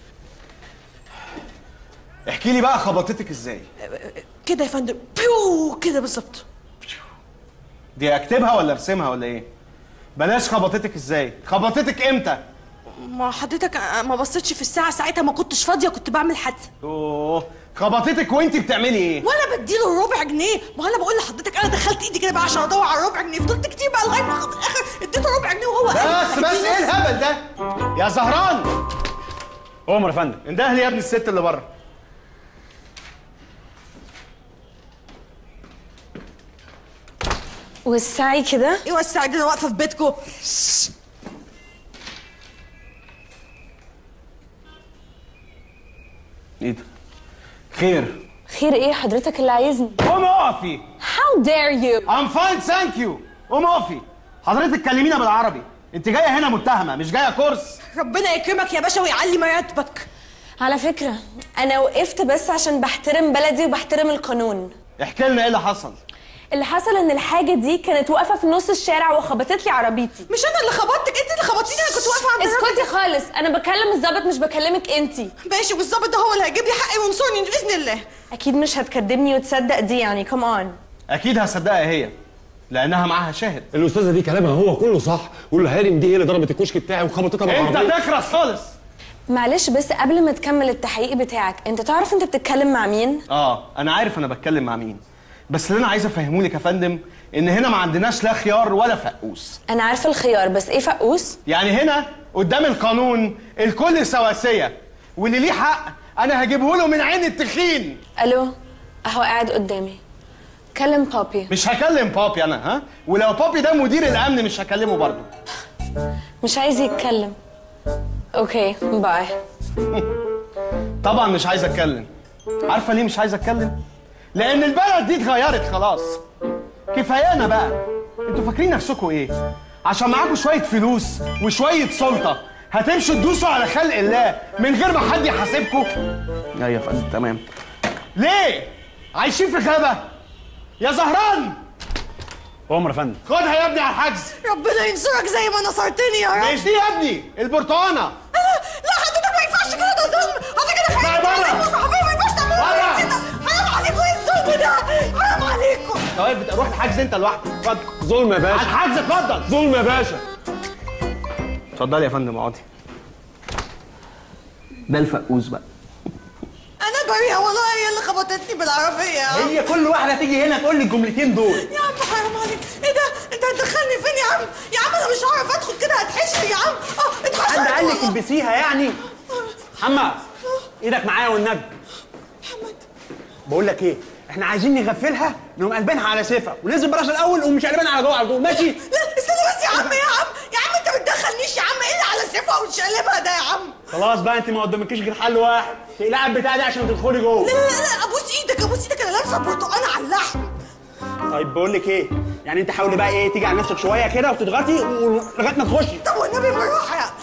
احكي لي بقى خبطتك ازاي؟ كده يا فندم، بيو كده بالظبط. دي اكتبها ولا ارسمها ولا ايه؟ بلاش خبطتك ازاي، خبطتك امتى؟ ما حضرتك ما بصيتش في الساعه ساعتها، ما كنتش فاضيه، كنت بعمل حادثه. اوه خبطتك وانت بتعملي ايه؟ وانا بديله الربع جنيه. ما انا بقول لحضرتك انا دخلت ايدي كده بقى عشان ادور على الربع جنيه، فضلت كتير بقى لغايه ما في الاخر اديته ربع جنيه وهو بس بس ايه الهبل ده؟ يا زهران. عمر يا فندم. انده لي يا ابني الست اللي بره. وسعي كده. ايه وسعي كده؟ واقفه في بيتكم. ايه ده؟ خير. خير ايه حضرتك اللي عايزني؟ قومي اقفي. How dare you؟ I'm fine thank you. قومي اقفي. حضرتك كلمينا بالعربي. انت جايه هنا متهمه مش جايه كورس. ربنا يكرمك يا باشا ويعلي مراتبك. على فكرة أنا وقفت بس عشان بحترم بلدي وبحترم القانون. احكي لنا ايه اللي حصل؟ اللي حصل إن الحاجة دي كانت واقفة في نص الشارع وخبطت لي عربيتي. مش أنا اللي خبطتك، أنت اللي خبطتيني. أنا كنت واقفة عند الراجل. اسكتي خالص، أنا بكلم الظابط مش بكلمك أنت. ماشي، والظابط ده هو اللي هيجيب لي حقي وينصرني بإذن الله. أكيد مش هتكدبني وتصدق دي يعني، كم أون. أكيد هصدقها هي لأنها معاها شاهد. الأستاذة دي كلامها هو كله صح، والهارم دي هي اللي ضربت الكشك بتاعي وخبطتها بالعربية. أنت تخرس خالص. معلش بس قبل ما تكمل التحقيق بتاعك، أنت تعرف أنت بتتكلم مع مين؟ آه أنا عارف أنا بتكلم مع مين، بس اللي أنا عايز أفهمهولك يا فندم إن هنا ما عندناش لا خيار ولا فقوس. أنا عارفة الخيار، بس إيه فقوس؟ يعني هنا قدام القانون الكل سواسية، واللي ليه حق أنا هجيبه له من عين التخين. ألو، أهو قاعد قدامي. كلم بابي. مش هكلم بابي أنا، ها؟ ولو بابي ده مدير الأمن مش هكلمه برضه. مش عايز يتكلم. أوكي باي. طبعا مش عايز أتكلم. عارفة ليه مش عايز أتكلم؟ لأن البلد دي اتغيرت خلاص. كفايانا بقى. انتوا فاكرين نفسكم ايه؟ عشان معاكم شوية فلوس وشوية سلطة هتمشوا تدوسوا على خلق الله من غير ما حد يحاسبكم؟ ايوه يا فندم تمام. ليه؟ عايشين في غابة؟ يا زهران! عمر يا فندم. خدها يا ابني على الحجز. ربنا ينصرك زي ما نصرتني يا رب. مش دي يا ابني، البرتقانة. لا حضرتك ما ينفعش كده، ده ظلم. حضرتك كده لا بره. صحفية ما ينفعش تعملوا كده. حرام عليكم، ايه الظلم ده؟ حرام عليكم. طيب روح الحجز انت لوحدك، اتفضل. ظلم يا باشا. على الحجز اتفضل. ظلم يا باشا. اتفضلي يا فندم اقعدي. ده الفقوس بقى. انا بريئة والله، هي اللي خبطتني بالعربية. هي كل واحدة تيجي هنا تقول لي الجملتين دول. يا عم حرام عليك، ايه ده؟ انت هتدخلني فين يا عم؟ يا عم انا مش هعرف ادخل كده، هتحشر يا عم. اه ادخل. حد قال لك البسيها يعني؟ محمد ايدك معايا والنبي. محمد بقول لك ايه؟ احنا عايزين نغفلها نقوم قلبينها على سيفها وننزل براس الاول ومش قلبانها على جوه على طول، ماشي؟ لا استنى بس يا عم. يا عم يا عم انت ما تدخلنيش يا عم. نقرفها ونشقلبها ده يا عم. خلاص بقى انت ما قدامكيش غير حل واحد، تقلعي البتاع ده عشان تدخلي جوه. لا لا لا ابوس ايدك ابوس ايدك، انا لابسه برتقانه على اللحم. طيب بقول لك ايه؟ يعني انت حاولي بقى ايه تيجي على نفسك شويه كده وتضغطي لغايه ما تخشي. طب والنبي بالراحه يا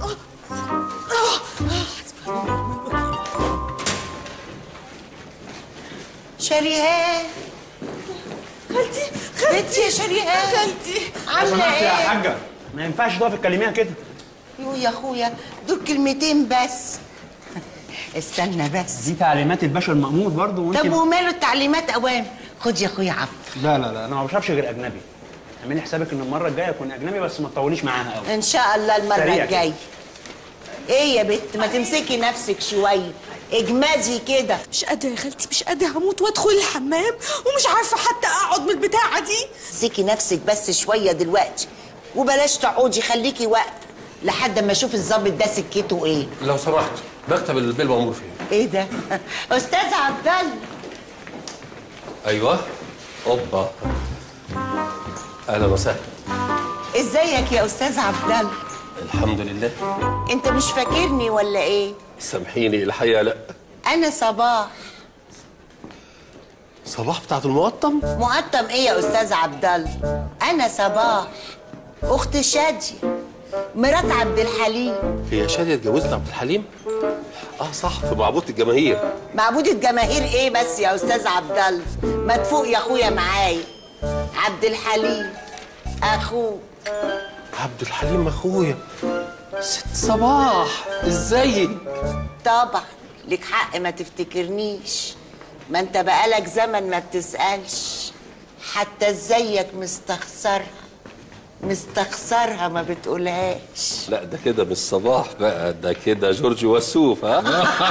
شريهان. خالتي خالتي يا شريهان. خالتي عامله ايه؟ يا حاجه ما ينفعش تقفي تكلميها كده. يو يا اخويا دول كلمتين بس. استنى بس، دي تعليمات الباشا المأمور برضه وانت. طب وماله التعليمات اوام؟ خد يا اخويا عفو. لا لا لا انا ما بشربش غير اجنبي. اعملي حسابك ان المره الجايه اكون اجنبي بس ما تطوليش معاها قوي. ان شاء الله المره الجايه. ايه يا بت ما تمسكي نفسك شويه، اجمدي كده. مش قادره يا خالتي مش قادره، هموت وادخل الحمام ومش عارفه حتى اقعد من البتاعه دي. امسكي نفسك بس شويه دلوقتي وبلاش تقعدي، خليكي واقفه لحد ما اشوف الظابط ده سكته ايه. لو سمحت مكتب البيه المأمور فين؟ ايه ده؟ استاذ عبد الله. ايوه اوبا اهلا وسهلا. ازيك يا استاذ عبد الله؟ الحمد لله. انت مش فاكرني ولا ايه؟ سامحيني الحقيقه لا. انا صباح. صباح بتاعت المقطم؟ مقطم ايه يا استاذ عبد الله؟ انا صباح اخت شاديه مرات عبد الحليم. هي شاديه اتجوزت عبد الحليم؟ اه صح، في معبود الجماهير. معبود الجماهير ايه بس يا استاذ عبد الله؟ ما تفوق يا اخويا معايا. عبد الحليم اخوه. عبد الحليم اخويا. ست صباح ازيك؟ طبعا لك حق ما تفتكرنيش، ما انت بقالك زمن ما بتسألش، حتى ازيك مستخسرها مستخسرها ما بتقولهاش. لا ده كده مش صباح بقى، ده كده جورج وسوف. ها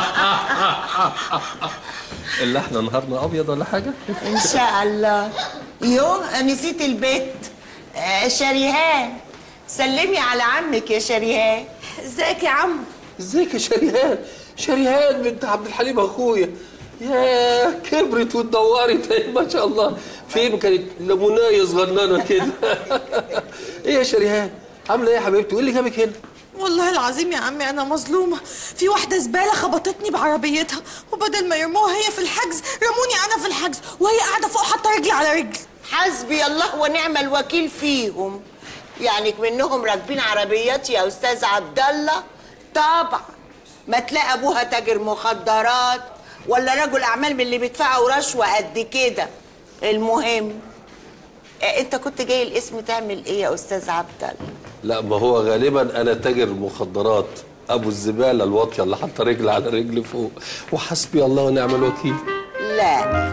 اللي احنا نهارنا ابيض ولا حاجه؟ ان شاء الله. يوم نسيت البيت. آه شريهان سلمي على عمك يا شريهان. ازيك يا عم؟ ازيك يا شريهان؟ شريهان بنت عبد الحليم اخويا. يا كبرت واتدورت ما شاء الله. فين كانت لمونايه صغننه كده. ايه يا شريهان عامله ايه يا حبيبتي؟ وايه اللي جابك هنا؟ والله العظيم يا عمي انا مظلومه، في واحده زباله خبطتني بعربيتها وبدل ما يرموها هي في الحجز رموني انا في الحجز وهي قاعده فوق حاطه رجلي على رجل. حسبي الله ونعم الوكيل فيهم. يعني منهم راكبين عربيات يا استاذ عبد الله؟ طبعا ما تلاقي ابوها تاجر مخدرات ولا رجل اعمال من اللي بيدفعوا رشوه قد كده. المهم انت كنت جاي الاسم تعمل ايه يا استاذ عبد الله؟ لا ما هو غالبا انا تاجر مخدرات، ابو الزباله الواطيه اللي حاطه رجل على رجل فوق، وحسبي الله ونعم الوكيل. لا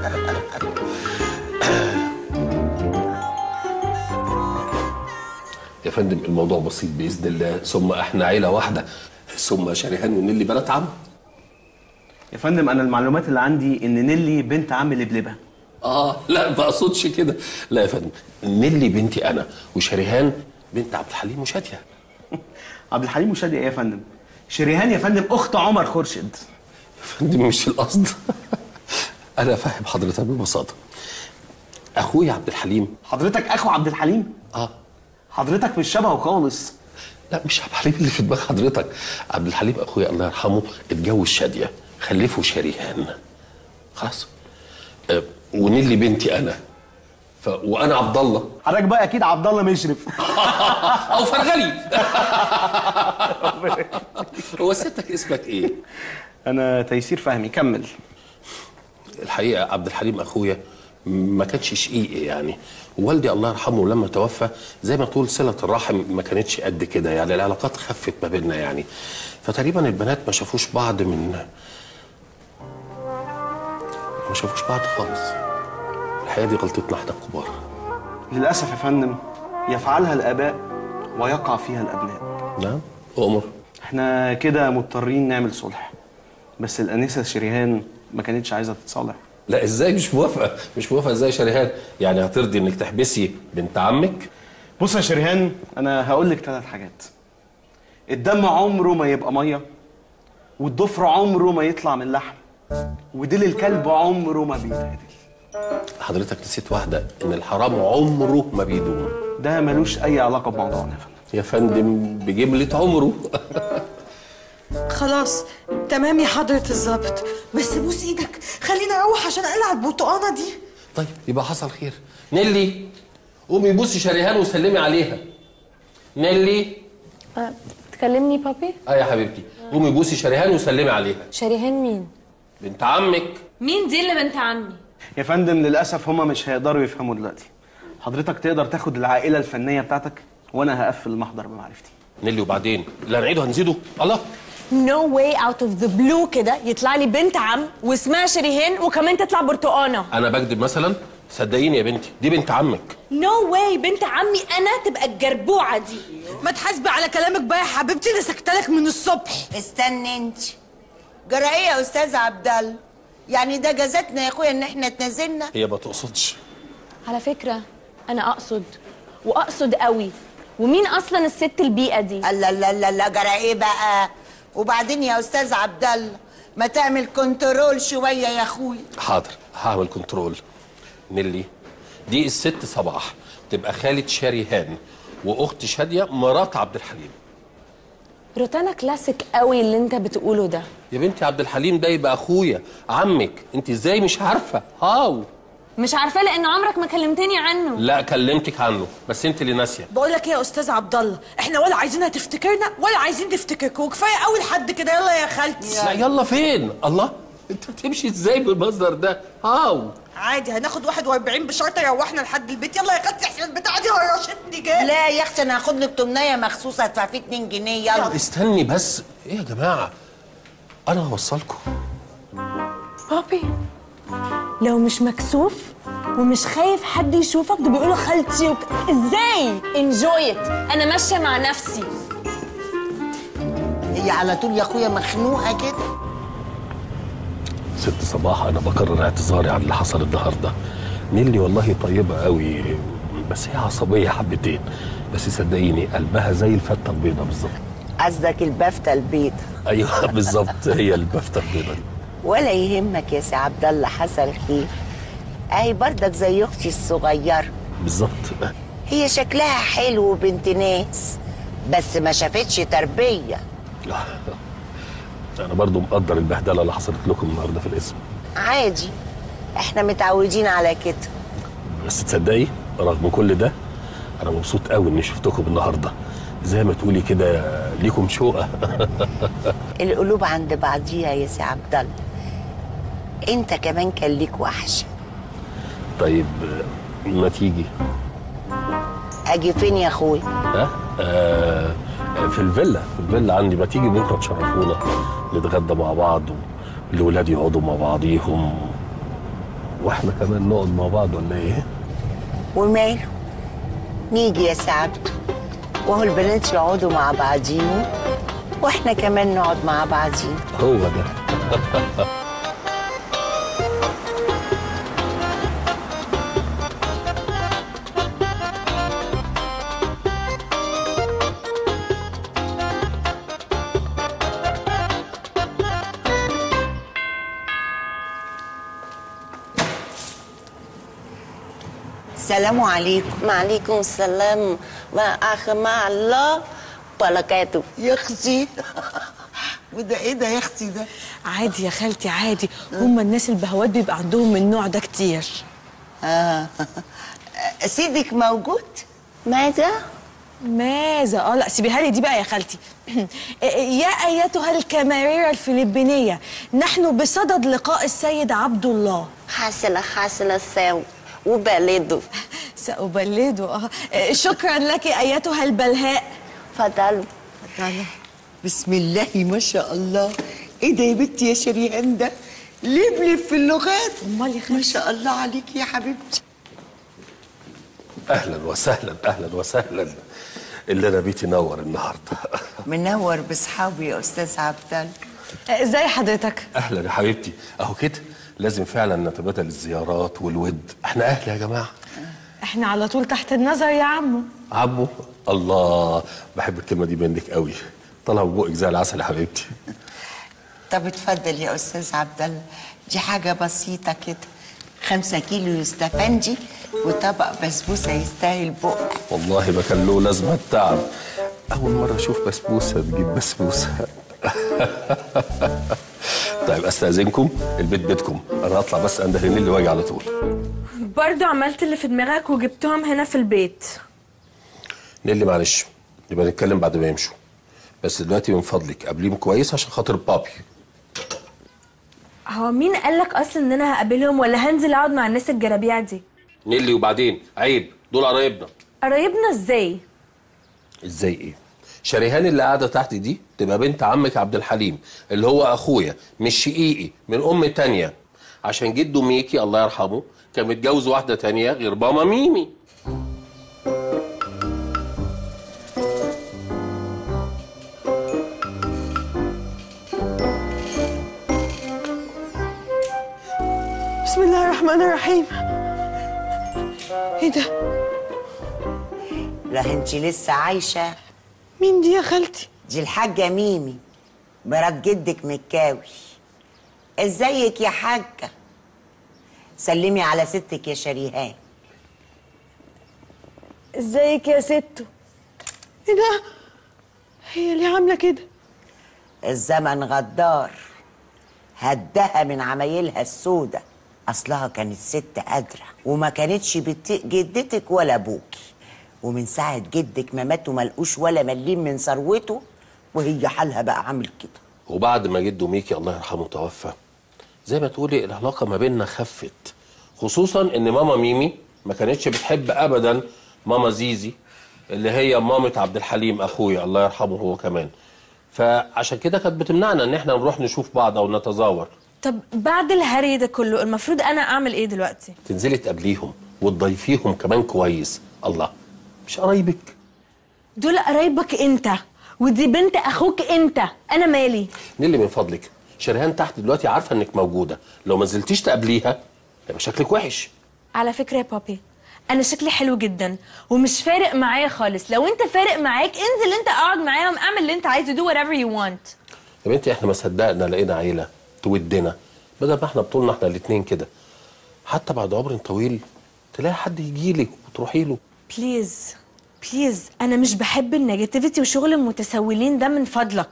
يا فندم الموضوع بسيط باذن الله، ثم احنا عيله واحده، ثم شريهان ونيلي بنات عم. يا فندم انا المعلومات اللي عندي ان نيلي بنت عم لبلبه. اه لا ما اقصدش كده، لا يا فندم نيلي بنتي انا وشريهان بنت عبد الحليم وشاديه. عبد الحليم وشاديه ايه يا فندم؟ شريهان يا فندم اخت عمر خورشيد. يا فندم مش القصد. انا فاهم حضرتك ببساطه. اخويا عبد الحليم. حضرتك اخو عبد الحليم؟ اه. حضرتك مش شبهه خالص. لا مش عبد الحليم اللي في دماغ حضرتك، عبد الحليم اخويا الله يرحمه اتجوز شاديه خلفه شريهان. خلاص. أه ونيلي بنتي انا. ف... وانا عبد الله. حضرتك بقى اكيد عبد الله مشرف. او فرغلي. هو سيادتك اسمك ايه؟ انا تيسير فهمي. كمل. الحقيقه عبد الحليم اخويا ما كانش شقيقي يعني، والدي الله يرحمه لما توفى زي ما تقول صله الرحم ما كانتش قد كده يعني، العلاقات خفت ما بيننا يعني، فتقريبا البنات ما شافوش بعض من ما شافوش بعض خالص. الحقيقه دي غلطتنا احنا الكبار. للاسف يا فندم يفعلها الاباء ويقع فيها الابناء. نعم أؤمر. احنا كده مضطرين نعمل صلح، بس الانسه شريهان ما كانتش عايزه تتصالح. لا ازاي مش موافقه؟ مش موافقه ازاي يا شريهان؟ يعني هترضي انك تحبسي بنت عمك؟ بص يا شريهان انا هقول لك ثلاث حاجات. الدم عمره ما يبقى ميه، والضفر عمره ما يطلع من لحم، وديل الكلب عمره ما بيتعدل. حضرتك نسيت واحده، ان الحرام عمره ما بيدوم. ده ملوش اي علاقه بموضوعنا يا فندم. يا فندم بجملة عمره. خلاص تمام يا حضرة الظابط، بس بوس ايدك خلينا اروح عشان اقلع البرتقانه دي. طيب يبقى حصل خير. نيلي قومي بوسي شريهان وسلمي عليها. نيلي. أه تكلمني بابي؟ اه يا حبيبتي، قومي بوسي شريهان وسلمي عليها. شريهان مين؟ بنت عمك. مين دي اللي بنت عمي؟ يا فندم للاسف هما مش هيقدروا يفهموا دلوقتي. حضرتك تقدر تاخد العائله الفنيه بتاعتك وانا هقفل المحضر بمعرفتي. نيلي وبعدين اللي هنعيده هنزيده. الله. نو واي اوت اوف ذا بلو كده يطلع لي بنت عم واسمها شريهان وكمان تطلع برتقانه. انا بكذب مثلا؟ صدقيني يا بنتي دي بنت عمك. نو واي بنت عمي انا تبقى الجربوعه دي. ما تحاسبي على كلامك بقى يا حبيبتي، انا سكتلك من الصبح. استني انت. جرى ايه يا استاذ عبد الله؟ يعني ده جازتنا يا اخويا ان احنا اتنازلنا؟ هي ما تقصدش. على فكره انا اقصد واقصد قوي. ومين اصلا الست البيئه دي؟ لا لا لا لا جرى ايه بقى؟ وبعدين يا استاذ عبد الله ما تعمل كنترول شويه يا اخويا. حاضر هعمل كنترول. نيلي دي الست صباح تبقى خالة شريهان واخت شاديه مرات عبد الحليم. روتانا كلاسيك قوي اللي انت بتقوله ده. يا بنتي عبد الحليم ده يبقى اخويا عمك، انت ازاي مش عارفه؟ هاو مش عارفاه لان عمرك ما كلمتني عنه. لا كلمتك عنه بس انت اللي ناسيه. بقول لك ايه يا استاذ عبد الله، احنا ولا عايزينها تفتكرنا ولا عايزين نفتكركم، كفايه قوي لحد كده. يلا يا خالتي. لا يلا فين؟ الله انت بتمشي ازاي بالمصدر ده؟ هاو عادي هناخد واحد واربعين بشرطه يروحنا لحد البيت. يلا يا خالتي احسن البتاعه دي هرشتني جامد. لا يا اختي انا هاخد لك تمنيه مخصوصه هدفع فيه اتنين جنيه. يلا استني بس. ايه يا جماعه انا هوصلكم. بابي لو مش مكسوف ومش خايف حد يشوفك ده بيقولوا خالتي وك... ازاي؟ انجوي ات، انا ماشيه مع نفسي. هي على طول يا اخويا مخنوقه كده. ست صباح انا بكرر اعتذاري عن اللي حصل النهارده. نيلي والله طيبه قوي بس هي عصبيه حبتين، بس صدقيني قلبها زي الفته البيضه بالظبط. قصدك البفته البيضه؟ ايوه بالظبط هي البفته البيضه دي. ولا يهمك يا سي عبد الله حصل خير. اهي بردك زي اختي الصغيره بالظبط. هي شكلها حلو وبنت ناس بس ما شافتش تربيه. انا برضو مقدر البهدله اللي حصلت لكم النهارده في القسم. عادي احنا متعودين على كده. بس تصدقي رغم كل ده انا مبسوط قوي اني شفتكم النهارده، زي ما تقولي كده ليكم شوقه. القلوب عند بعضيها يا سي عبد الله. انت كمان كان ليك وحشه. طيب ما تيجي. اجي فين يا اخويا؟ ها آه في الفيلا في الفيلا عندي. ما تيجي بكره تشرفونا نتغدى مع بعض والولاد يقعدوا مع بعضيهم واحنا كمان نقعد مع بعض ولا ايه؟ وماله نيجي يا سي عبد، وهو البنات يقعدوا مع بعضيهم واحنا كمان نقعد مع بعضين. هو ده. السلام عليكم. وعليكم السلام ورحمة الله وبركاته. يا اختي وده ايه ده يا اختي ده؟ عادي يا خالتي عادي، هم الناس البهوات بيبقى عندهم النوع ده كتير. اه سيدك موجود؟ ماذا؟ ماذا؟ اه لا سيبيها لي دي بقى يا خالتي. يا ايتها الكاميريرا الفلبينيه، نحن بصدد لقاء السيد عبد الله. حسنا حسنا ساو وبلده. سأبلده. اه شكرا لك ايتها البلهاء. فضل فضل. بسم الله ما شاء الله. ايه ده يا بنتي يا شريهان ده؟ لبلب في اللغات. امال يا خالتي ما شاء الله عليك يا حبيبتي. اهلا وسهلا اهلا وسهلا. اللي انا بيتي نور النهارده. منور باصحابي يا استاذ عبد الله. ازاي حضرتك؟ اهلا يا حبيبتي. اهو كده لازم فعلا نتبادل الزيارات والود، احنا اهل يا جماعه. احنا على طول تحت النظر يا عمو. عمو الله، بحب الكلمه دي منك قوي، طالعه من بقك زي العسل يا حبيبتي. طب اتفضل يا استاذ عبد الله، دي حاجه بسيطه كده، خمسة كيلو يستفندي وطبق بسبوسه يستاهل بقك. والله ما كان له لازمه التعب، اول مره اشوف بسبوسه تجيب بسبوسه. طيب استاذنكم، البيت بيتكم، انا هطلع بس انده لنيلي واجي على طول. برضو عملت اللي في دماغك وجبتهم هنا في البيت. نيلي معلش، نبقى نتكلم بعد ما يمشوا، بس دلوقتي من فضلك قابليهم كويس عشان خاطر بابي. هو مين قالك اصلا ان انا هقابلهم ولا هنزل اقعد مع الناس الجرابيع دي؟ نيلي وبعدين عيب، دول قرايبنا. قرايبنا ازاي؟ ازاي ايه؟ شريهان اللي قاعده تحت دي تبقى بنت عمك عبد الحليم اللي هو اخويا، مش شقيقي، من ام تانية، عشان جده ميكي الله يرحمه كان متجوز واحده تانية غير ماما ميمي. بسم الله الرحمن الرحيم. ايه ده؟ لا انت لسه عايشه؟ مين دي يا خالتي؟ دي الحاجه ميمي مرات جدك مكاوي. ازيك يا حاجه؟ سلمي على ستك يا شريهان. ازيك يا ستو؟ ايه ده؟ هي ليه عامله كده؟ الزمن غدار، هدها من عمايلها السودة. اصلها كانت ست قادره وما كانتش بتطيق جدتك ولا ابوكي، ومن ساعه جدك ما مات وما لقوش ولا مليم من ثروته وهي حالها بقى عامل كده. وبعد ما جده ميكي الله يرحمه توفى، زي ما تقولي العلاقه ما بيننا خفت، خصوصا ان ماما ميمي ما كانتش بتحب ابدا ماما زيزي اللي هي مامة عبد الحليم اخويا الله يرحمه هو كمان، فعشان كده كانت بتمنعنا ان احنا نروح نشوف بعض او نتزاور. طب بعد الهري ده كله المفروض انا اعمل ايه دلوقتي؟ تنزلي تقابليهم وتضيفيهم كمان كويس. الله، مش قرايبك؟ دول قرايبك انت ودي بنت اخوك انت، انا مالي؟ نيلي من فضلك، شريهان تحت دلوقتي عارفه انك موجوده، لو ما نزلتيش تقابليها يبقى شكلك وحش. على فكره يا بابي انا شكلي حلو جدا ومش فارق معايا خالص، لو انت فارق معاك انزل انت اقعد معاهم، اعمل اللي انت عايزه، do whatever you want. يا بنتي احنا ما صدقنا لقينا عيله تودنا، بدل ما احنا بطولنا احنا الاثنين كده، حتى بعد عمر طويل تلاقي حد يجيلك وتروحي له. بليز بليز انا مش بحب النيجاتيفيتي وشغل المتسولين ده من فضلك.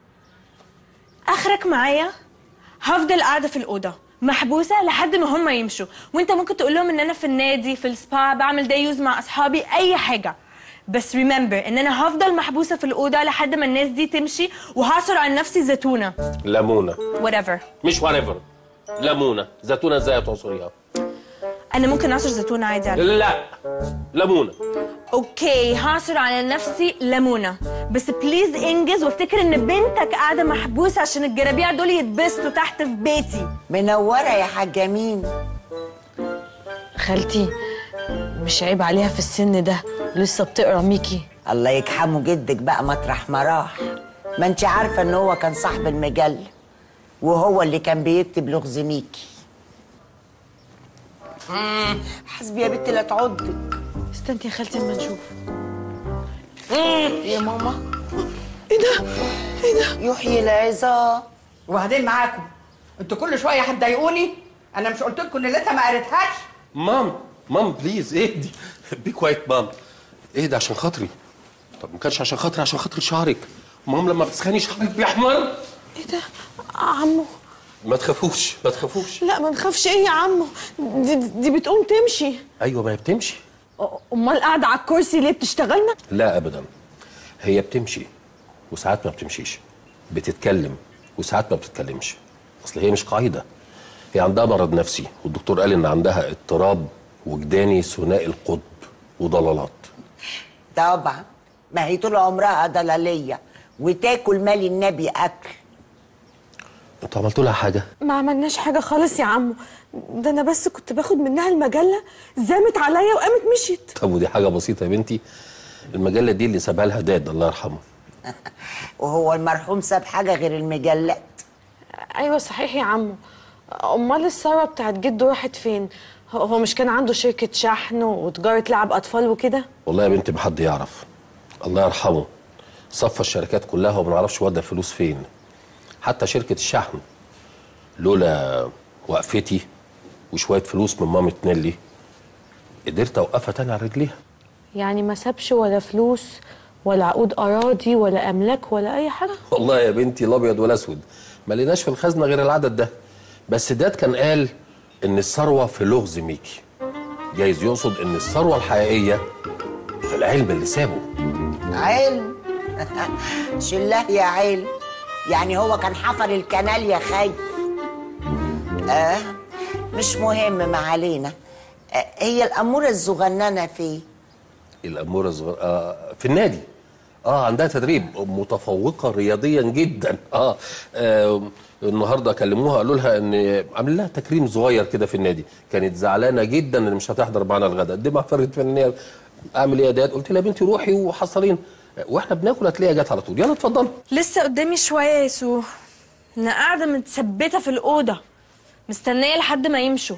اخرك معايا هفضل قاعده في الاوضه محبوسه لحد ما هم يمشوا، وانت ممكن تقول لهم ان انا في النادي في السبا بعمل داي يوز مع اصحابي اي حاجه، بس ريمبر ان انا هفضل محبوسه في الاوضه لحد ما الناس دي تمشي وهعصر عن نفسي زيتونه ليمونه whatever. مش whatever، ليمونه. زيتونه ازاي هتعصريها؟ انا ممكن اعصر زيتونه عادي على لا ليمونه. اوكي هعصر على نفسي ليمونه، بس بليز انجز وافتكر ان بنتك قاعده محبوسه عشان الجرابيع دول يتبسطوا تحت في بيتي. منوره يا حاجه مين؟ خالتي مش عيب عليها في السن ده لسه بتقرا ميكي؟ الله يجحمه جدك بقى مطرح ما راح، ما انت عارفه ان هو كان صاحب المجله وهو اللي كان بيكتب لغز ميكي. امم حسبي يا بنتي لا تعضك. استني يا خالتي اما نشوف. يا ماما ايه ده؟ ايه ده؟ يحيي العظام. وبعدين معاكم انتوا كل شويه هتضايقوني؟ انا مش قلت لكم ان لسه ما قريتهاش؟ مام مام بليز اهدي، بي كوايت مام، اهدي عشان خاطري. طب ما كانش عشان خاطري، عشان خاطر شعرك. مام لما بتسخني شعرك بيحمر. ايه ده؟ عمو ما تخافوش ما تخافوش. لا ما نخافش. ايه يا عمو؟ دي, دي بتقوم تمشي. ايوه ما هي بتمشي. امال قاعده على الكرسي ليه؟ بتشتغلنا؟ لا ابدا، هي بتمشي وساعات ما بتمشيش، بتتكلم وساعات ما بتتكلمش، اصل هي مش قاعده، هي عندها مرض نفسي والدكتور قال ان عندها اضطراب وجداني ثنائي القطب وضلالات. طبعا ما هي طول عمرها ضلاليه وتاكل مال النبي اكل. انتوا عملتوا لها حاجه؟ ما عملناش حاجه خالص يا عمو، ده انا بس كنت باخد منها المجله زامت عليا وقامت مشيت. طب ودي حاجه بسيطه يا بنتي، المجله دي اللي سابها لها داد الله يرحمه. وهو المرحوم ساب حاجه غير المجلات؟ ايوه صحيح يا عمو. امال الثروه بتاعت جده راحت فين؟ هو مش كان عنده شركه شحن وتجاره لعب اطفال وكده؟ والله يا بنتي ما حد يعرف، الله يرحمه صفى الشركات كلها وما نعرفش ودى الفلوس فين، حتى شركه الشحن لولا وقفتي وشويه فلوس من مامة نيلي قدرت اوقفها تاني على رجليها. يعني ما سابش ولا فلوس ولا عقود اراضي ولا املاك ولا اي حاجه؟ والله يا بنتي لا ابيض ولا اسود، ما لقيناش في الخزنه غير العدد ده. بس داد كان قال ان الثروه في لغز ميكي، جايز يقصد ان الثروه الحقيقيه في العلم اللي سابه. علم؟ شله يا علم، يعني هو كان حفر الكنال يا خي. آه مش مهم، ما علينا. آه هي الأمورة الصغننة فيه؟ الأمورة الصغيرة آه في النادي. اه عندها تدريب، متفوقة رياضيا جدا. اه, آه النهارده كلموها قالوا لها ان عامل لها تكريم صغير كده في النادي، كانت زعلانة جدا ان مش هتحضر معانا الغداء، دي فرقة فنية. اعمل ايه يا داد؟ قلت لها يا بنتي روحي وحصلين، واحنا بناكل هتلاقيها جت على طول. يلا اتفضلوا. لسه قدامي شويه يا سو، انا قاعده متثبته في الاوضه مستنيه لحد ما يمشوا.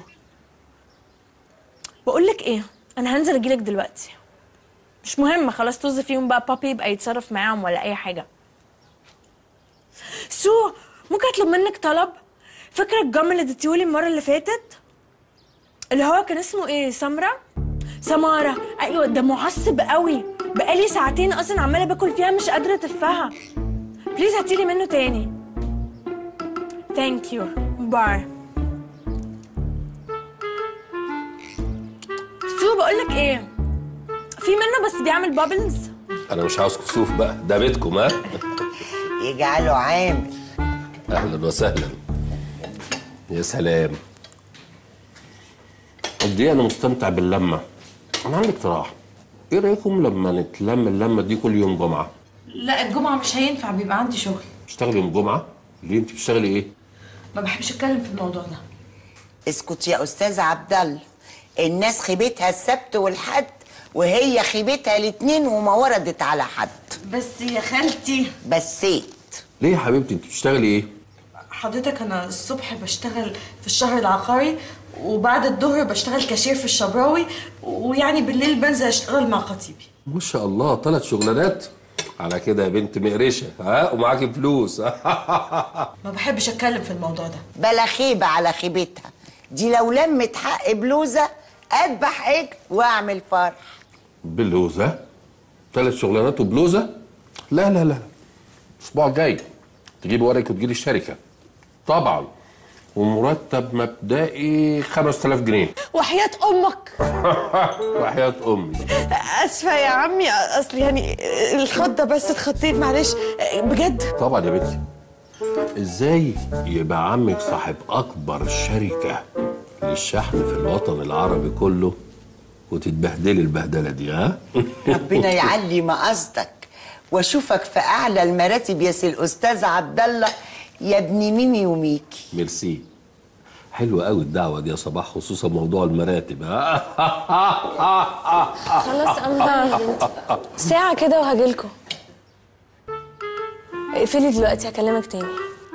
بقول لك ايه، انا هنزل اجيلك دلوقتي. مش مهم، خلاص طز فيهم بقى، بابي يبقى يتصرف معاهم ولا اي حاجه. سو ممكن اطلب منك طلب؟ فاكره الجم اللي اديتيهولي المره اللي فاتت اللي هو كان اسمه ايه؟ سمره؟ سماره، ايوه. ده معصب قوي، بقالي ساعتين اصلا عماله باكل فيها مش قادره اتفها. بليز هاتيلي منه تاني. ثانك يو، باي. سو بقولك ايه، في منه بس بيعمل بابلز. انا مش عاوز كسوف بقى، ده بيتكم. ها يجعله عامل. اهلا وسهلا. يا سلام، قد ايه انا مستمتع باللمه. انا عندي اقتراح، ايه رايكم لما نتلم اللمه دي كل يوم جمعه؟ لا الجمعه مش هينفع، بيبقى عندي شغل. بتشتغلي يوم جمعه؟ ليه انت بتشتغلي ايه؟ ما بحبش اتكلم في الموضوع ده. اسكت يا استاذ عبد الله، الناس خيبتها السبت والحد وهي خيبتها الاثنين وما وردت على حد. بس يا خالتي بسيت. ليه يا حبيبتي انت بتشتغلي ايه؟ حضرتك انا الصبح بشتغل في الشهر العقاري، وبعد الظهر بشتغل كاشير في الشبراوي، ويعني بالليل بنزل اشتغل مع خطيبي. ما شاء الله، ثلاث شغلانات على كده يا بنت مقرشه. ها ومعاكي فلوس. ما بحبش اتكلم في الموضوع ده. بلا خيبه على خيبتها دي، لو لمت حق بلوزه اذبح عجل واعمل فرح. بلوزه؟ ثلاث شغلانات وبلوزه؟ لا لا لا، الاسبوع الجاي تجيبي ورقك وتجيلي الشركه طبعا، ومرتب مبدئي خمسة آلاف جنيه. وحياة امك. وحياة امي. اسفه يا عمي، اصل يعني الخضه بس اتخطيت، معلش بجد. طبعا يا بنتي، ازاي يبقى عمك صاحب اكبر شركه للشحن في الوطن العربي كله وتتبهدلي البهدله دي؟ ها ربنا يعلي ما قصدك واشوفك في اعلى المراتب يا سي الاستاذ عبد الله يا ابن ميمي وميكي. ميرسي، حلوه قوي الدعوه دي يا صباح، خصوصا موضوع المراتب. خلاص أمضى ساعة كده وهجيلكوا. اقفلي دلوقتي هكلمك تاني.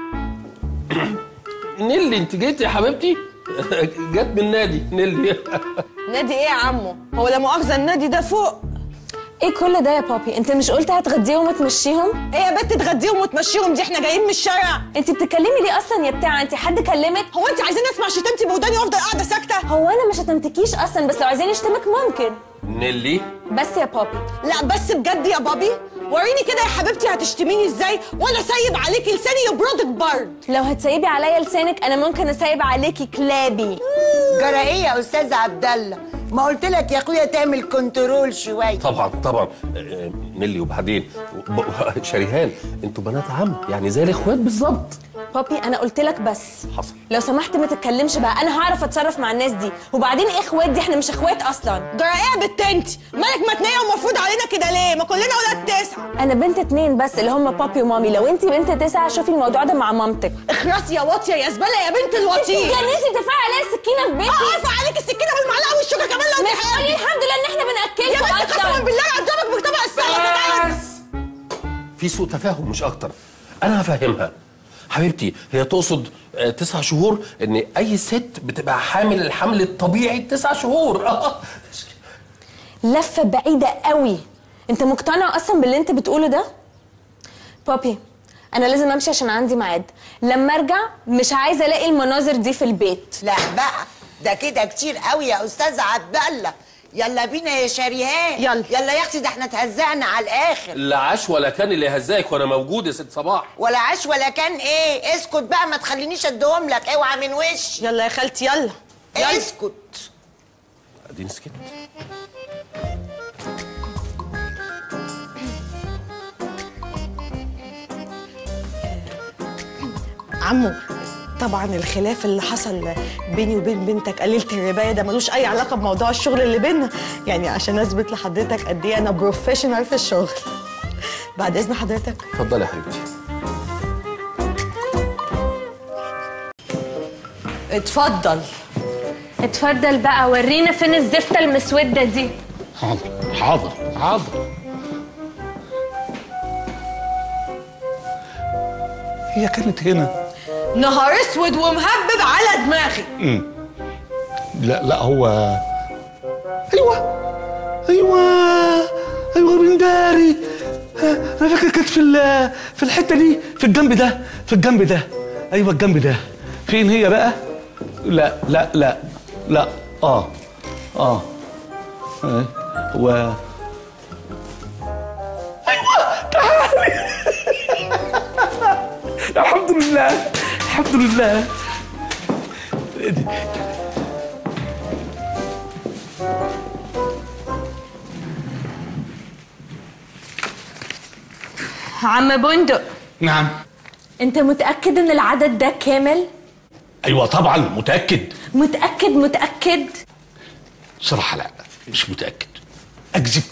نيلي انت جيتي يا حبيبتي؟ جت من النادي. نيلي نادي ايه يا عمو؟ هو لا مؤاخذه النادي ده فوق. ايه كل ده يا بابي؟ انت مش قلت هتغديهم وتمشيهم؟ ايه يا بنت تغديهم وتمشيهم دي؟ احنا جايين من الشارع. انت بتتكلمي ليه اصلا يا بتاعه؟ انت حد كلمك؟ هو انت عايزين اسمع شتمتي بوداني وافضل قاعده ساكته؟ هو انا مش هتمتكيش اصلا، بس لو عايزين يشتمك ممكن. نيلي بس يا بابي. لا بس بجد يا بابي، وريني كده يا حبيبتي هتشتميني ازاي وانا سايب عليكي لساني يبردك برد. لو هتسيبي عليا لسانك انا ممكن اسيب عليكي كلابي. جرى ايه يا استاذ عبد الله؟ ما قلت لك يا اخويا تعمل كنترول شويه. طبعا طبعا. نيلي وبعدين شريهان، انتوا بنات عم يعني زي الاخوات بالظبط. بابي انا قلت لك بس حصل. لو سمحت ما تتكلمش بقى، انا هعرف اتصرف مع الناس دي. وبعدين ايه اخوات دي؟ احنا مش اخوات اصلا. جرى ايه يا بت انت؟ مالك متنيه ومفروض علينا كده ليه؟ ما كلنا ولاد تسعه. انا بنت اتنين بس اللي هم بابي ومامي، لو انت بنت تسعه شوفي الموضوع ده مع مامتك. اخرسي يا واطيه يا زباله يا بنت الوطيه. انت اتجننتي بترفعي عليا السكينه في بيتي؟ اه ارفع عليك السكينه بالمعلقه والشوكه كمان لو مش قولي الحمد لله ان احنا بناكلكم يا بنت قسما بالله قدامك بكتبها الساعه. في سوء تفاهم مش اكتر، انا هفهمها. حبيبتي هي تقصد تسع شهور، ان اي ست بتبقى حامل الحمل الطبيعي تسع شهور. لفه بعيده قوي. انت مقتنع اصلا باللي انت بتقوله ده؟ بابي انا لازم امشي عشان عندي ميعاد، لما ارجع مش عايزه الاقي المناظر دي في البيت. لا بقى ده كده كتير قوي يا استاذ عبد الله، يلا بينا يا شريهان. يلا يلا يا اختي، ده احنا اتهزقنا على الاخر. لا عاش ولا كان اللي هزاك وانا موجود يا ست صباح. ولا عاش ولا كان ايه؟ اسكت بقى ما تخلينيش اديهم لك، اوعى من وشي. يلا يا خالتي يلا, يلا. اسكت. اديني سكت. عمو، طبعا الخلاف اللي حصل بيني وبين بنتك قليلة الرباية ده ملوش أي علاقة بموضوع الشغل اللي بينا، يعني عشان أثبت لحضرتك قد إيه أنا بروفيشنال في الشغل. بعد إذن حضرتك. اتفضلي يا حبيبتي. اتفضل. اتفضل بقى، ورينا فين الزفتة المسودة دي. حاضر حاضر حاضر. هي كانت هنا. نهار اسود ومهبب على دماغي. امم لا لا هو ايوه ايوه ايوه من داري. انا فاكر كانت في في الحته دي، في الجنب ده، في الجنب ده. ايوه الجنب ده. فين هي بقى؟ لا لا لا لا اه اه اه و ايوه تعالي. الحمد لله الحمد لله. عم بندق، نعم. انت متأكد ان العدد ده كامل؟ ايوه طبعا متأكد. متأكد متأكد؟ صراحة لا مش متأكد، اكذب.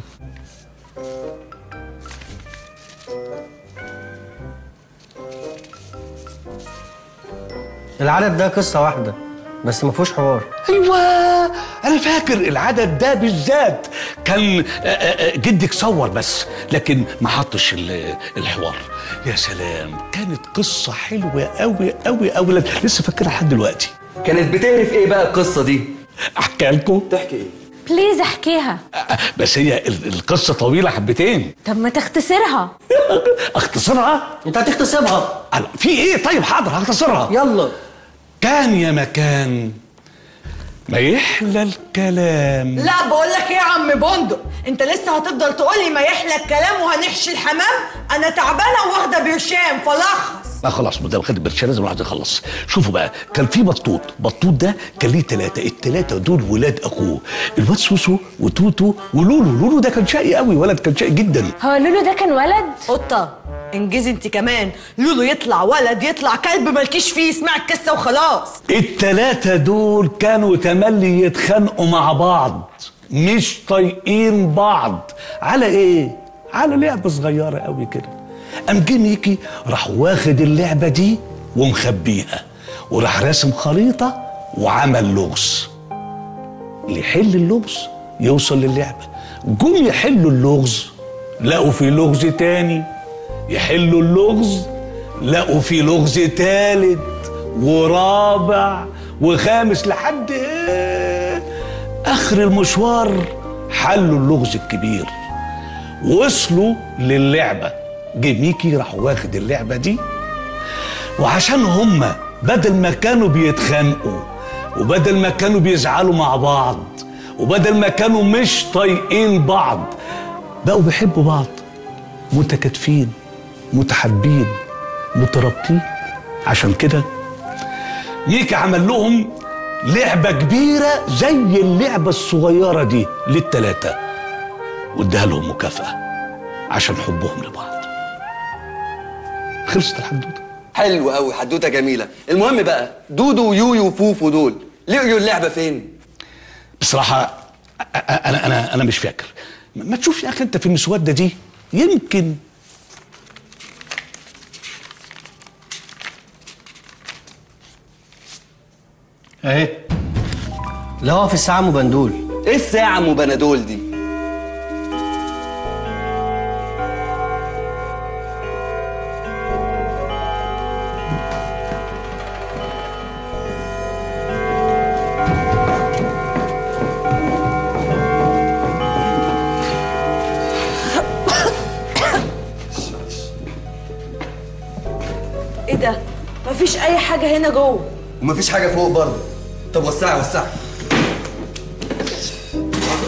العدد ده قصة واحدة بس ما فيهوش حوار. ايوه انا فاكر العدد ده بالذات كان جدك صور بس لكن ما حطش الحوار. يا سلام كانت قصه حلوه قوي قوي قوي، لسه فاكرها لحد دلوقتي. كانت بتعرف ايه بقى القصه دي؟ احكي لكم. تحكي ايه؟ بليز احكيها. بس هي القصه طويله حبتين. طب ما تختصرها. اختصرها؟ انت هتختصرها. في ايه؟ طيب حاضر هختصرها. يلا. كان يا مكان ما يحلى الكلام. لا بقول لك ايه يا عم بندق، انت لسه هتفضل تقول لي ما يحلى الكلام وهنحشي الحمام؟ انا تعبانه واخده برشام فلخص. لا خلاص ما دام خد برشام لازم الواحد يخلص. شوفوا بقى، كان في بطوط، بطوط ده كان ليه ثلاثه، الثلاثه دول ولاد اخوه، الواد سوسو وتوتو ولولو. لولو ده كان شقي قوي، ولد كان شقي جدا. هو لولو ده كان ولد؟ قطه انجزي انت كمان. لولو يطلع ولد يطلع كلب مالكيش فيه، اسمع القصه وخلاص. الثلاثه دول كانوا تملي يتخانقوا مع بعض، مش طايقين بعض. على ايه؟ على لعبه صغيره قوي كده. قام جه ميكي راح واخد اللعبه دي ومخبيها، وراح راسم خريطه وعمل لغز. اللي يحل اللغز يوصل للعبه. جم يحلوا اللغز لقوا في لغز تاني، يحلوا اللغز لقوا في لغز تالت ورابع وخامس لحد ايه اخر المشوار حلوا اللغز الكبير، وصلوا للعبه. جه ميكي راح واخد اللعبه دي، وعشان هما بدل ما كانوا بيتخانقوا وبدل ما كانوا بيزعلوا مع بعض وبدل ما كانوا مش طايقين بعض بقوا بيحبوا بعض، متكاتفين متحابين مترابطين. عشان كده ميكي عمل لهم لعبه كبيره زي اللعبه الصغيره دي للتلاته، واداها لهم مكافاه عشان حبهم لبعض. خلصت الحدوته. حلو قوي، حدوته جميله. المهم بقى دودو ويويو وفوفو دول لقيوا اللعبه فين؟ بصراحه انا انا انا مش فاكر. ما تشوف يا اخي انت في المسوده دي يمكن. اهي. لا هو في الساعه ام بندول. ايه الساعه ام بندول دي؟ ايه ده؟ مفيش اي حاجه هنا جوه. ومفيش حاجه فوق برضه. طب وسعي وسعي.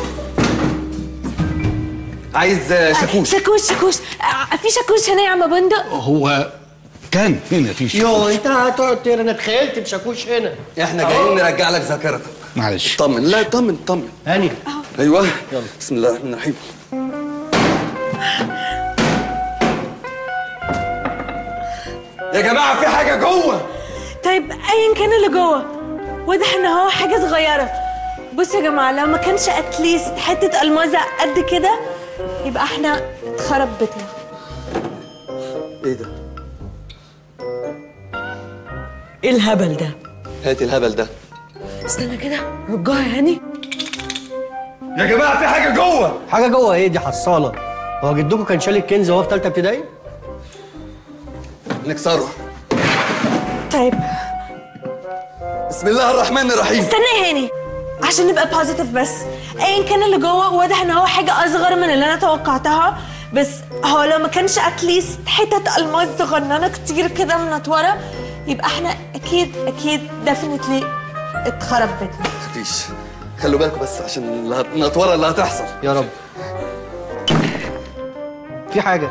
عايز آه، شاكوش. شاكوش شاكوش آه، في شاكوش هنا يا عم بندق؟ هو كان هنا في شاكوش. يو انت هتقعد تقرا، انا اتخيلت بشاكوش هنا. احنا جايين نرجع لك ذاكرتك. معلش. طمن، لا طمن طمن. هاني ايوه يلا بسم الله الرحمن الرحيم. يا جماعه في حاجه جوه. طيب ايا كان اللي جوه، واضح ان هو حاجه صغيره. بصوا يا جماعه، لو ما كانش اتليست حته المازه قد كده يبقى احنا اتخرب بيتنا. ايه ده؟ ايه الهبل ده؟ هات الهبل ده. استنى كده، رجعها يا هاني. يا جماعه في حاجه جوه. حاجه جوه ايه؟ دي حصاله. هو جدكم كان شال الكنز وهو في ثالثه ابتدائي؟ نكسره. طيب بسم الله الرحمن الرحيم. استنى يا هاني عشان نبقى بوزيتيف بس. ايا كان اللي جوه، واضح ان هو حاجه اصغر من اللي انا توقعتها، بس هو لو ما كانش اتليست حتت الماس صغننه كتير كده منطوره يبقى احنا اكيد اكيد ديفينتلي اتخرب بيتنا. مفيش، خلوا بالكم بس عشان اللي النطوره اللي هتحصل. يا رب. في حاجه.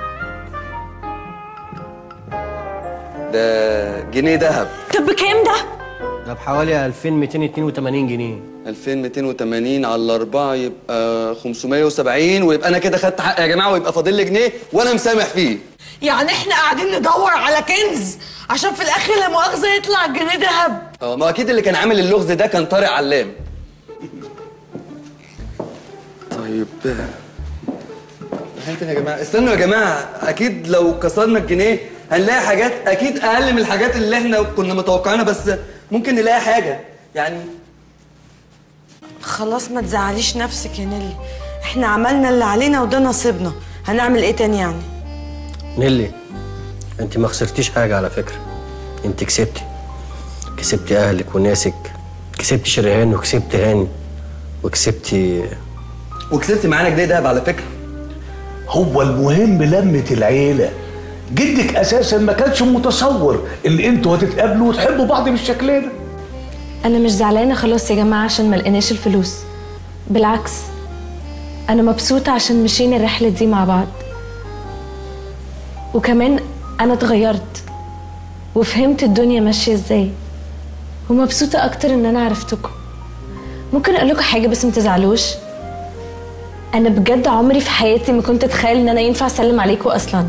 ده جنيه ذهب. طب بكام ده؟ ده بحوالي ألفين ومئتين واثنين وثمانين جنيه. ألفين ومئتين وثمانين على أربعة يبقى خمسمية وسبعين، ويبقى أنا كده خدت حق يا جماعة، ويبقى فاضل لي جنيه وأنا مسامح فيه. يعني احنا قاعدين ندور على كنز عشان في الاخر لا مؤاخذه يطلع جنيه ذهب. اه ما أكيد اللي كان عامل اللغز ده كان طارق علام. طيب فين يا جماعة؟ استنوا يا جماعة، أكيد لو كسرنا الجنيه هنلاقي حاجات أكيد أقل من الحاجات اللي إحنا كنا متوقعينها، بس ممكن نلاقي حاجة يعني. خلاص ما تزعليش نفسك يا نيلي، احنا عملنا اللي علينا وده نصيبنا، هنعمل ايه تاني يعني؟ نيلي انت ما خسرتيش حاجه على فكره، انت كسبتي. كسبتي اهلك وناسك، كسبتي شريهان وكسبتي هاني وكسبتي وكسبتي معانا جنيه دهب على فكره. هو المهم لمة العيلة. جدك أساسا ما كانش متصور إن أنتوا هتتقابلوا وتحبوا بعض بالشكل ده. انا مش زعلانه خلاص يا جماعه عشان ما لقيناش الفلوس، بالعكس انا مبسوطه عشان مشينا الرحله دي مع بعض، وكمان انا اتغيرت وفهمت الدنيا ماشيه ازاي، ومبسوطه اكتر ان انا عرفتكم. ممكن اقول لكم حاجه بس ما تزعلوش؟ انا بجد عمري في حياتي ما كنت اتخيل ان انا ينفع اسلم عليكم اصلا،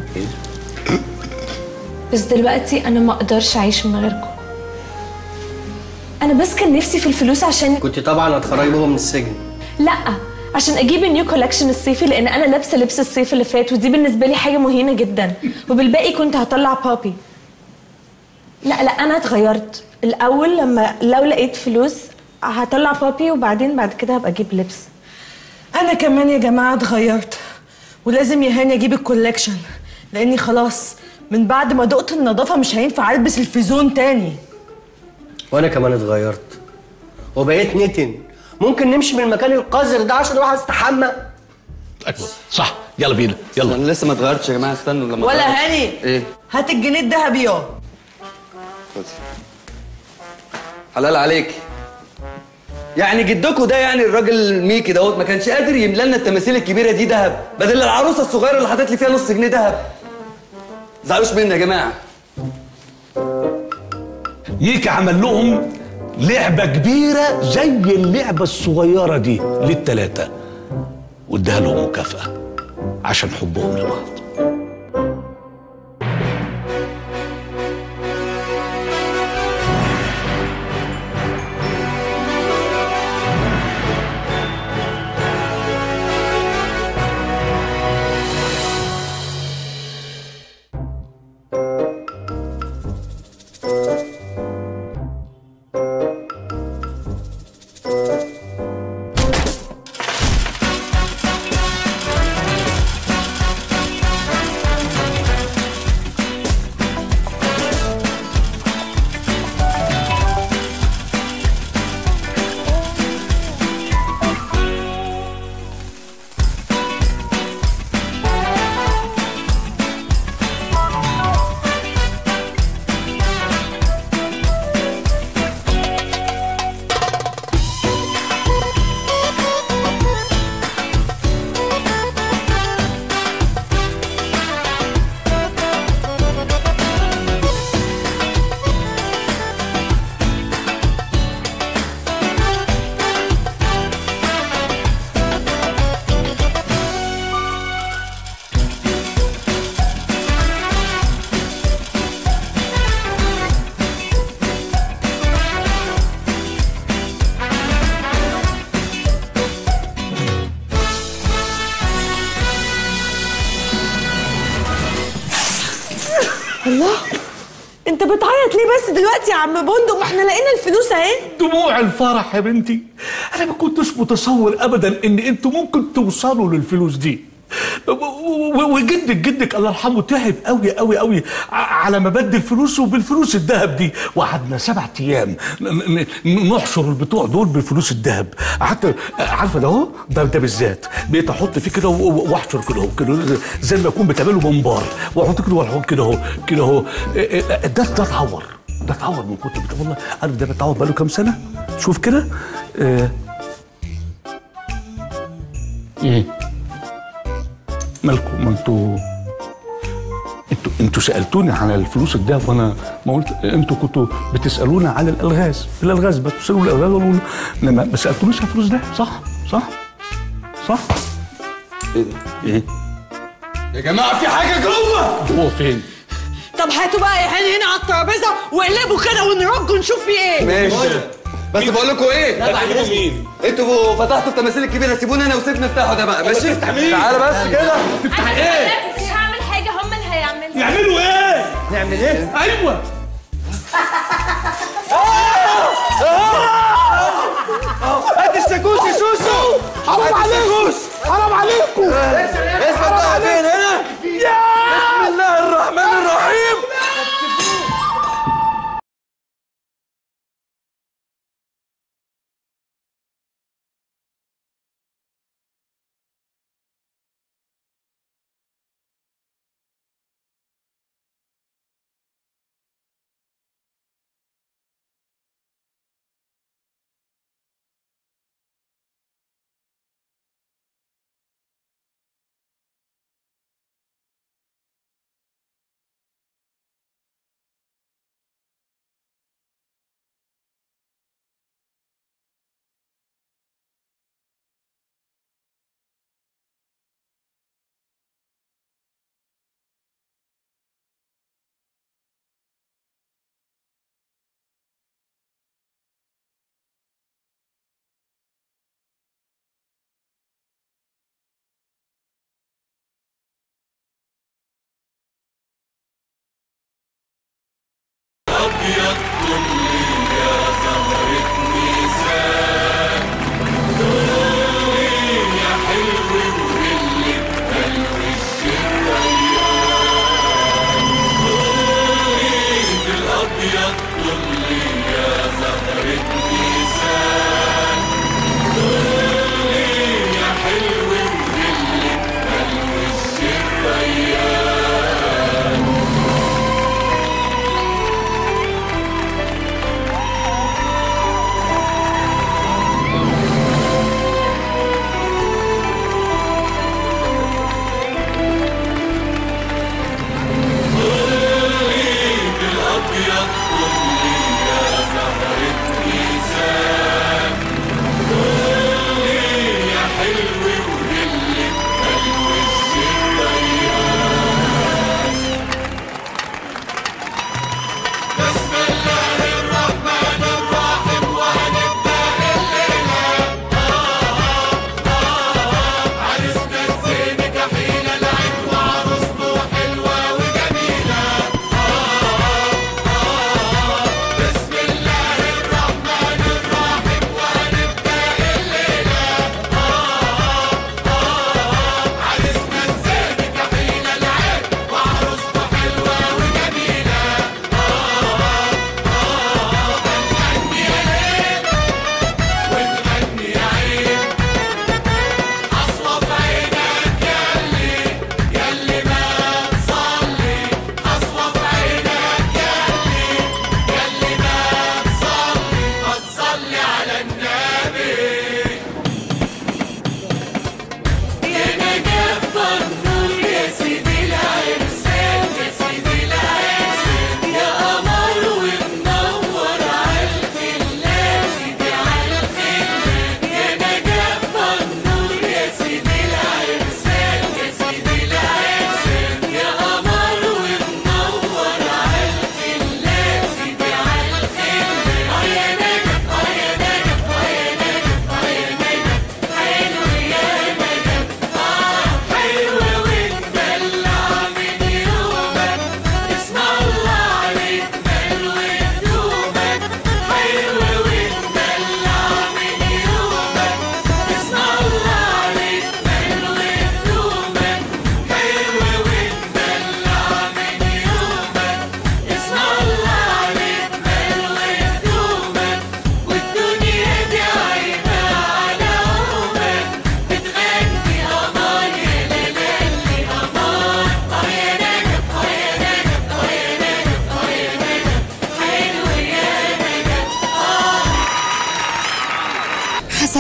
بس دلوقتي انا ما اقدرش اعيش من غيركم. انا بس كان نفسي في الفلوس عشان كنت طبعا هتخرجي بابا من السجن. لا، عشان اجيب النيو كولكشن الصيفي، لان انا لابسه لبس الصيف اللي فات ودي بالنسبه لي حاجه مهينه جدا، وبالباقي كنت هطلع بابي. لا لا انا اتغيرت. الاول لما لو لقيت فلوس هطلع بابي، وبعدين بعد كده هبقى اجيب لبس. انا كمان يا جماعه اتغيرت، ولازم يا هاني اجيب الكولكشن، لاني خلاص من بعد ما دقت النظافه مش هينفع البس الفيزون تاني. وانا كمان اتغيرت وبقيت نتن. ممكن نمشي من المكان القذر ده عشان اروح استحمى؟ ايوه صح، يلا بينا يلا. انا لسه ما اتغيرتش يا جماعه، استنوا لما ولا أتغير. هاني ايه؟ هات الجنيه الذهبي يا خدي. حلال عليك. يعني جدكوا ده يعني الراجل الميكي دوت ما كانش قادر يملى لنا التماثيل الكبيره دي ذهب بدل العروسه الصغيره اللي حاطط لي فيها نص جنيه ذهب. ما تزعلوش مني يا جماعه. ميكي عمل لهم لعبة كبيرة زي اللعبة الصغيرة دي للتلاتة، واداها لهم مكافأة عشان حبهم لبعض. الله، انت بتعيط ليه بس دلوقتي يا عم بندق؟ ما احنا لقينا الفلوس اهي. دموع الفرح يا بنتي. انا ما كنتش متصور ابدا ان انتوا ممكن توصلوا للفلوس دي. وجدك جدك الله يرحمه تعب قوي قوي قوي على ما بدل فلوسه بالفلوس الذهب دي، وقعدنا سبع ايام نحشر البتوع دول بالفلوس الذهب. قعدت عارفه ده اهو، ده ده بالذات بقيت احط فيه كده واحشر كده اهو كده زي ما اكون بتعمله منبار، واحط كده واحط كده اهو كده اهو. ده ده اتعور، ده اتعور من كتر بتاع. والله عارف ده بيتعور بقاله كام سنه. شوف كده. ايه مالكم؟ ما انتوا انتوا انتوا سالتوني على الفلوس الدهب وانا ما قلت. انتوا كنتوا بتسالونا على الالغاز، الالغاز بتسالوا الالغاز ولا ما سالتونيش على الفلوس ده؟ صح صح صح. ايه ده؟ ايه يا جماعه في حاجه جوه. جوه فين؟ طب هاتوا بقى يا هاني هنا على الترابيزه واقلبوا كده ونرج ونشوف في ايه. ماشي، بس بقول لكم ايه؟ لا بعد مين؟ انتوا فتحتوا التماثيل الكبيره، سيبونا انا وسيف نفتحه ده بقى. ماشي؟ تفتح مين؟ تعالى بس كده. تفتح ايه؟ مش هعمل حاجه، هم اللي هيعملوا. يعملوا ايه؟ نعمل ايه؟ ايوه هات الشاكوش يا شوشو. حرام عليكم، حرام عليكم. اسمع بقى فين هنا؟ بسم الله الرحمن الرحيم.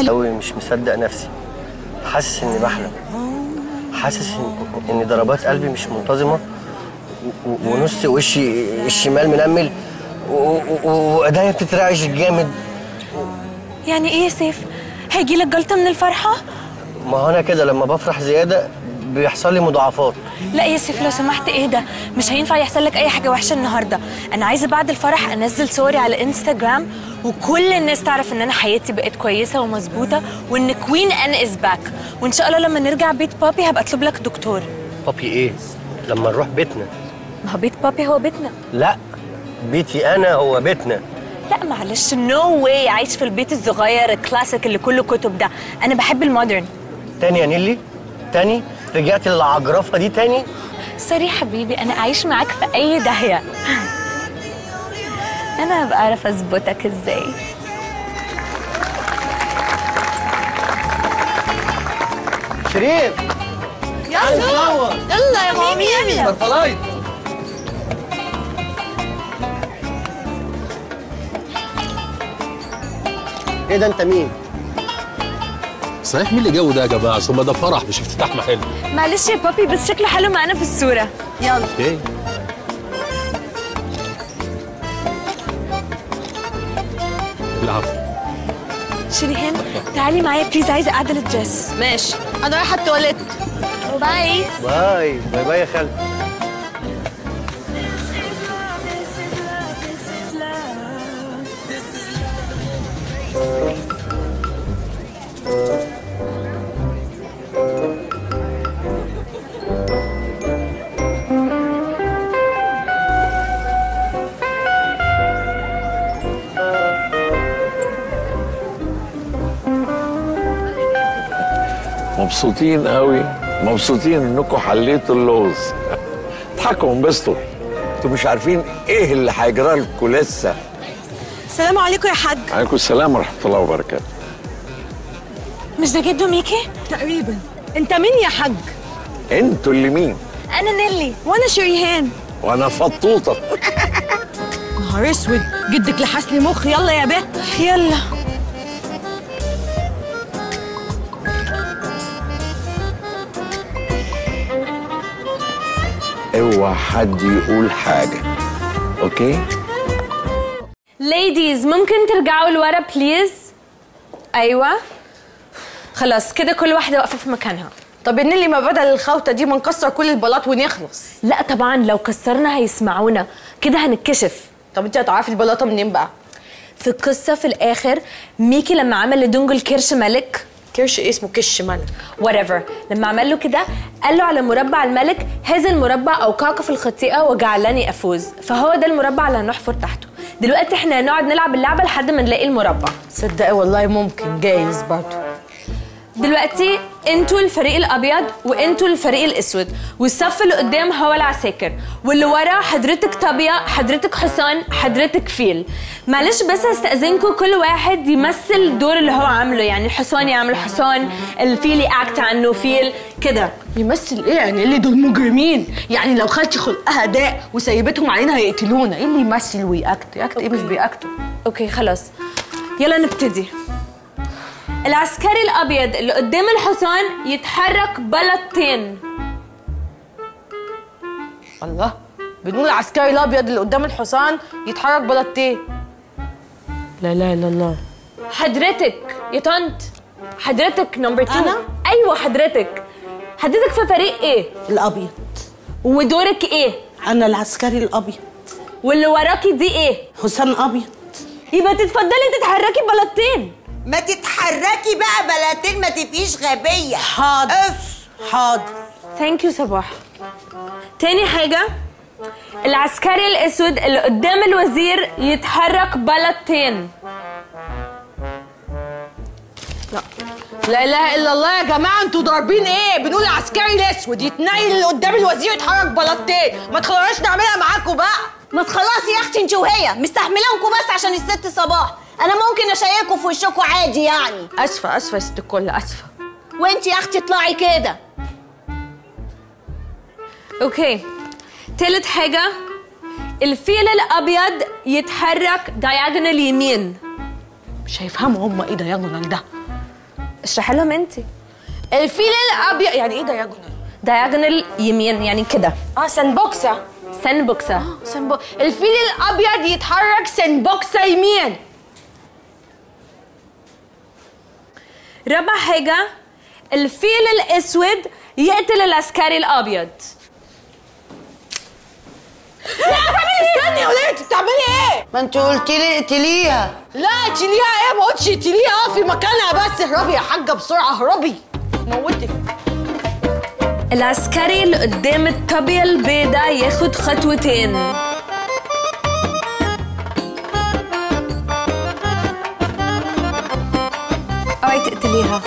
مالك؟ قوي مش مصدق نفسي، حاسس اني بحلم، حاسس ان ان ضربات قلبي مش منتظمه، ونص وشي الشمال منمل، وايديا بتترعش جامد. يعني ايه يا سيف؟ هيجيلك جلطه من الفرحه؟ ما هو انا كده لما بفرح زياده بيحصل لي مضاعفات. لا يا سيف لو سمحت اهدى، مش هينفع يحصل لك اي حاجه وحشه النهارده. انا عايزه بعد الفرح انزل صوري على انستجرام وكل الناس تعرف ان انا حياتي بقت كويسه ومظبوطه وان كوين ان از باك، وان شاء الله لما نرجع بيت بابي هبقى اطلب لك دكتور. بابي ايه؟ لما نروح بيتنا. ما هو بيت بابي هو بيتنا. لا بيتي انا هو بيتنا. لا معلش نو واي، عايش في البيت الصغير الكلاسيك اللي كله كتب ده، انا بحب المودرن. تاني يا نيلي؟ تاني؟ رجعتي للعجرفه دي تاني؟ سوري حبيبي، انا اعيش معاك في اي داهيه. انا هبقى اعرف اظبطك ازاي. شريف يلا يلا يا حبيبي برفلايت. ايه ده انت مين؟ صحيح مين اللي جو ده يا جماعه؟ ثم ده فرح مش افتتاح محل. معلش يا بابي بس شكله حلو معانا في الصوره. يلا اوكي. العفو. شريهان تعالي معايا بليز، عايزه اعدل الدريس. ماشي انا رايحه التواليت. باي باي باي باي يا خالد. مبسوطين قوي، مبسوطين انكم حليتوا اللغز. اضحكوا وانبسطوا، انتوا مش عارفين ايه اللي هيجرى لكم لسه. السلام عليكم يا حاج. عليكم السلام ورحمه الله وبركاته. مش ده جدو ميكي؟ تقريبا. انت مين يا حاج؟ انتوا اللي مين؟ انا نيلي. وانا شريهان. وانا فطوطه. نهار اسود، جدك لحس لي مخ. يلا يا بت يلا. اوعى حد يقول حاجه، اوكي؟ ليديز ممكن ترجعوا لورا بليز؟ ايوه خلاص كده كل واحده واقفه في مكانها. طب ان اللي ما بدل الخوته دي ما نكسر كل البلاط ونخلص. لا طبعا لو كسرنا هيسمعونا كده هنتكشف. طب انت هتعرفي البلاطه منين بقى؟ في القصه في الاخر ميكي لما عمل لدونجل كرش ملك. كرش ايه اسمه؟ كش ملك whatever. لما عمل له كده قال له على مربع الملك هذا المربع اوقعك في الخطيئه وجعلني افوز، فهو ده المربع اللي هنحفر تحته. دلوقتي احنا هنقعد نلعب اللعبه لحد ما نلاقي المربع. صدقي والله ممكن جايز برضه. دلوقتي انتوا الفريق الابيض وانتوا الفريق الاسود، والصف اللي قدام هو العساكر، واللي ورا حضرتك طابيه، حضرتك حصان، حضرتك فيل. معلش بس هستأذنكم كل واحد يمثل الدور اللي هو عامله، يعني الحصان يعمل حصان، الفيل يأكت عنه فيل كده. يمثل ايه يعني؟ اللي دول مجرمين، يعني لو خدتي خلقها داء وسيبتهم علينا هيقتلونا. ايه اللي يمثل ويأكت؟ يأكت ايه؟ مش بيأكتوا. اوكي خلاص يلا نبتدي. العسكري الابيض اللي قدام الحصان يتحرك بلطتين. الله، بنقول العسكري الابيض اللي قدام الحصان يتحرك بلطتين. لا لا الا الله. حضرتك يا طنط، حضرتك نمبر اتنين. أنا؟ ايوه حضرتك. حضرتك في فريق ايه؟ الابيض. ودورك ايه؟ انا العسكري الابيض. واللي وراكي دي ايه؟ حسام ابيض. يبقى تتفضلي تتحركي بلطتين. ما تتحركي بقى بلاتين، ما تبقيش غبيه. حاضر. اف حاضر. ثانك يو صباح. تاني حاجه العسكري الاسود اللي قدام الوزير يتحرك بلطتين. لا لا اله الا الله يا جماعه، انتوا ضاربين ايه؟ بنقول العسكري الاسود يتنيل اللي قدام الوزير يتحرك بلطتين. ما تخلوناش نعملها معاكم بقى. ما تخلص يا اختي انت وهي مستحملانكم بس عشان الست صباح. انا ممكن اشيكوا في وشكوا عادي يعني. اسفه اسفه يا ست الكل، اسفه. وانت يا اختي اطلعي كده. اوكي تالت حاجه الفيل الابيض يتحرك دايجونال يمين. مش هيفهموا هم ايه دايجونال ده. اشرحي لهم انت. الفيل الابيض يعني ايه دايجونال؟ دايجونال يمين يعني كده. اه سنبوكسه. سنبوكسه. اه سنبو... الفيل الابيض يتحرك سنبوكسه يمين. رابع حاجه، الفيل الاسود يقتل العسكري الابيض. لا بتعملي ايه؟ استني يا ولاد انت بتعملي ايه؟ ما انت قلتي لي اقتليها. لا اقتليها ايه؟ ما قلتش اقتليها، في مكانها بس. اهربي يا حاجه بسرعه اهربي. موتك. العسكري اللي قدام الطابية البيضاء ياخد خطوتين. اوعي تقتليها.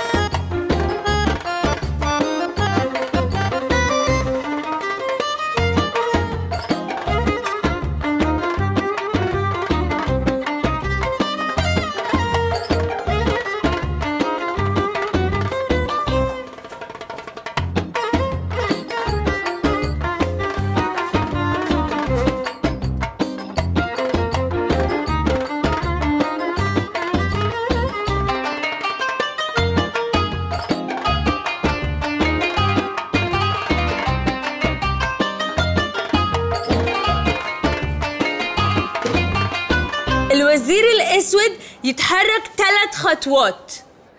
الوزير الاسود يتحرك ثلاث خطوات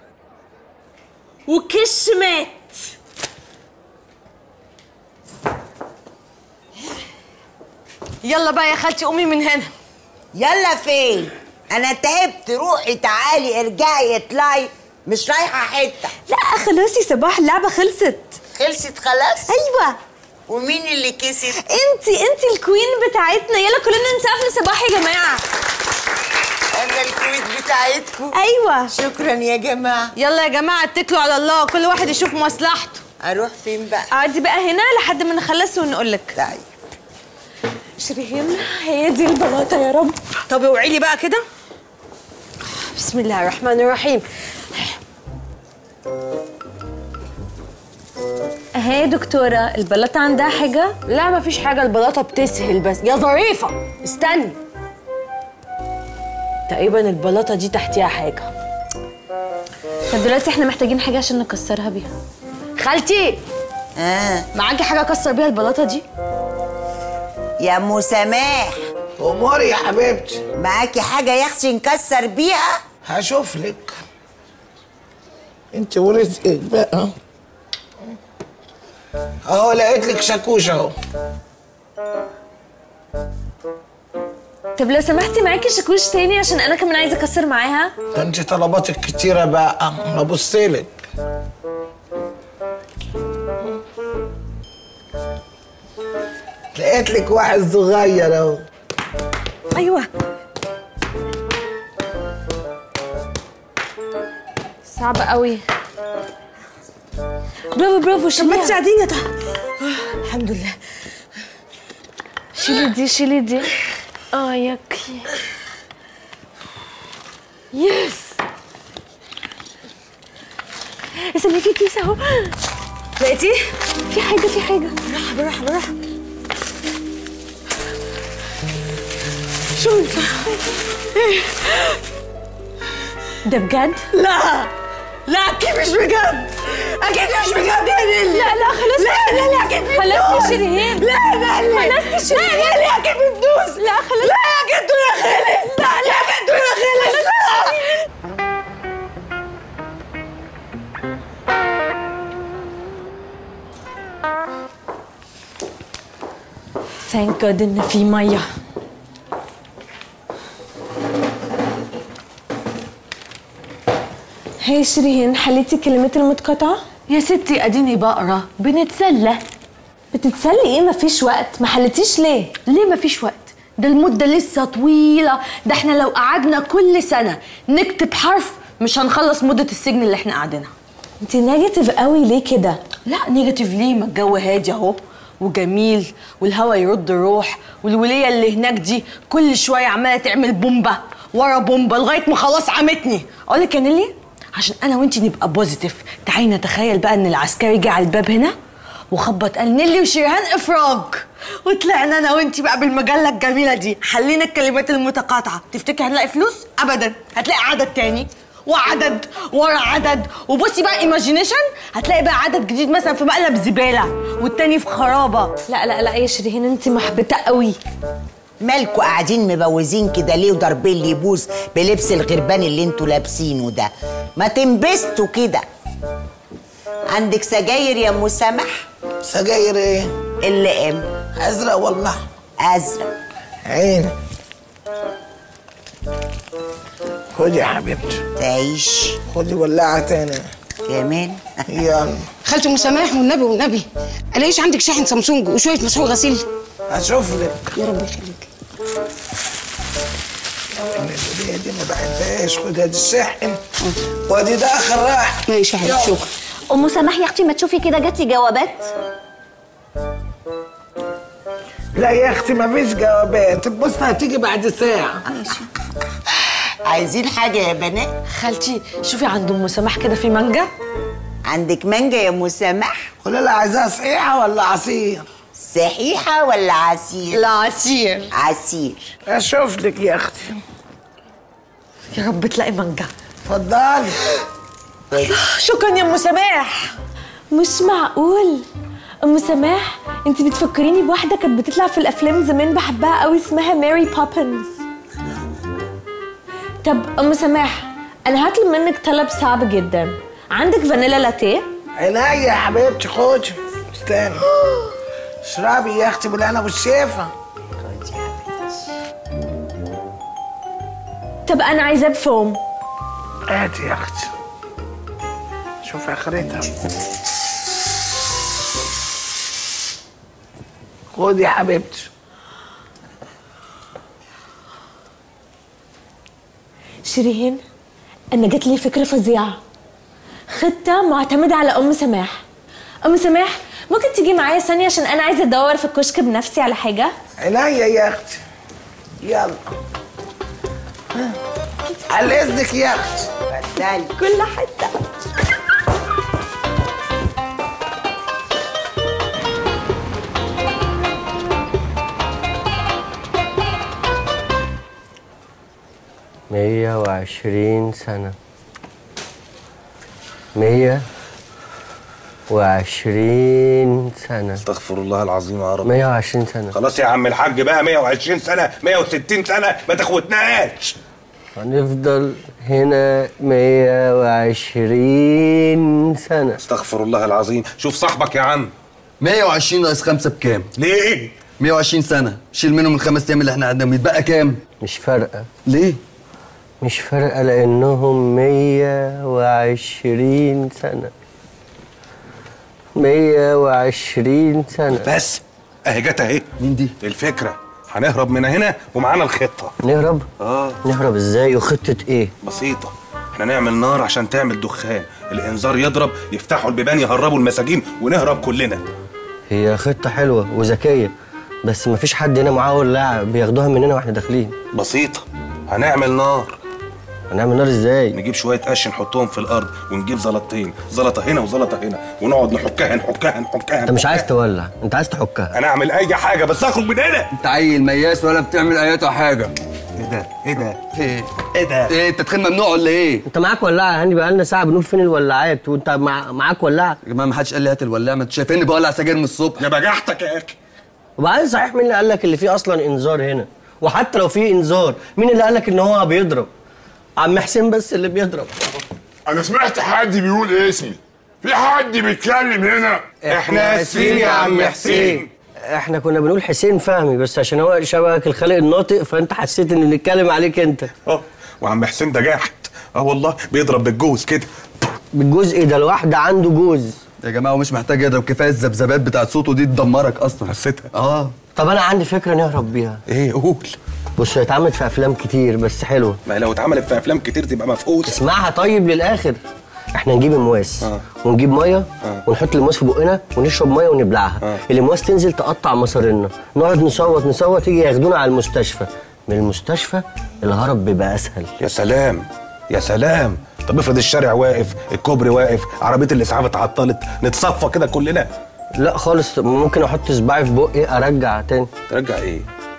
وكش مات. يلا بقى يا خالتي قومي من هنا. يلا فين؟ انا تعبت. روحي تعالي ارجعي اطلعي، مش رايحه حته. لا خلاص يا صباح، اللعبه خلصت. خلصت خلاص؟ ايوه. ومين اللي كسب؟ انتي انتي الكوين بتاعتنا. يلا كلنا نسقف لصباح يا جماعه. انا الكوين بتاعتكم؟ ايوه. شكرا يا جماعه. يلا يا جماعه اتكلوا على الله، كل واحد يشوف مصلحته. اروح فين بقى؟ اقعدي بقى هنا لحد ما نخلص ونقول لك. طيب. شيرين هي دي البلاطه يا رب. طب اوعي لي بقى كده. بسم الله الرحمن الرحيم. اهي يا دكتوره، البلاطه عندها حاجه؟ لا مفيش حاجه، البلاطه بتسهل بس. يا ظريفه استني، تقريبا البلاطه دي تحتيها حاجه. طب دلوقتي احنا محتاجين حاجه عشان نكسرها بيها. خالتي اه معاكي حاجه اكسر بيها البلاطه دي؟ يا ام سماح. اموري يا حبيبتي. معاكي حاجه يا اختي نكسر بيها؟ هشوف لك. انت ورزقك بقى. اهو لقيت لك شاكوش اهو. طب لو سمحتي معاكي شاكوش تاني عشان انا كمان عايزه اكسر معاها. ده انت طلباتك كتيره بقى، هبصلك. لقيت لك واحد صغير اهو. ايوه صعبه قوي. برافو برافو شيليها. طب ما تساعديني. طب الحمد لله. شيلي دي شيلي دي. اه ياكي. يس. استني في كيس اهو. لقيتيه؟ في حاجه في حاجه. بالراحه بالراحه بالراحه. شو ايه ده بجد؟ لا لا اكيد مش بجد. اكيد مش بجد يا نيلي. لا لا خلاص. لا لا لا اكيد بتدوس. خلاص يا شيرين. لا لا لا خلاص يا شيرين. لا يا نيلي اكيد بتدوس. لا خلاص. لا يا جدو يا خالد. لا لا يا جدو يا خالد. ثانك جاد ان في ميه. هي شيرين حليتي كلمات المتقاطعة؟ يا ستي اديني بقرا بنتسلى. بتتسلي ايه؟ مفيش وقت. ما حلتيش ليه؟ ليه مفيش وقت؟ ده المدة لسه طويلة. ده احنا لو قعدنا كل سنة نكتب حرف مش هنخلص مدة السجن اللي احنا قاعدينها. انت نيجاتيف قوي ليه كده؟ لا نيجاتيف ليه؟ ما الجو هادي اهو وجميل والهوا يرد الروح، والولية اللي هناك دي كل شوية عمالة تعمل بومبا ورا بومبا لغاية ما خلاص عمتني. اقول لك يا نيلي عشان انا وانتي نبقى بوزيتيف، تعالي نتخيل بقى ان العسكري جه على الباب هنا وخبط قال نيلي وشيرين افراج، وطلعنا انا وانتي بقى بالمجله الجميله دي حلينا الكلمات المتقاطعه. تفتكري هنلاقي فلوس؟ ابدا. هتلاقي عدد تاني وعدد ورا عدد، وبصي بقى ايماجينيشن هتلاقي بقى عدد جديد مثلا في مقلب زباله والتاني في خرابه. لا لا لا يا شيرين انت محبطه قوي. مالكوا قاعدين مبوزين كده ليه وضاربين لي بوز بلبس الغربان اللي انتوا لابسينه ده؟ ما تنبسطوا كده. عندك سجاير يا ام سمح؟ سجاير ايه؟ اللي ام ازرق والله. ازرق عيني. خدي يا حبيبتي. تعيش. خدي ولاعة تاني كمان. يلا. خالتي ام سماح والنبي والنبي الاقيش عندك شاحن سامسونج وشويه مسحوق غسيل؟ اشوف لك. يا رب يخليك. الهديه دي ما بحبهاش. خدي ادي الشاحن وادي ده اخر راح. ماشي يا حبيبتي شكرا. ام سماح يا اختي ما تشوفي كده جات لي جوابات. لا يا اختي ما فيش جوابات. بص هتيجي بعد ساعه. ماشي. عايزين حاجه يا بنات؟ خالتي شوفي عند ام سماح كده في مانجا. عندك مانجا يا ام سماح؟ قولي لها عايزاها صحيحه ولا عصير؟ صحيحه ولا عصير؟ لا عصير. عصير. اشوف لك يا اختي. يا رب تلاقي مانجا. اتفضلي. شكرا يا ام سماح. مش معقول ام سماح، انت بتفكريني بواحده كانت بتطلع في الافلام زمان بحبها قوي اسمها ماري بوبنز. طب ام سماح انا هطلب منك طلب صعب جدا. عندك فانيلا لاتيه؟ عينيا يا حبيبتي. خدي. استني. اشربي يا اختي بالهنا والشفا. خدي يا حبيبتي. طب انا عايزاه بفوم. هاتي يا اختي. شوف اخرتها. خدي يا حبيبتي. شيرين انا جات لي فكره فظيعه. خطه معتمده على ام سماح. ام سماح ممكن تيجي معايا ثانيه عشان انا عايزه ادور في الكشك بنفسي على حاجه؟ عينيا يا اختي. يلا. على اذنك يا اختي. اتفضلي. كل حته. مية وعشرين سنة. مية وعشرين سنة. استغفر الله العظيم يا رب. مية وعشرين سنة. خلاص يا عم الحاج بقى. مية وعشرين سنة، مية وستين سنة، ما تاخدناش. هنفضل هنا مية وعشرين سنة. استغفر الله العظيم. شوف صاحبك يا عم. مية وعشرين ناقص خمسة بكام؟ ليه؟ مية وعشرين سنة، شيل منهم الخمس أيام اللي احنا قعدناهم، يتبقى كام؟ مش فارقة. ليه؟ مش فارقة لأنهم مية وعشرين سنة. مية وعشرين سنة بس. أهي جت أهي. مين دي؟ الفكرة هنهرب من هنا ومعانا الخطة. نهرب؟ اه. نهرب ازاي وخطة ايه؟ بسيطة. احنا نعمل نار عشان تعمل دخان، الإنذار يضرب، يفتحوا البيبان يهربوا المساجين ونهرب كلنا. هي خطة حلوة وذكية، بس مفيش حد هنا معاه ولاعة بياخدوها مننا واحنا داخلين. بسيطة. هنعمل نار. هنعمل نار ازاي؟ نجيب شوية قش نحطهم في الأرض ونجيب زلطتين، زلطة هنا وزلطة هنا، ونقعد نحكها نحكها نحكها. انت مش عايز تولع، انت عايز تحكها. أنا أعمل أي حاجة بس أخرج من هنا. أنت عيل مياس ولا بتعمل أي حاجة. إيه ده؟ إيه ده؟ إيه؟ إيه ده؟ إيه التدخين ممنوع ولا إيه؟ انت معاك ولاعة يا هاني؟ بقالنا ساعة بنقول فين الولاعات وانت مع... معاك ولاعة؟ يا جماعة ما حدش قال لي هات الولاعة، ما انتوا شايفيني بولع سجاير من الصبح. يا بجحتك يا أخي. وبعدين صحيح مين اللي قال لك اللي فيه أصلا إنذار هنا؟ وحتى لو فيه إنذار، مين اللي قال لك إن هو بيضرب؟ عم حسين بس اللي بيضرب. انا سمعت حد بيقول اسمي. في حد بيتكلم هنا؟ احنا اسفين يا عم حسين. احنا كنا بنقول حسين فهمي، بس عشان هو شبهك الخالق الناطق فانت حسيت ان نتكلم عليك انت. اه وعم حسين ده جاحد. اه والله بيضرب بالجوز كده. بالجوز ايه ده؟ الواحد عنده جوز. يا جماعة ومش محتاج يضرب، كفاية الذبذبات بتاعت صوته دي تدمرك أصلا. حسيتها؟ اه. طب أنا عندي فكرة نهرب بيها. إيه قول. بص هي اتعملت في أفلام كتير بس حلوة. ما لو اتعملت في أفلام كتير تبقى مفقودة. اسمعها طيب للآخر. احنا نجيب المواس آه. ونجيب ميه آه. ونحط المواس في بقنا ونشرب ميه ونبلعها. آه. المواس تنزل تقطع مصارينا، نقعد نصوت نصوت يجي ياخدونا على المستشفى. من المستشفى الهرب بيبقى اسهل. يا سلام يا سلام. طب افرض الشارع واقف، الكوبري واقف، عربيه الاسعاف اتعطلت، نتصفى كده كلنا. لا خالص، ممكن احط صباعي في بقي ارجع تاني. ترجع ايه؟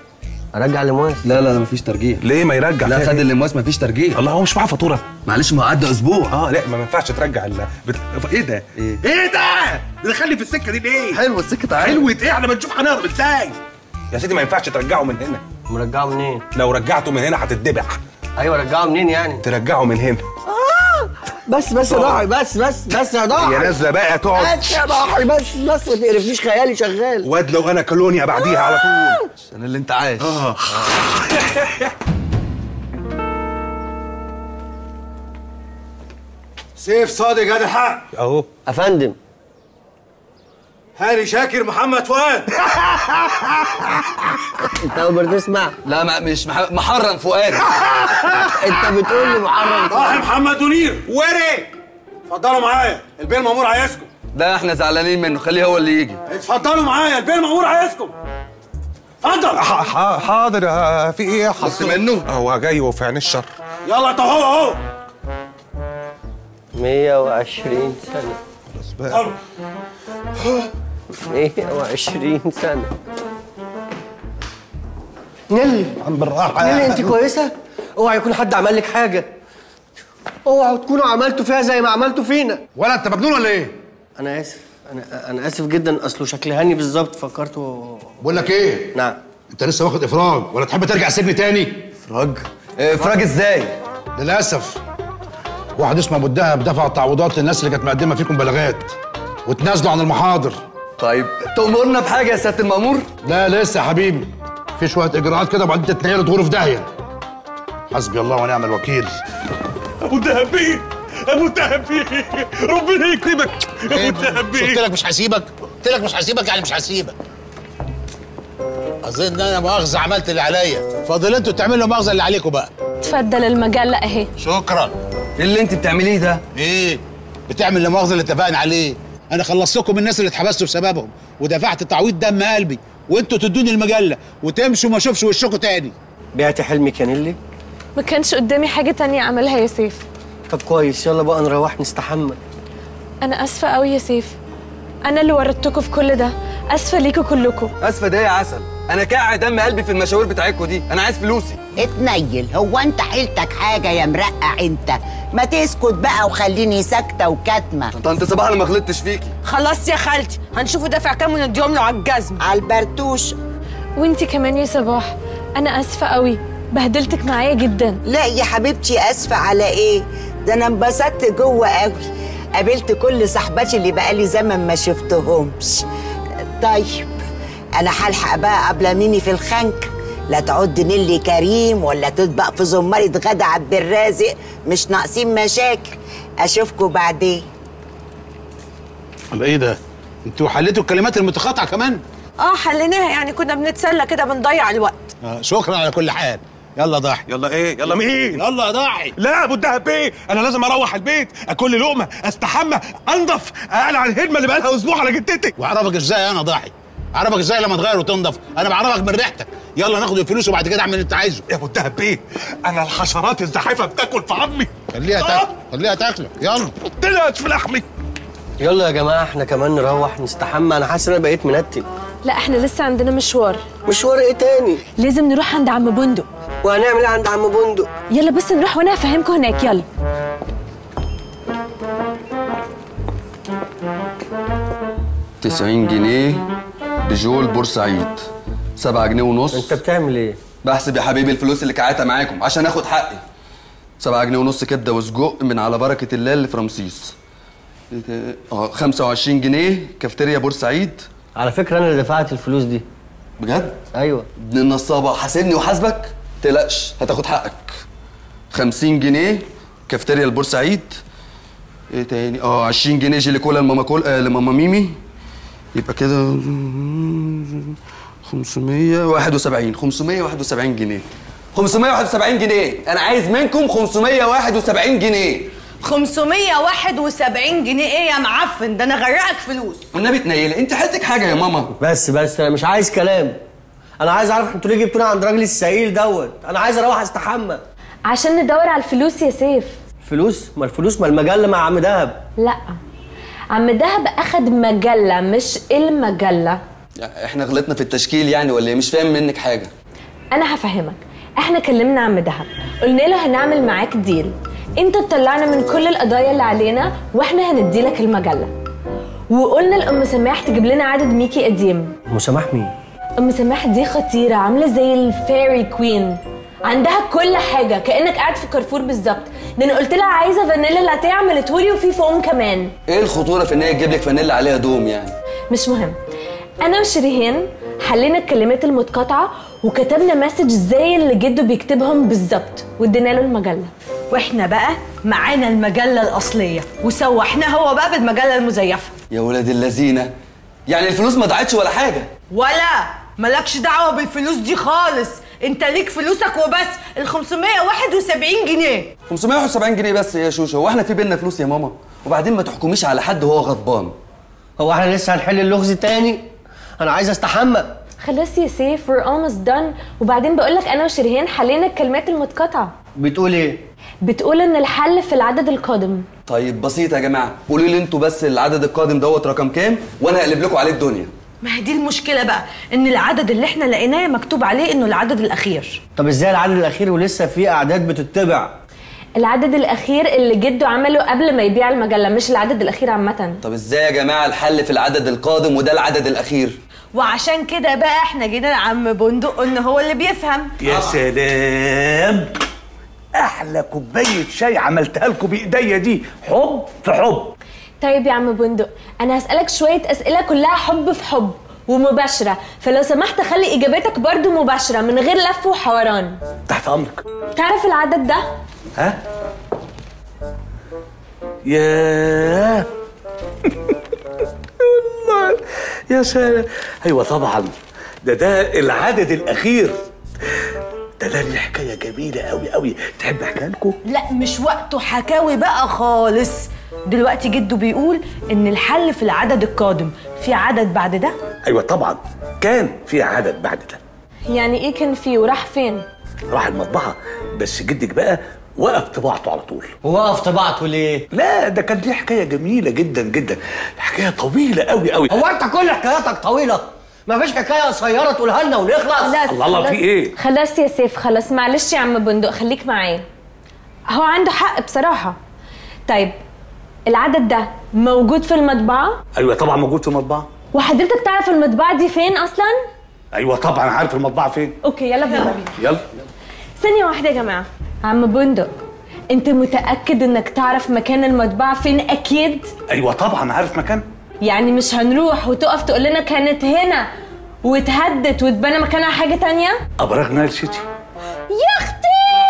ارجع لمواس؟ لا لا لا مفيش ترجيع. ليه ما يرجع؟ لا خد اللمواس مفيش ترجيع. الله هو مش معاه فاتوره؟ معلش ما هو عدى اسبوع. اه لا ما ينفعش ترجع ال... بت... ايه ده؟ ايه؟ ايه ده؟ دخلني في السكه دي ليه؟ حلوه السكه تعالى. حلوه ايه؟ احنا بنشوف هنهرب ازاي؟ يا سيدي ما ينفعش ترجعه من هنا. مرجعه منين؟ لو رجعته من هنا هتتذبح. ايوه رجعه منين يعني؟ ترجعه من هنا. بس بس يا ضاحي بس بس بس يا ضاحي. يا نازله بقى تقعد. بس يا ضاحي بس بس ما تقرفنيش خيالي شغال. واد لو انا كولونيا بعديها على طول. عشان اللي انت عايش. اه سيف صادق هذا الحق. اهو افندم. هاني شاكر محمد فؤاد. انت اول مره تسمع؟ لا ما مش مح... محرم فؤاد. انت بتقول لي محرم فؤاد. صاحب محمد منير. وري اتفضلوا معايا البيه المأمور عايزكم. لا احنا زعلانين منه، خليه هو اللي يجي. اتفضلوا معايا البيه المأمور عايزكم. اتفضل. حاضر. في ايه يا حصل منه؟ هو جاي وفي عين الشر. يلا انت اهو اهو. مية وعشرين سنة. طب مية وعشرين سنة. نيلي عم بالراحة نيلي انت كويسة؟ اوعى يكون حد عمل لك حاجة. اوعوا تكونوا عملتوا فيها زي ما عملتوا فينا. ولا انت مجنون ولا ايه؟ انا اسف انا انا اسف جدا، اصله شكل هاني بالظبط فكرته. بقول لك ايه؟ نعم. انت لسه واخد افراج ولا تحب ترجع سجن تاني؟ افراج؟ افراج ازاي؟ للاسف واحد اسمه ابو الدهب دفع تعويضات للناس اللي كانت مقدمه فيكم بلاغات وتنازلوا عن المحاضر. طيب تأمرنا بحاجه يا سياده المأمور؟ لا لسه يا حبيبي، في شويه اجراءات كده وبعدين تتنقلوا تغوروا في داهيه. حسبي الله ونعم الوكيل. ابو الدهب بيه، ابو الدهب بيه، ربنا يكرمك. ابو الدهب بيه. قلت لك مش هسيبك، قلت لك مش هسيبك يعني مش هسيبك. اظن ان انا مؤاخذه عملت اللي عليا، فاضل انتوا تعملوا مؤاخذه اللي عليكم بقى. اتفضل المجله اهي. شكرا. ايه اللي انت بتعمليه ده؟ ايه؟ بتعمل المؤاخذه اللي اتفقنا عليه. انا خلصتكم الناس اللي اتحبستوا بسببهم ودفعت تعويض دم قلبي، وانتوا تدوني المجله وتمشوا ما اشوفش وشكم تاني. بعتي حلمك يا نيلي؟ ما كانش قدامي حاجه تانية اعملها يا سيف. طب كويس، يلا بقى نروح نستحمى. انا اسفه قوي يا سيف، انا اللي ورطتكم في كل ده، اسفه ليكوا كلكم. اسفه ده يا عسل، انا كاع دم قلبي في المشاوير بتاعتكم دي، انا عايز فلوسي. اتنيل، هو انت حيلتك حاجه يا مرقع انت؟ ما تسكت بقى وخليني ساكته وكاتمه. طنط صباح انا ما غلطتش فيكي. خلاص يا خالتي، هنشوفه دافع كام ونديهم له على الجزم. على البرتوش. وانتي كمان يا صباح، انا اسفه قوي، بهدلتك معايا جدا. لا يا حبيبتي اسفه على ايه؟ ده انا انبسطت جوه قوي، قابلت كل صاحباتي اللي بقالي زمن ما شفتهمش. طيب انا هلحق بقى قبل مني في الخنك، لا تعد نيلي كريم ولا تطبق في زمارة غدا عبد الرازق، مش ناقصين مشاكل. اشوفكوا بعدين. الله ايه ده؟ انتوا حليتوا الكلمات المتقاطعه كمان؟ اه حليناها، يعني كنا بنتسلى كده بنضيع الوقت. آه شكرا على كل حال. يلا ضاحي. يلا ايه؟ يلا مين؟ يلا يا ضاحي. لا ابو الدهب بيه، انا لازم اروح البيت، اكل لي لقمه، استحمى، انضف، اقلع الهدمه اللي بقالها اسبوع على جدتك. واعرفك ازاي انا ضاحي؟ اعرفك ازاي لما تغير وتنضف؟ انا بعرفك من ريحتك. يلا ناخد الفلوس وبعد كده اعمل اللي انت عايزه. يا ابو الدهب بيه، انا الحشرات الزحيفه بتاكل في عظمي. خليها تاكل، خليها تاكل. يلا طلعت في لحمي. يلا يا جماعه احنا كمان نروح نستحمى، انا حاسس ان انا بقيت منتن. لا احنا لسه عندنا مشوار. مشوار ايه تاني؟ لازم نروح عند عم بندق. وهنعمل ايه عند عم بندق؟ يلا بس نروح وانا هفهمكم هناك. يلا. تسعين جنيه بجول بورسعيد، سبعة جنيه ونص. انت بتعمل ايه؟ بحسب يا حبيبي الفلوس اللي كعاتها معاكم عشان اخد حقي. سبعة جنيه ونص كبده وسجق من على بركه الله اللي في رمسيس. اه خمسة وعشرين جنيه كافتيريا بورسعيد. على فكره انا اللي دفعت الفلوس دي. بجد؟ ايوه. ابن النصابه، حاسبني وحاسبك؟ تقلقش هتاخد حقك. خمسين جنيه كافتيريا البورسعيد. ايه تاني؟ اه عشرين جنيه جيلي كولا لماما كول آه لماما ميمي. يبقى كده خمسمية وواحد وسبعين. خمسمية وواحد وسبعين جنيه. خمسمية وواحد وسبعين جنيه، انا عايز منكم خمسمية وواحد وسبعين جنيه. خمسمية وواحد وسبعين جنيه ايه يا معفن؟ ده انا غرقك فلوس. والنبي تنيله، انت حالتك حاجه يا ماما. بس بس انا مش عايز كلام، انا عايز اعرف انتوا ليه جبتونا عند راجل السعيل دوت؟ انا عايز اروح استحمى. عشان ندور على الفلوس يا سيف. فلوس؟ ما الفلوس ما المجله مع عم دهب. لا عم دهب اخد مجله مش المجله. احنا غلطنا في التشكيل يعني ولا ايه؟ مش فاهم منك حاجه. انا هفهمك. احنا كلمنا عم دهب، قلنا له هنعمل معاك ديل، انت تطلعنا من كل القضايا اللي علينا واحنا هندي لك المجله. وقلنا لام سماح تجيب لنا عدد ميكي قديم. ام سماح مين؟ ام سماح دي خطيره، عامله زي الفيري كوين، عندها كل حاجه كانك قاعد في كارفور بالظبط. ده انا قلت لها عايزه فانيلا لاتيه عملتهولي وفي فوم كمان. ايه الخطوره في ان هي تجيب لك فانيلا عليها دوم يعني؟ مش مهم. انا وشريهان حلينا الكلمات المتقاطعه وكتبنا مسج زي اللي جده بيكتبهم بالظبط وادينا له المجله. واحنا بقى معانا المجله الاصليه وسوحناه هو بقى بالمجله المزيفه. يا ولاد اللذينه، يعني الفلوس ما ضاعتش ولا حاجه؟ ولا مالكش دعوه بالفلوس دي خالص، انت ليك فلوسك وبس. ال خمسمية وواحد وسبعين جنيه. خمسمية وواحد وسبعين جنيه بس يا شوشه؟ هو احنا في بينا فلوس يا ماما؟ وبعدين ما تحكميش على حد وهو غضبان. هو احنا لسه هنحل اللغز تاني؟ انا عايز استحمى. خلاص يا سيف، we're almost done. وبعدين بقول لك انا وشريهان حلينا الكلمات المتقاطعه. بتقول ايه؟ بتقول ان الحل في العدد القادم. طيب بسيط يا جماعه، قولوا لي انتوا بس العدد القادم دوت رقم كام وانا هقلب لكم عليه الدنيا. ما هي دي المشكله بقى، ان العدد اللي احنا لقيناه مكتوب عليه انه العدد الاخير. طب ازاي العدد الاخير ولسه في اعداد بتتبع؟ العدد الاخير اللي جده عمله قبل ما يبيع المجله، مش العدد الاخير عامه. طب ازاي يا جماعه الحل في العدد القادم وده العدد الاخير؟ وعشان كده بقى احنا جينا لعم بندق قلنا هو اللي بيفهم. يا آه. سلام، احلى كوبايه شاي عملتها لكم بايديا دي، حب في حب. طيب يا عم بندق، انا هسالك شويه اسئله كلها حب في حب ومباشره، فلو سمحت خلي اجاباتك برضو مباشره من غير لف وحوران. تحت امرك. تعرف العدد ده؟ ها؟ ياه والله يا سلام. ايوه طبعا، ده ده العدد الاخير. ده ده ليه حكايه جميله قوي قوي، تحب احكيها لكم؟ لا مش وقته حكاوي بقى خالص. دلوقتي جده بيقول ان الحل في العدد القادم. في عدد بعد ده؟ ايوه طبعا، كان في عدد بعد ده. يعني ايه كان فيه وراح فين؟ راح المطبعه، بس جدك بقى وقف طباعته على طول. وقف طباعته ليه؟ لا ده كان دي حكايه جميله جدا جدا، حكايه طويله قوي قوي. هو انت كل حكاياتك طويله؟ ما فيش حكايه قصيره تقولها لنا ونخلص؟ الله الله في ايه؟ خلاص يا سيف خلاص، معلش يا عم بندق خليك معايا. هو عنده حق بصراحه. طيب العدد ده موجود في المطبعه؟ ايوه طبعا موجود في المطبعه. وحضرتك تعرف المطبعه دي فين اصلا؟ ايوه طبعا عارف المطبعه فين. اوكي يلا بينا. يلا ثانيه واحده يا جماعه. عم بندق، انت متاكد انك تعرف مكان المطبعه فين اكيد؟ ايوه طبعا عارف مكان. يعني مش هنروح وتقف تقول لنا كانت هنا واتهدت واتبنى مكانها حاجه تانية؟ ابراج نايل سيتي. يا اختي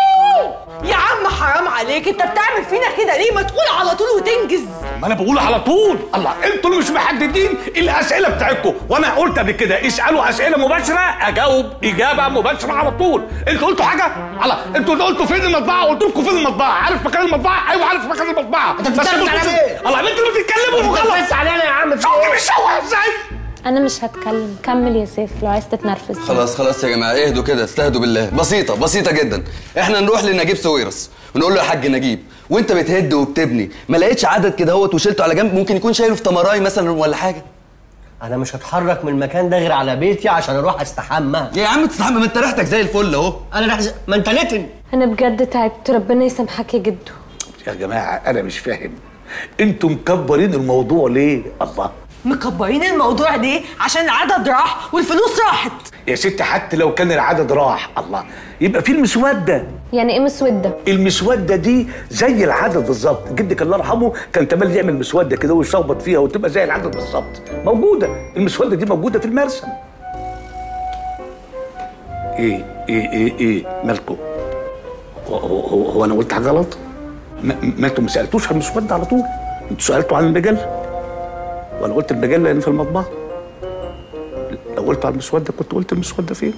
يا عم حرام عليك، انت بتعمل فينا كده ليه؟ ما تقول على طول وتنجز. ما انا بقول على طول. الله، انتوا اللي مش محددين الاسئله بتاعتكم، وانا قلت قبل كده اسالوا اسئله مباشره اجاوب اجابه مباشره على طول. انتوا قلتوا حاجه؟ الله، انتوا اللي قلتوا فين المطبعه؟ قلت لكم فين المطبعه؟ عارف مكان المطبعه؟ ايوه عارف مكان المطبعه. انت بتتكلم على ايه؟ الله، انتوا اللي بتتكلموا وخلاص. انت علينا يا عم. شفت بيشوه ازاي؟ انا مش هتكلم، كمل يا سيف لو عايز تتنرفز. خلاص خلاص يا جماعه اهدوا كده، استهدوا بالله. بسيطه بسيطه جدا. احنا نروح لنجيب سويرس ونقول له يا حاج نجيب، وانت بتهد وبتبني ما لقيتش عدد كده اهوت وشلته على جنب؟ ممكن يكون شايله في تمراي مثلا ولا حاجه. انا مش هتحرك من المكان ده غير على بيتي عشان اروح استحمى. يا عم تستحمى؟ ما انت ريحتك زي الفل اهو. انا ريحتي زي... ما انت نتن. انا بجد تعبت، ربنا يسامحك يا جدو. يا جماعه انا مش فاهم، انتوا مكبرين الموضوع ليه؟ الله، مكبرين الموضوع ليه؟ عشان العدد راح والفلوس راحت. يا ستي حتى لو كان العدد راح، الله، يبقى في المسوده. يعني ايه مسوده؟ المسوده دي زي العدد بالظبط. جدك الله يرحمه كان تملي يعمل مسوده كده ويشخبط فيها وتبقى زي العدد بالظبط. موجوده المسوده دي، موجوده في المرسم. ايه ايه ايه ايه مالكم؟ هو, هو, هو انا قلت حاجه غلط؟ ما انتوا ما سالتوش عن المسوده على طول، انتوا سالتوا عن المجله. وانا قلت المجله يعني في المطبعه. لو قلت على المسوده كنت قلت المسوده فين؟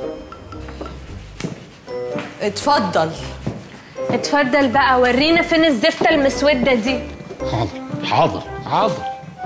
اتفضل اتفضل بقى، ورينا فين الزفته المسوده دي. حاضر حاضر حاضر.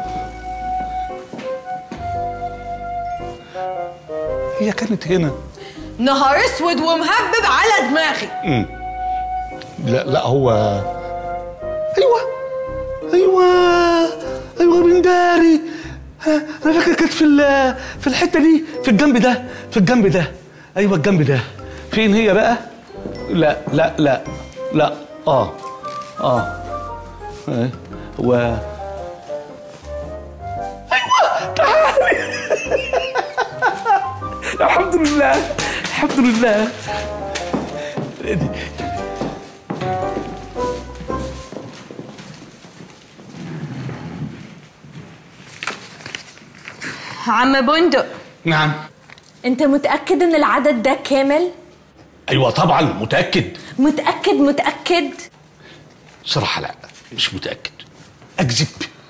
هي كانت هنا. نهار اسود ومهبب على دماغي. امم لا لا هو ايوه ايوه ايوه بنداري. انا فاكر كانت في في الحته دي، في الجنب ده، في الجنب ده. ايوه الجنب ده. فين هي بقى؟ لا لا لا لا اه اه ايه و ايوه تعالي. الحمد لله الحمد لله. عم بندق، نعم. انت متأكد ان العدد ده كامل؟ ايوه طبعا متأكد. متأكد متأكد؟ صراحة لا مش متأكد، اكذب.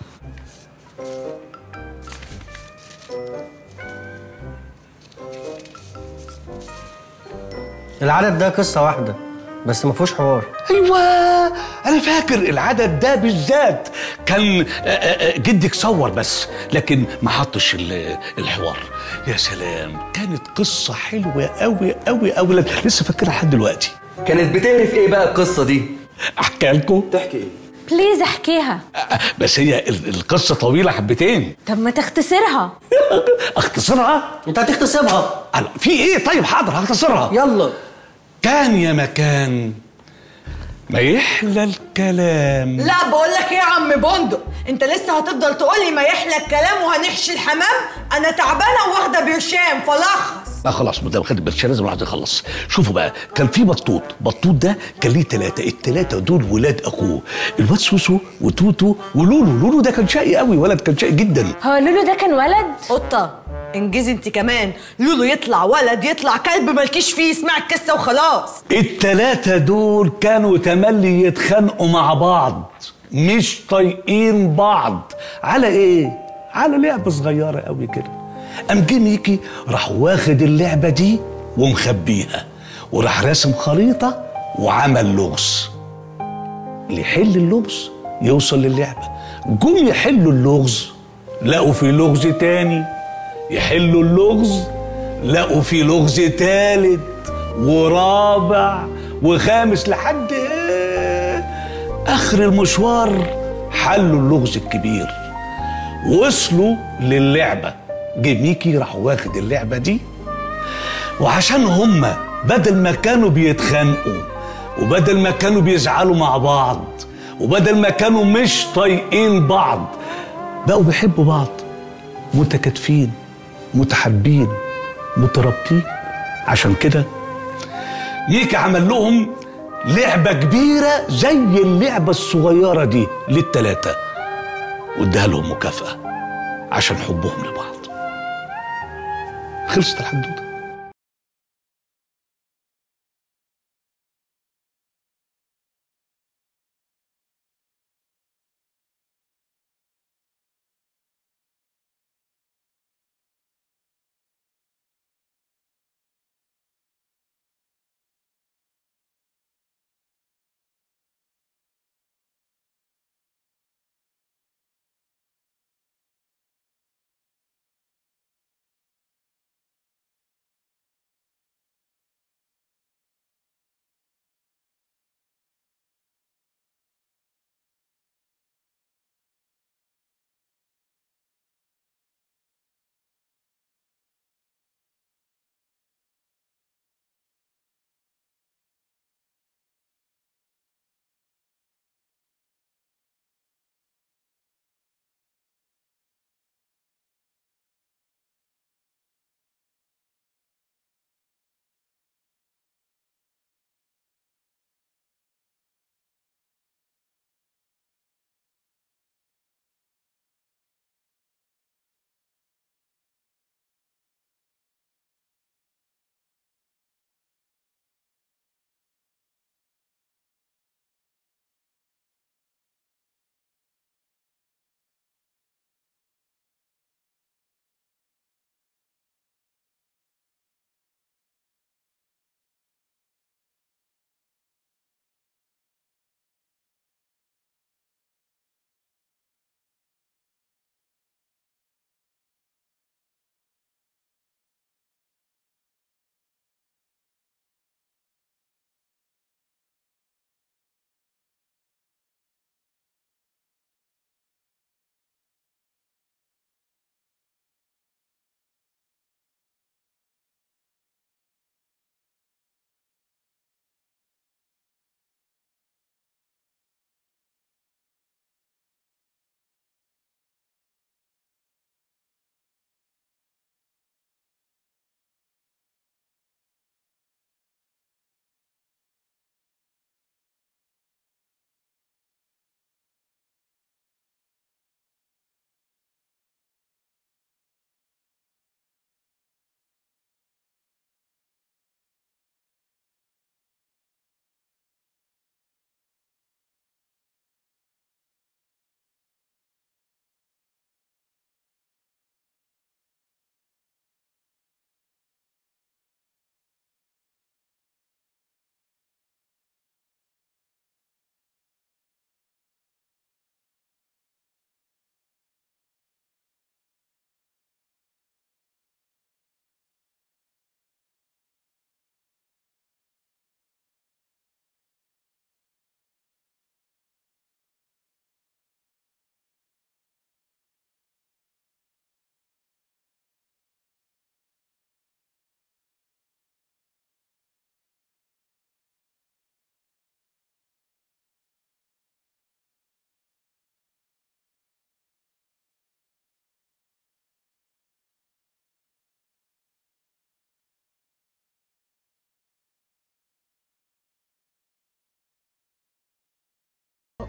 العدد ده قصة واحدة بس ما فيهوش حوار. ايوه انا فاكر العدد ده بالذات كان جدك صور بس لكن ما حطش الحوار. يا سلام كانت قصه حلوه قوي قوي قوي، لسه فاكرها لحد دلوقتي. كانت بتعرف ايه بقى القصه دي؟ احكي لكم. تحكي ايه؟ بليز احكيها. بس هي القصه طويله حبتين. طب ما تختصرها. اختصرها؟ انت هتختصرها. في ايه؟ طيب حاضر هختصرها. يلا. كان يا مكان ما يحلى الكلام. لا بقول لك ايه يا عم بندق، انت لسه هتفضل تقول لي ما يحلى الكلام وهنحشي الحمام؟ انا تعبانه واخده برشام فلخص. لا خلاص ما دام خد برشام لازم الواحد يخلص. شوفوا بقى كان في بطوط، بطوط ده كان ليه ثلاثه، الثلاثه دول ولاد اخوه، الواد سوسو وتوتو ولولو. لولو ده كان شقي قوي، ولد كان شقي جدا. هو لولو ده كان ولد؟ قطه انجزي انت كمان. لولو يطلع ولد يطلع كلب مالكيش فيه، اسمع القصه وخلاص. التلاتة دول كانوا تملي يتخانقوا مع بعض، مش طايقين بعض. على ايه؟ على لعبة صغيرة قوي كده. قام جه ميكي راح واخد اللعبة دي ومخبيها، وراح راسم خريطة وعمل لغز. اللي يحل اللغز يوصل للعبة. جم يحلوا اللغز لقوا في لغز تاني، يحلوا اللغز لقوا في لغز تالت ورابع وخامس لحد ايه اخر المشوار حلوا اللغز الكبير، وصلوا للعبة. جه ميكي راح واخد اللعبة دي، وعشان هما بدل ما كانوا بيتخانقوا وبدل ما كانوا بيزعلوا مع بعض وبدل ما كانوا مش طايقين بعض بقوا بيحبوا بعض، متكاتفين متحابين مترابطين. عشان كده ميكي عمل لهم لعبة كبيرة زي اللعبة الصغيرة دي للتلاتة، واداها لهم مكافأة عشان حبهم لبعض. خلصت الحدوتة.